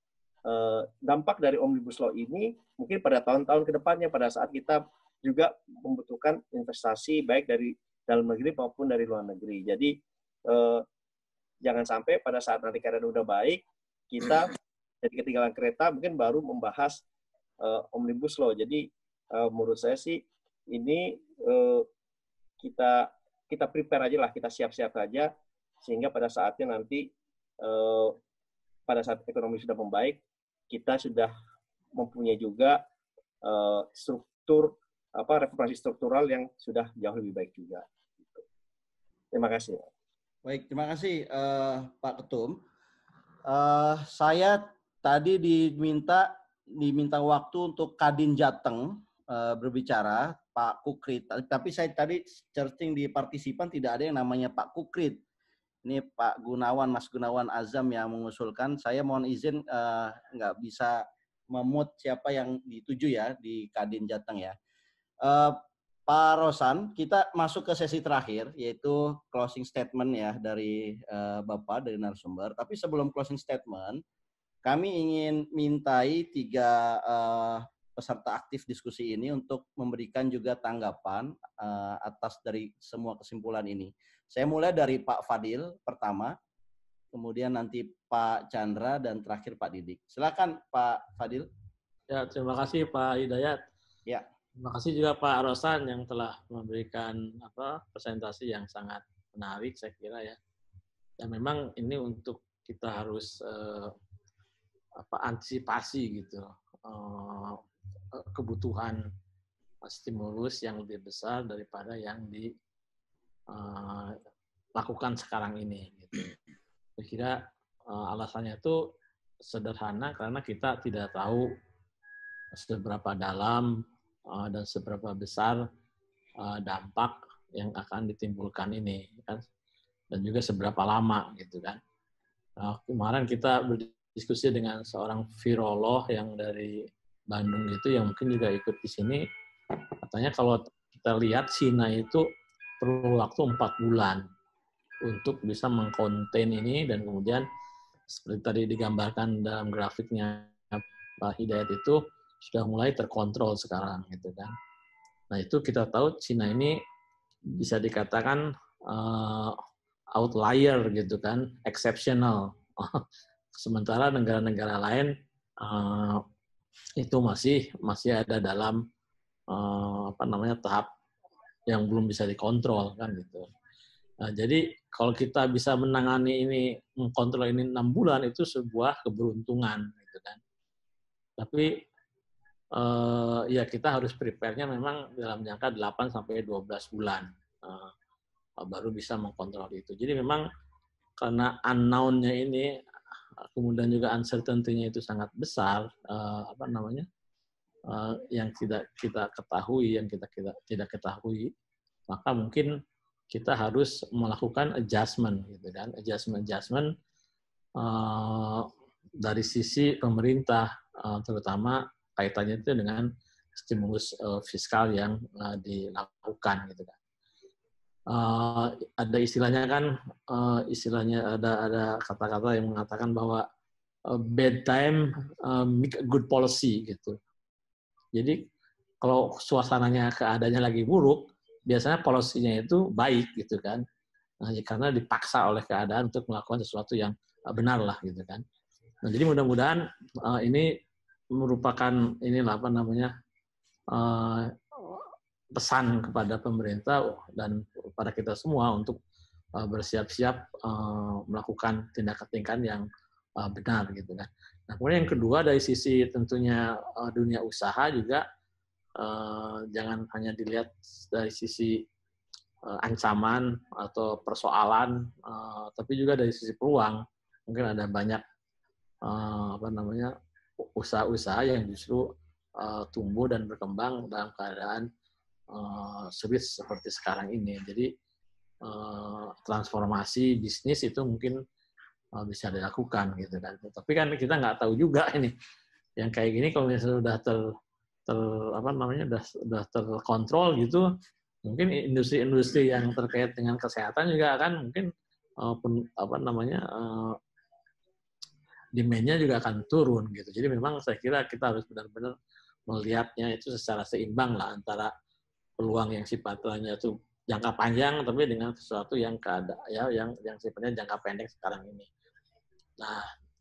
eh, dampak dari Omnibus Law ini mungkin pada tahun-tahun ke depannya pada saat kita juga membutuhkan investasi baik dari dalam negeri maupun dari luar negeri. Jadi eh, jangan sampai pada saat nanti keadaan udah baik kita jadi ketinggalan kereta, mungkin baru membahas uh, omnibus law. Jadi uh, menurut saya sih ini uh, kita kita prepare aja lah, kita siap-siap aja sehingga pada saatnya nanti uh, pada saat ekonomi sudah membaik, kita sudah mempunyai juga uh, struktur apa reformasi struktural yang sudah jauh lebih baik juga. Terima kasih. Baik, terima kasih uh, Pak Ketum. Uh, saya tadi diminta diminta waktu untuk Kadin Jateng uh, berbicara, Pak Kukrit. Tapi saya tadi searching di partisipan tidak ada yang namanya Pak Kukrit. Ini Pak Gunawan, Mas Gunawan Azam yang mengusulkan. Saya mohon izin uh, nggak bisa memut siapa yang dituju ya di Kadin Jateng ya. Uh, Pak Rosan, kita masuk ke sesi terakhir yaitu closing statement ya dari uh, Bapak dari narasumber. Tapi sebelum closing statement, kami ingin mintai tiga uh, peserta aktif diskusi ini untuk memberikan juga tanggapan uh, atas dari semua kesimpulan ini. Saya mulai dari Pak Fadil pertama, kemudian nanti Pak Chandra, dan terakhir Pak Didik. Silakan Pak Fadil. Ya, terima kasih Pak Hidayat. Ya. Terima kasih juga Pak Rosan yang telah memberikan apa presentasi yang sangat menarik saya kira ya. Dan memang ini untuk kita harus eh, apa antisipasi gitu eh, kebutuhan stimulus yang lebih besar daripada yang di Uh, lakukan sekarang ini. Gitu. Saya kira uh, alasannya itu sederhana karena kita tidak tahu seberapa dalam uh, dan seberapa besar uh, dampak yang akan ditimbulkan ini, kan? Dan juga seberapa lama, gitu kan. Uh, kemarin kita berdiskusi dengan seorang virolog yang dari Bandung itu yang mungkin juga ikut di sini. Katanya kalau kita lihat Cina itu perlu waktu empat bulan untuk bisa mengkonten ini dan kemudian seperti tadi digambarkan dalam grafiknya Pak Hidayat itu sudah mulai terkontrol sekarang gitu kan. Nah itu kita tahu Cina ini bisa dikatakan uh, outlier gitu kan, exceptional. Sementara negara-negara lain uh, itu masih masih ada dalam uh, apa namanya tahap yang belum bisa dikontrol kan gitu. Nah, jadi kalau kita bisa menangani ini, mengkontrol ini enam bulan itu sebuah keberuntungan gitu kan. Tapi eh, ya kita harus prepare-nya memang dalam jangka delapan sampai dua belas bulan eh, baru bisa mengkontrol itu. Jadi memang karena unknown-nya ini kemudian juga uncertainty-nya itu sangat besar eh, apa namanya? Uh, yang tidak kita ketahui, yang kita, kita tidak ketahui, maka mungkin kita harus melakukan adjustment, gitu kan? Adjustment, adjustment uh, dari sisi pemerintah, uh, terutama kaitannya itu dengan stimulus uh, fiskal yang uh, dilakukan, gitu kan? Uh, ada istilahnya kan, uh, istilahnya ada ada kata-kata yang mengatakan bahwa uh, bad time uh, make a good policy, gitu. Jadi kalau suasananya keadaannya lagi buruk, biasanya polisinya itu baik gitu kan, nah, karena dipaksa oleh keadaan untuk melakukan sesuatu yang benar lah gitu kan. Nah, jadi mudah-mudahan uh, ini merupakan inilah apa namanya uh, pesan kepada pemerintah dan kepada kita semua untuk uh, bersiap-siap uh, melakukan tindakan-tindakan yang uh, benar gitu kan. Nah, kemudian yang kedua dari sisi tentunya uh, dunia usaha juga uh, jangan hanya dilihat dari sisi uh, ancaman atau persoalan, uh, tapi juga dari sisi peluang. Mungkin ada banyak uh, apa namanya usaha-usaha yang justru uh, tumbuh dan berkembang dalam keadaan uh, sulit seperti sekarang ini. Jadi uh, transformasi bisnis itu mungkin bisa dilakukan gitu kan. Tapi kan kita nggak tahu juga ini yang kayak gini kalau misalnya sudah ter, ter apa namanya sudah sudah terkontrol gitu, mungkin industri-industri yang terkait dengan kesehatan juga akan mungkin uh, pen, apa namanya uh, demand-nya juga akan turun gitu. Jadi memang saya kira kita harus benar-benar melihatnya itu secara seimbang lah antara peluang yang sifatnya itu jangka panjang tapi dengan sesuatu yang keada ya yang yang sifatnya jangka pendek sekarang ini. Nah,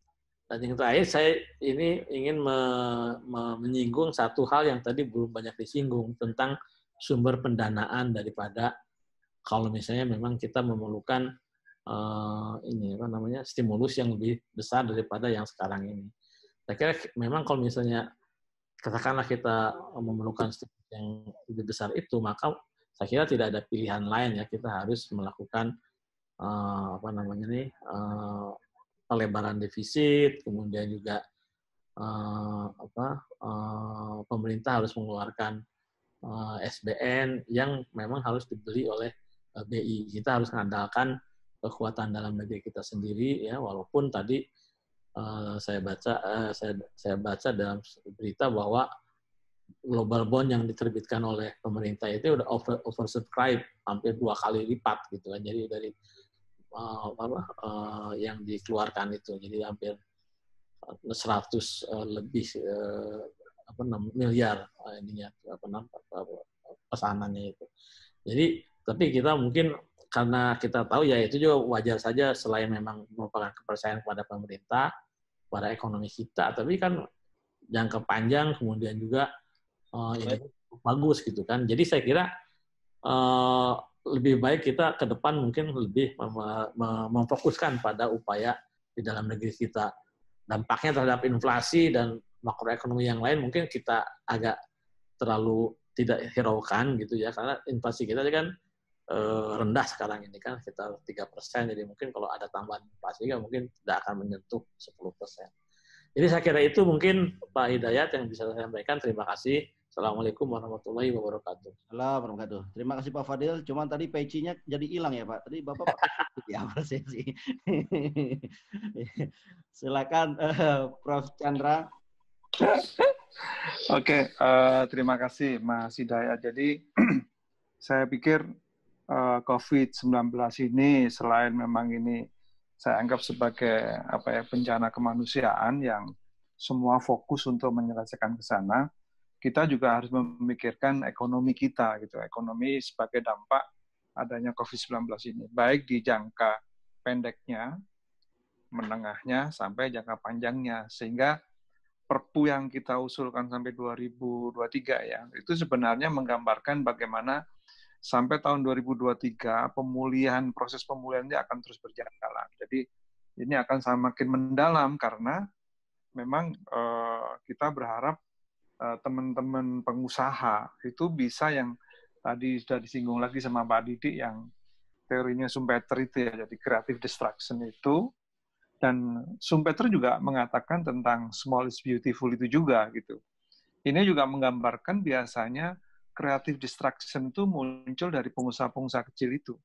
Dan yang terakhir, saya ini ingin me, me, menyinggung satu hal yang tadi belum banyak disinggung tentang sumber pendanaan daripada kalau misalnya memang kita memerlukan uh, ini apa namanya stimulus yang lebih besar daripada yang sekarang ini. Saya kira memang kalau misalnya katakanlah kita memerlukan stimulus yang lebih besar itu, maka saya kira tidak ada pilihan lain ya, kita harus melakukan uh, apa namanya nih uh, pelebaran defisit, kemudian juga uh, apa uh, pemerintah harus mengeluarkan uh, S B N yang memang harus dibeli oleh B I. Kita harus mengandalkan kekuatan dalam negeri kita sendiri ya, walaupun tadi uh, saya baca uh, saya saya baca dalam berita bahwa global bond yang diterbitkan oleh pemerintah itu udah over oversubscribed hampir dua kali lipat gitu kan. Jadi dari uh, apa uh, yang dikeluarkan itu jadi hampir seratus uh, lebih uh, apa enam miliar uh, ininya apa namanya pesanannya itu. Jadi tapi kita mungkin karena kita tahu ya itu juga wajar saja selain memang merupakan kepercayaan kepada pemerintah, pada ekonomi kita, tapi kan jangka panjang kemudian juga uh, ini bagus gitu kan. Jadi saya kira uh, lebih baik kita ke depan mungkin lebih mem- mem- memfokuskan pada upaya di dalam negeri kita. Dampaknya terhadap inflasi dan makroekonomi yang lain mungkin kita agak terlalu tidak hiraukan gitu ya, karena inflasi kita kan rendah sekarang ini kan sekitar tiga persen, jadi mungkin kalau ada tambahan inflasi kan mungkin tidak akan menyentuh sepuluh persen. Jadi saya kira itu mungkin Pak Hidayat yang bisa saya sampaikan. Terima kasih. Assalamualaikum warahmatullahi wabarakatuh. Assalamualaikum warahmatullahi wabarakatuh. Terima kasih Pak Fadil. Cuman tadi pecinya jadi hilang ya Pak. Tadi Bapak pakai apresiasi. Silakan uh, Prof Chandra. Oke, uh, terima kasih Mas Hidayat. Jadi saya pikir COVID sembilan belas ini selain memang ini saya anggap sebagai apa ya bencana kemanusiaan yang semua fokus untuk menyelesaikan ke sana, kita juga harus memikirkan ekonomi kita gitu, ekonomi sebagai dampak adanya COVID sembilan belas ini, baik di jangka pendeknya, menengahnya sampai jangka panjangnya, sehingga Perpu yang kita usulkan sampai dua ribu dua puluh tiga ya, itu sebenarnya menggambarkan bagaimana sampai tahun dua ribu dua puluh tiga pemulihan proses pemulihan ini akan terus berjalan. Jadi ini akan semakin mendalam karena memang uh, kita berharap uh, teman-teman pengusaha itu bisa yang tadi sudah disinggung lagi sama Pak Didik yang teorinya Schumpeter itu ya, jadi creative destruction itu, dan Schumpeter juga mengatakan tentang small is beautiful itu juga gitu. Ini juga menggambarkan biasanya creative destruction itu muncul dari pengusaha-pengusaha kecil itu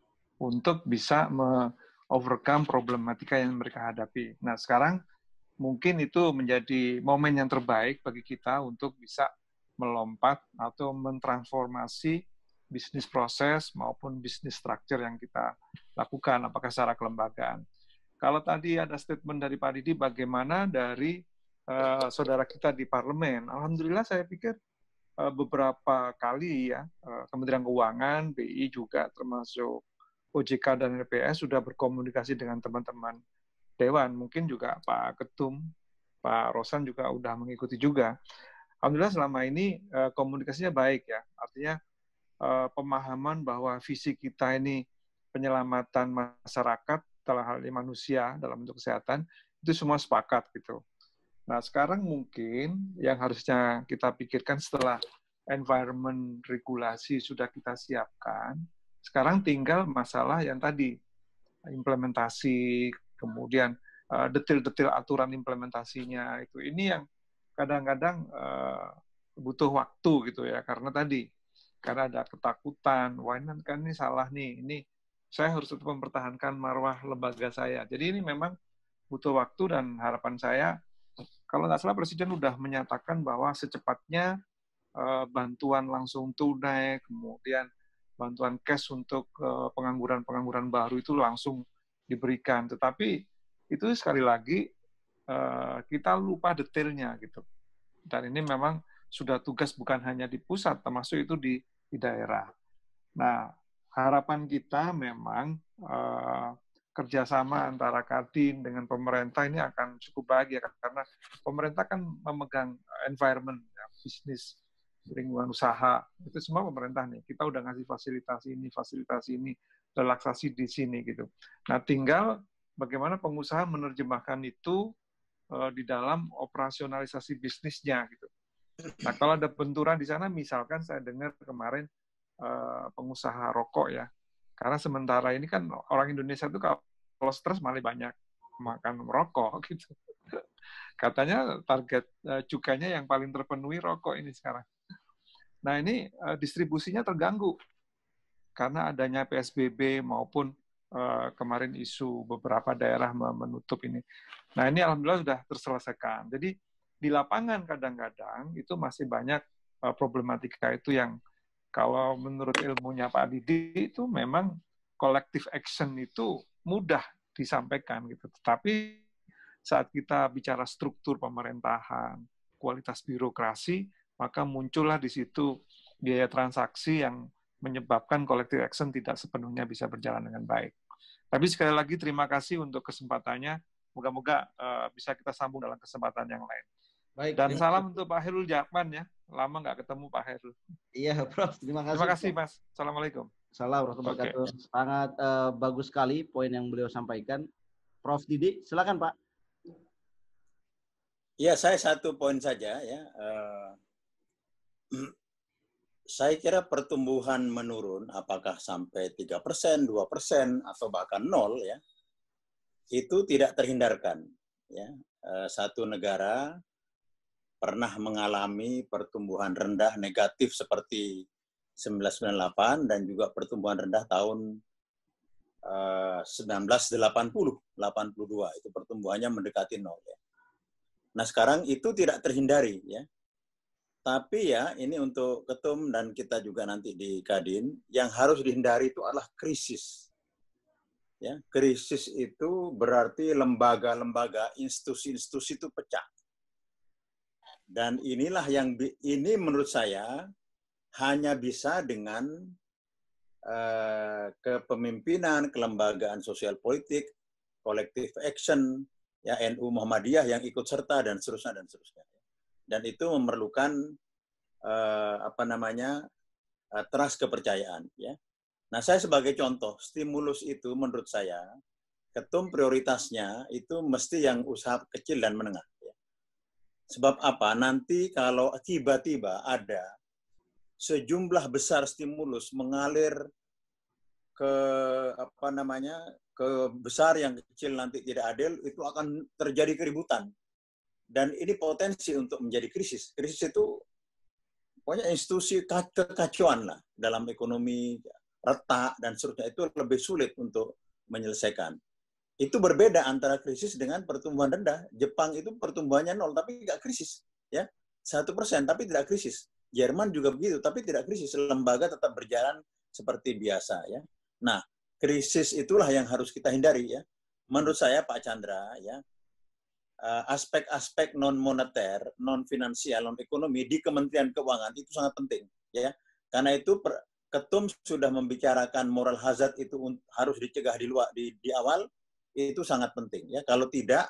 untuk bisa me-overcome problematika yang mereka hadapi. Nah, sekarang mungkin itu menjadi momen yang terbaik bagi kita untuk bisa melompat atau mentransformasi bisnis proses maupun bisnis structure yang kita lakukan, apakah secara kelembagaan. Kalau tadi ada statement dari Pak Didi, bagaimana dari uh, saudara kita di parlemen, alhamdulillah saya pikir beberapa kali ya Kementerian Keuangan, B I juga termasuk O J K dan L P S sudah berkomunikasi dengan teman-teman Dewan. Mungkin juga Pak Ketum, Pak Rosan juga sudah mengikuti juga. Alhamdulillah selama ini komunikasinya baik ya. Artinya pemahaman bahwa visi kita ini penyelamatan masyarakat dalam hal ini manusia dalam bentuk kesehatan itu semua sepakat gitu. Nah, sekarang mungkin yang harusnya kita pikirkan setelah environment regulasi sudah kita siapkan, sekarang tinggal masalah yang tadi, implementasi, kemudian detail-detail aturan implementasinya, itu ini yang kadang-kadang butuh waktu gitu ya, karena tadi, karena ada ketakutan, wah ini kan ini salah nih, ini saya harus tetap mempertahankan marwah lembaga saya. Jadi ini memang butuh waktu dan harapan saya, kalau nggak salah Presiden sudah menyatakan bahwa secepatnya uh, bantuan langsung tunai, kemudian bantuan cash untuk uh, pengangguran-pengangguran baru itu langsung diberikan. Tetapi itu sekali lagi uh, kita lupa detailnya gitu. Dan ini memang sudah tugas bukan hanya di pusat, termasuk itu di, di daerah. Nah, harapan kita memang uh, kerjasama antara Kadin dengan pemerintah ini akan cukup bahagia karena pemerintah kan memegang environment, ya, bisnis, lingkungan usaha, itu semua pemerintah nih. Kita udah ngasih fasilitas ini, fasilitas ini, relaksasi di sini gitu. Nah, tinggal bagaimana pengusaha menerjemahkan itu uh, di dalam operasionalisasi bisnisnya gitu. Nah, kalau ada benturan di sana, misalkan saya dengar kemarin uh, pengusaha rokok ya, karena sementara ini kan orang Indonesia itu kalau stres malah banyak makan rokok gitu. Katanya target uh, cukainya yang paling terpenuhi rokok ini sekarang. Nah, ini uh, distribusinya terganggu karena adanya P S B B maupun uh, kemarin isu beberapa daerah menutup ini. Nah, ini alhamdulillah sudah terselesaikan. Jadi di lapangan kadang-kadang itu masih banyak uh, problematika itu yang kalau menurut ilmunya Pak Didi itu memang collective action itu mudah disampaikan gitu. Tetapi saat kita bicara struktur pemerintahan, kualitas birokrasi, maka muncullah di situ biaya transaksi yang menyebabkan collective action tidak sepenuhnya bisa berjalan dengan baik. Tapi sekali lagi terima kasih untuk kesempatannya. Moga-moga uh, bisa kita sambung dalam kesempatan yang lain. Baik, dan salam untuk Pak Hairul Jakman ya. Lama nggak ketemu Pak Hairul. Iya, Prof. Terima kasih. Terima kasih, Mas. Assalamualaikum. Salam warahmatullahi wabarakatuh. Okay. Sangat uh, bagus sekali poin yang beliau sampaikan. Prof Didi, silakan Pak. Ya, saya satu poin saja ya. Uh, saya kira pertumbuhan menurun, apakah sampai tiga persen, dua persen, atau bahkan nol, ya, itu tidak terhindarkan. Ya. Satu negara pernah mengalami pertumbuhan rendah negatif seperti seribu sembilan ratus sembilan puluh delapan dan juga pertumbuhan rendah tahun uh, seribu sembilan ratus delapan puluh, delapan puluh dua, itu pertumbuhannya mendekati nol. Ya. Nah, sekarang itu tidak terhindari, ya. Tapi ya, ini untuk Ketum dan kita juga nanti di Kadin, yang harus dihindari itu adalah krisis. Ya, krisis itu berarti lembaga-lembaga, institusi-institusi itu pecah. Dan inilah yang, ini menurut saya, hanya bisa dengan uh, kepemimpinan, kelembagaan sosial politik, collective action, ya N U Muhammadiyah yang ikut serta, dan seterusnya, dan seterusnya. Dan itu memerlukan uh, apa namanya uh, trust kepercayaan. Ya. Nah, saya sebagai contoh stimulus itu menurut saya Ketum prioritasnya itu mesti yang usaha kecil dan menengah. Ya. Sebab apa? Nanti kalau tiba-tiba ada sejumlah besar stimulus mengalir ke apa namanya ke besar yang kecil nanti tidak adil, itu akan terjadi keributan. Dan ini potensi untuk menjadi krisis. Krisis itu pokoknya institusi kekacauan lah dalam ekonomi, retak, dan seterusnya. Itu lebih sulit untuk menyelesaikan. Itu berbeda antara krisis dengan pertumbuhan rendah. Jepang itu pertumbuhannya nol, tapi nggak krisis. Ya, satu persen, tapi tidak krisis. Jerman juga begitu, tapi tidak krisis. Lembaga tetap berjalan seperti biasa. Ya. Nah, krisis itulah yang harus kita hindari. Ya. Menurut saya, Pak Chandra, ya, aspek-aspek non-moneter, non-finansial, non-ekonomi di Kementerian Keuangan itu sangat penting. Ya. Karena itu per, Ketum sudah membicarakan moral hazard itu harus dicegah di luar di, di awal, itu sangat penting. Ya. Kalau tidak,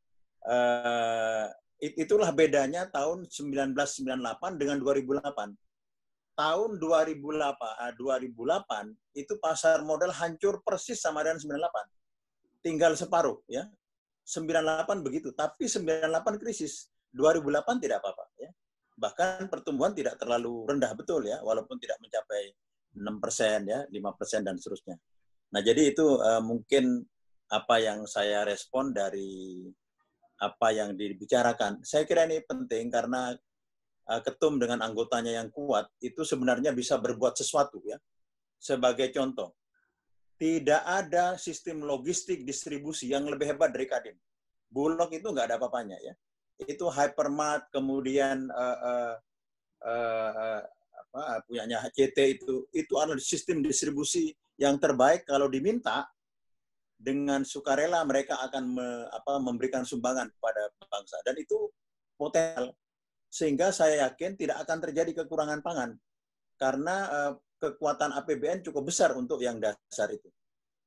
uh, itulah bedanya tahun seribu sembilan ratus sembilan puluh delapan dengan dua ribu delapan. Tahun dua ribu delapan, dua ribu delapan itu pasar modal hancur persis sama dengan sembilan puluh delapan. Tinggal separuh. Ya. sembilan puluh delapan begitu, tapi sembilan puluh delapan krisis. dua ribu delapan tidak apa-apa. Ya. Bahkan pertumbuhan tidak terlalu rendah, betul ya, walaupun tidak mencapai enam persen, ya, lima persen, dan seterusnya. Nah, jadi itu uh, mungkin apa yang saya respon dari apa yang dibicarakan. Saya kira ini penting karena uh, Ketum dengan anggotanya yang kuat, itu sebenarnya bisa berbuat sesuatu. Ya. Sebagai contoh, tidak ada sistem logistik distribusi yang lebih hebat dari Kadin. Bulog itu nggak ada apa-apanya, ya. Itu Hypermart, kemudian uh, uh, uh, apa, punyanya H C T itu, itu adalah sistem distribusi yang terbaik. Kalau diminta, dengan sukarela mereka akan me, apa, memberikan sumbangan kepada bangsa. Dan itu potensial. Sehingga saya yakin tidak akan terjadi kekurangan pangan. Karena uh, kekuatan A P B N cukup besar untuk yang dasar itu.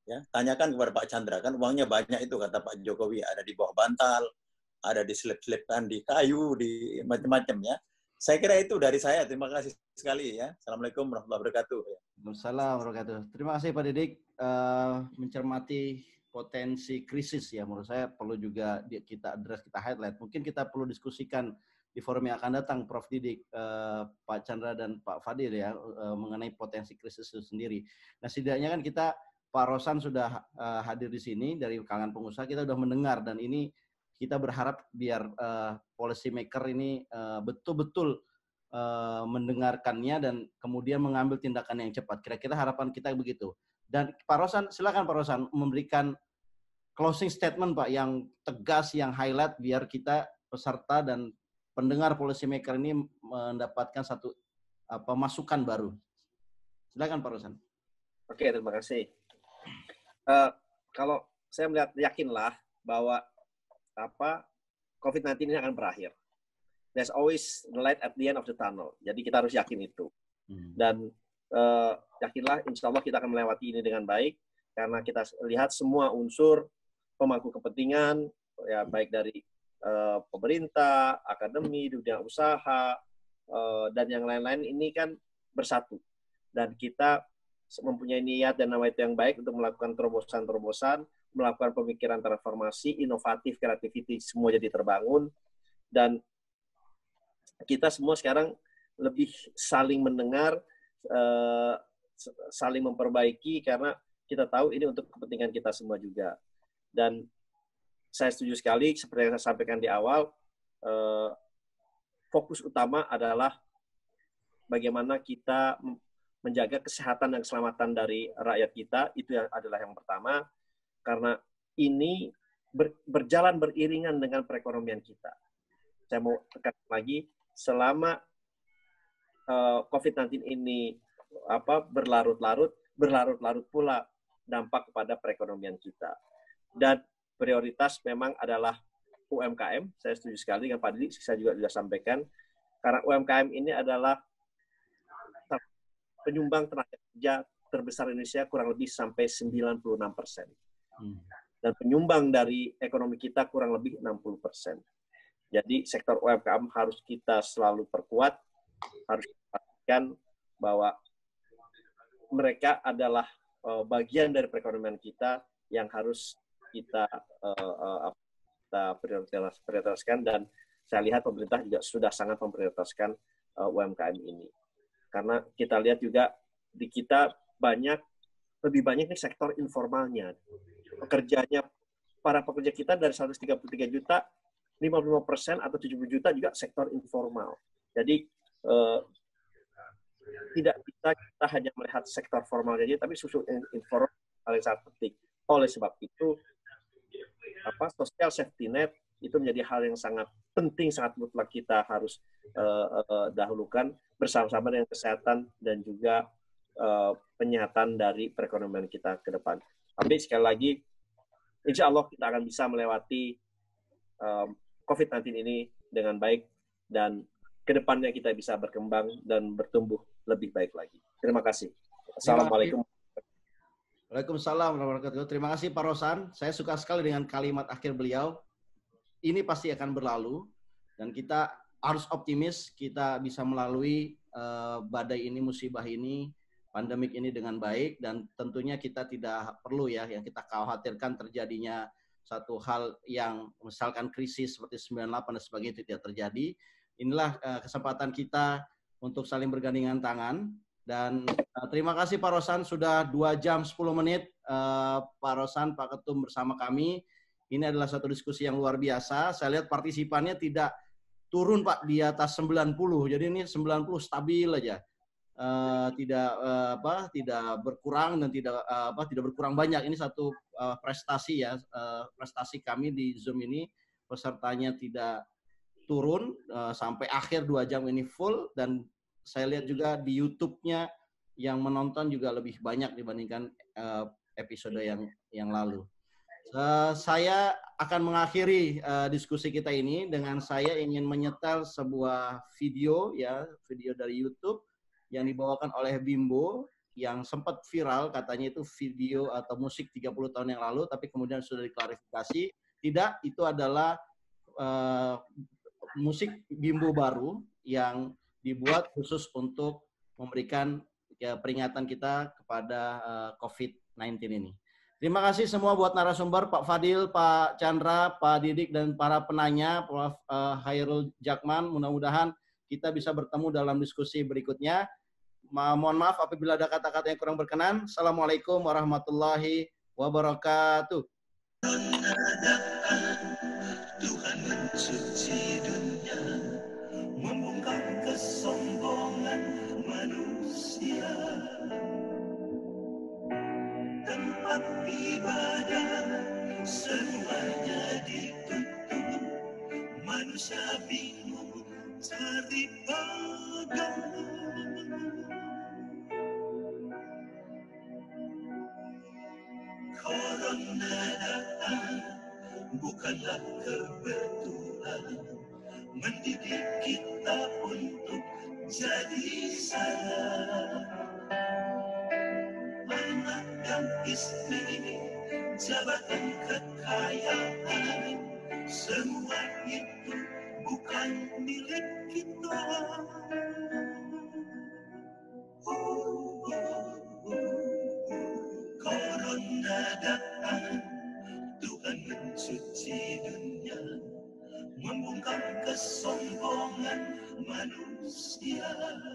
Ya, tanyakan kepada Pak Chandra, kan uangnya banyak itu kata Pak Jokowi, ada di bawah bantal, ada di selip-selipkan di kayu, di macam-macam ya. Saya kira itu dari saya. Terima kasih sekali ya. Assalamualaikum warahmatullahi wabarakatuh. Waalaikumsalam warahmatullahi wabarakatuh. Terima kasih Pak Didik, uh, mencermati potensi krisis ya. Menurut saya perlu juga kita address, kita highlight. Mungkin kita perlu diskusikan di forum yang akan datang, Prof Didik, uh, Pak Chandra dan Pak Fadil ya, uh, mengenai potensi krisis itu sendiri. Nah, setidaknya kan kita, Pak Rosan sudah uh, hadir di sini dari kalangan pengusaha, kita sudah mendengar, dan ini kita berharap biar uh, policy maker ini betul-betul uh, uh, mendengarkannya dan kemudian mengambil tindakan yang cepat. Kira-kira harapan kita begitu. Dan Pak Rosan, silakan Pak Rosan memberikan closing statement Pak yang tegas, yang highlight biar kita peserta dan pendengar policy maker ini mendapatkan satu apa masukan baru. Silakan Pak Rosan. Oke, terima kasih. Uh, kalau saya melihat, yakinlah bahwa apa COVID sembilan belas ini akan berakhir. There's always the light at the end of the tunnel. Jadi kita harus yakin itu. Hmm. Dan uh, yakinlah, insya Allah kita akan melewati ini dengan baik, karena kita lihat semua unsur pemangku kepentingan, ya baik dari uh, pemerintah, akademi, dunia usaha, uh, dan yang lain-lain ini kan bersatu. Dan kita mempunyai niat dan nama itu yang baik untuk melakukan terobosan-terobosan, melakukan pemikiran transformasi, inovatif, kreativitas, semua jadi terbangun. Dan kita semua sekarang lebih saling mendengar, uh, saling memperbaiki, karena kita tahu ini untuk kepentingan kita semua juga. Dan saya setuju sekali, seperti yang saya sampaikan di awal, uh, fokus utama adalah bagaimana kita menjaga kesehatan dan keselamatan dari rakyat kita. Itu yang adalah yang pertama, karena ini ber, berjalan beriringan dengan perekonomian kita. Saya mau tekan lagi, selama uh, COVID sembilan belas ini apa berlarut-larut, berlarut-larut pula dampak kepada perekonomian kita. Dan prioritas memang adalah U M K M. Saya setuju sekali dengan Pak Didik, saya juga sudah sampaikan, karena U M K M ini adalah penyumbang tenaga kerja terbesar Indonesia, kurang lebih sampai sembilan puluh enam persen. Hmm. Dan penyumbang dari ekonomi kita kurang lebih enam puluh persen. Jadi sektor U M K M harus kita selalu perkuat, harus pastikan bahwa mereka adalah uh, bagian dari perekonomian kita yang harus kita, uh, uh, kita prioritas, prioritaskan, dan saya lihat pemerintah juga sudah sangat memprioritaskan uh, U M K M ini. Karena kita lihat juga di kita banyak, lebih banyak nih sektor informalnya. Pekerjanya, para pekerja kita dari seratus tiga puluh tiga juta, lima puluh lima persen atau tujuh puluh juta juga sektor informal. Jadi eh, tidak bisa kita hanya melihat sektor formal saja, tapi susu informal paling sangat penting. Oleh sebab itu, apa social safety net itu menjadi hal yang sangat penting, sangat mutlak kita harus uh, uh, dahulukan bersama-sama dengan kesehatan dan juga uh, penyehatan dari perekonomian kita ke depan. Tapi sekali lagi, insya Allah kita akan bisa melewati um, COVID sembilan belas ini dengan baik, dan ke depannya kita bisa berkembang dan bertumbuh lebih baik lagi. Terima kasih. Assalamualaikum. Waalaikumsalam warahmatullahi wabarakatuh. Terima kasih Pak Rosan. Saya suka sekali dengan kalimat akhir beliau. Ini pasti akan berlalu, dan kita harus optimis kita bisa melalui uh, badai ini, musibah ini, pandemik ini dengan baik, dan tentunya kita tidak perlu ya yang kita khawatirkan terjadinya satu hal yang misalkan krisis seperti sembilan puluh delapan dan sebagainya, itu tidak terjadi. Inilah uh, kesempatan kita untuk saling bergandengan tangan. Dan uh, terima kasih Pak Rosan, sudah dua jam sepuluh menit uh, Pak Rosan, Pak Ketum bersama kami. Ini adalah satu diskusi yang luar biasa. Saya lihat partisipannya tidak turun Pak di atas sembilan puluh. Jadi ini sembilan puluh stabil aja. Uh, tidak uh, apa tidak berkurang dan tidak uh, apa tidak berkurang banyak. Ini satu uh, prestasi ya, uh, prestasi kami di Zoom ini. Pesertanya tidak turun uh, sampai akhir dua jam ini full, dan saya lihat juga di YouTube-nya yang menonton juga lebih banyak dibandingkan uh, episode yang yang lalu. Uh, saya akan mengakhiri uh, diskusi kita ini dengan saya ingin menyetel sebuah video ya, video dari YouTube yang dibawakan oleh Bimbo. yang sempat viral, katanya itu video atau musik tiga puluh tahun yang lalu, tapi kemudian sudah diklarifikasi. Tidak, itu adalah uh, musik bimbo baru yang dibuat khusus untuk memberikan ya, peringatan kita kepada uh, covid sembilan belas ini. Terima kasih semua buat narasumber, Pak Fadil, Pak Chandra, Pak Didik, dan para penanya, Prof Uh, Hairul Jakman. Mudah-mudahan kita bisa bertemu dalam diskusi berikutnya. Ma mohon maaf apabila ada kata-kata yang kurang berkenan. Assalamualaikum warahmatullahi wabarakatuh. Tuhan mencuci dunia, membongkar kesombongan manusia. Tempat ibadah semuanya ditutup, manusia bingung cari pegang. Corona datang bukanlah kebetulan, mendidik kita untuk jadi salah. Anak dan istri, jabatan kekayaan, semua itu bukan milik kita. Oh, oh, oh. Corona datang, Tuhan mencuci dunia, membongkar kesombongan manusia.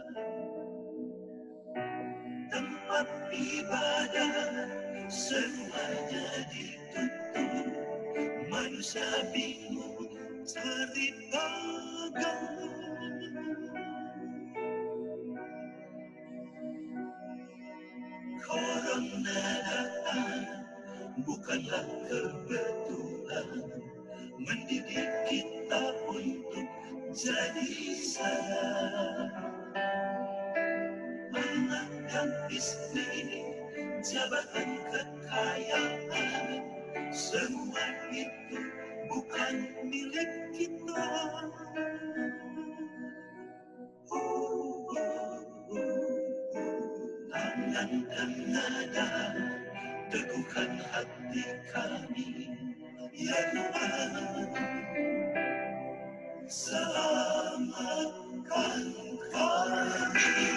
Tempat ibadah semuanya ditutup, manusia bingung cari pegang. Corona datang bukanlah kebetulan, mendidik kita untuk jadi salah. Anak dan istri, jabatan kekayaan, semua itu bukan milik kita. Oh, oh, oh. Tangan dan nada teguhkan hati kami, ya Tuhan. Selamatkan kami.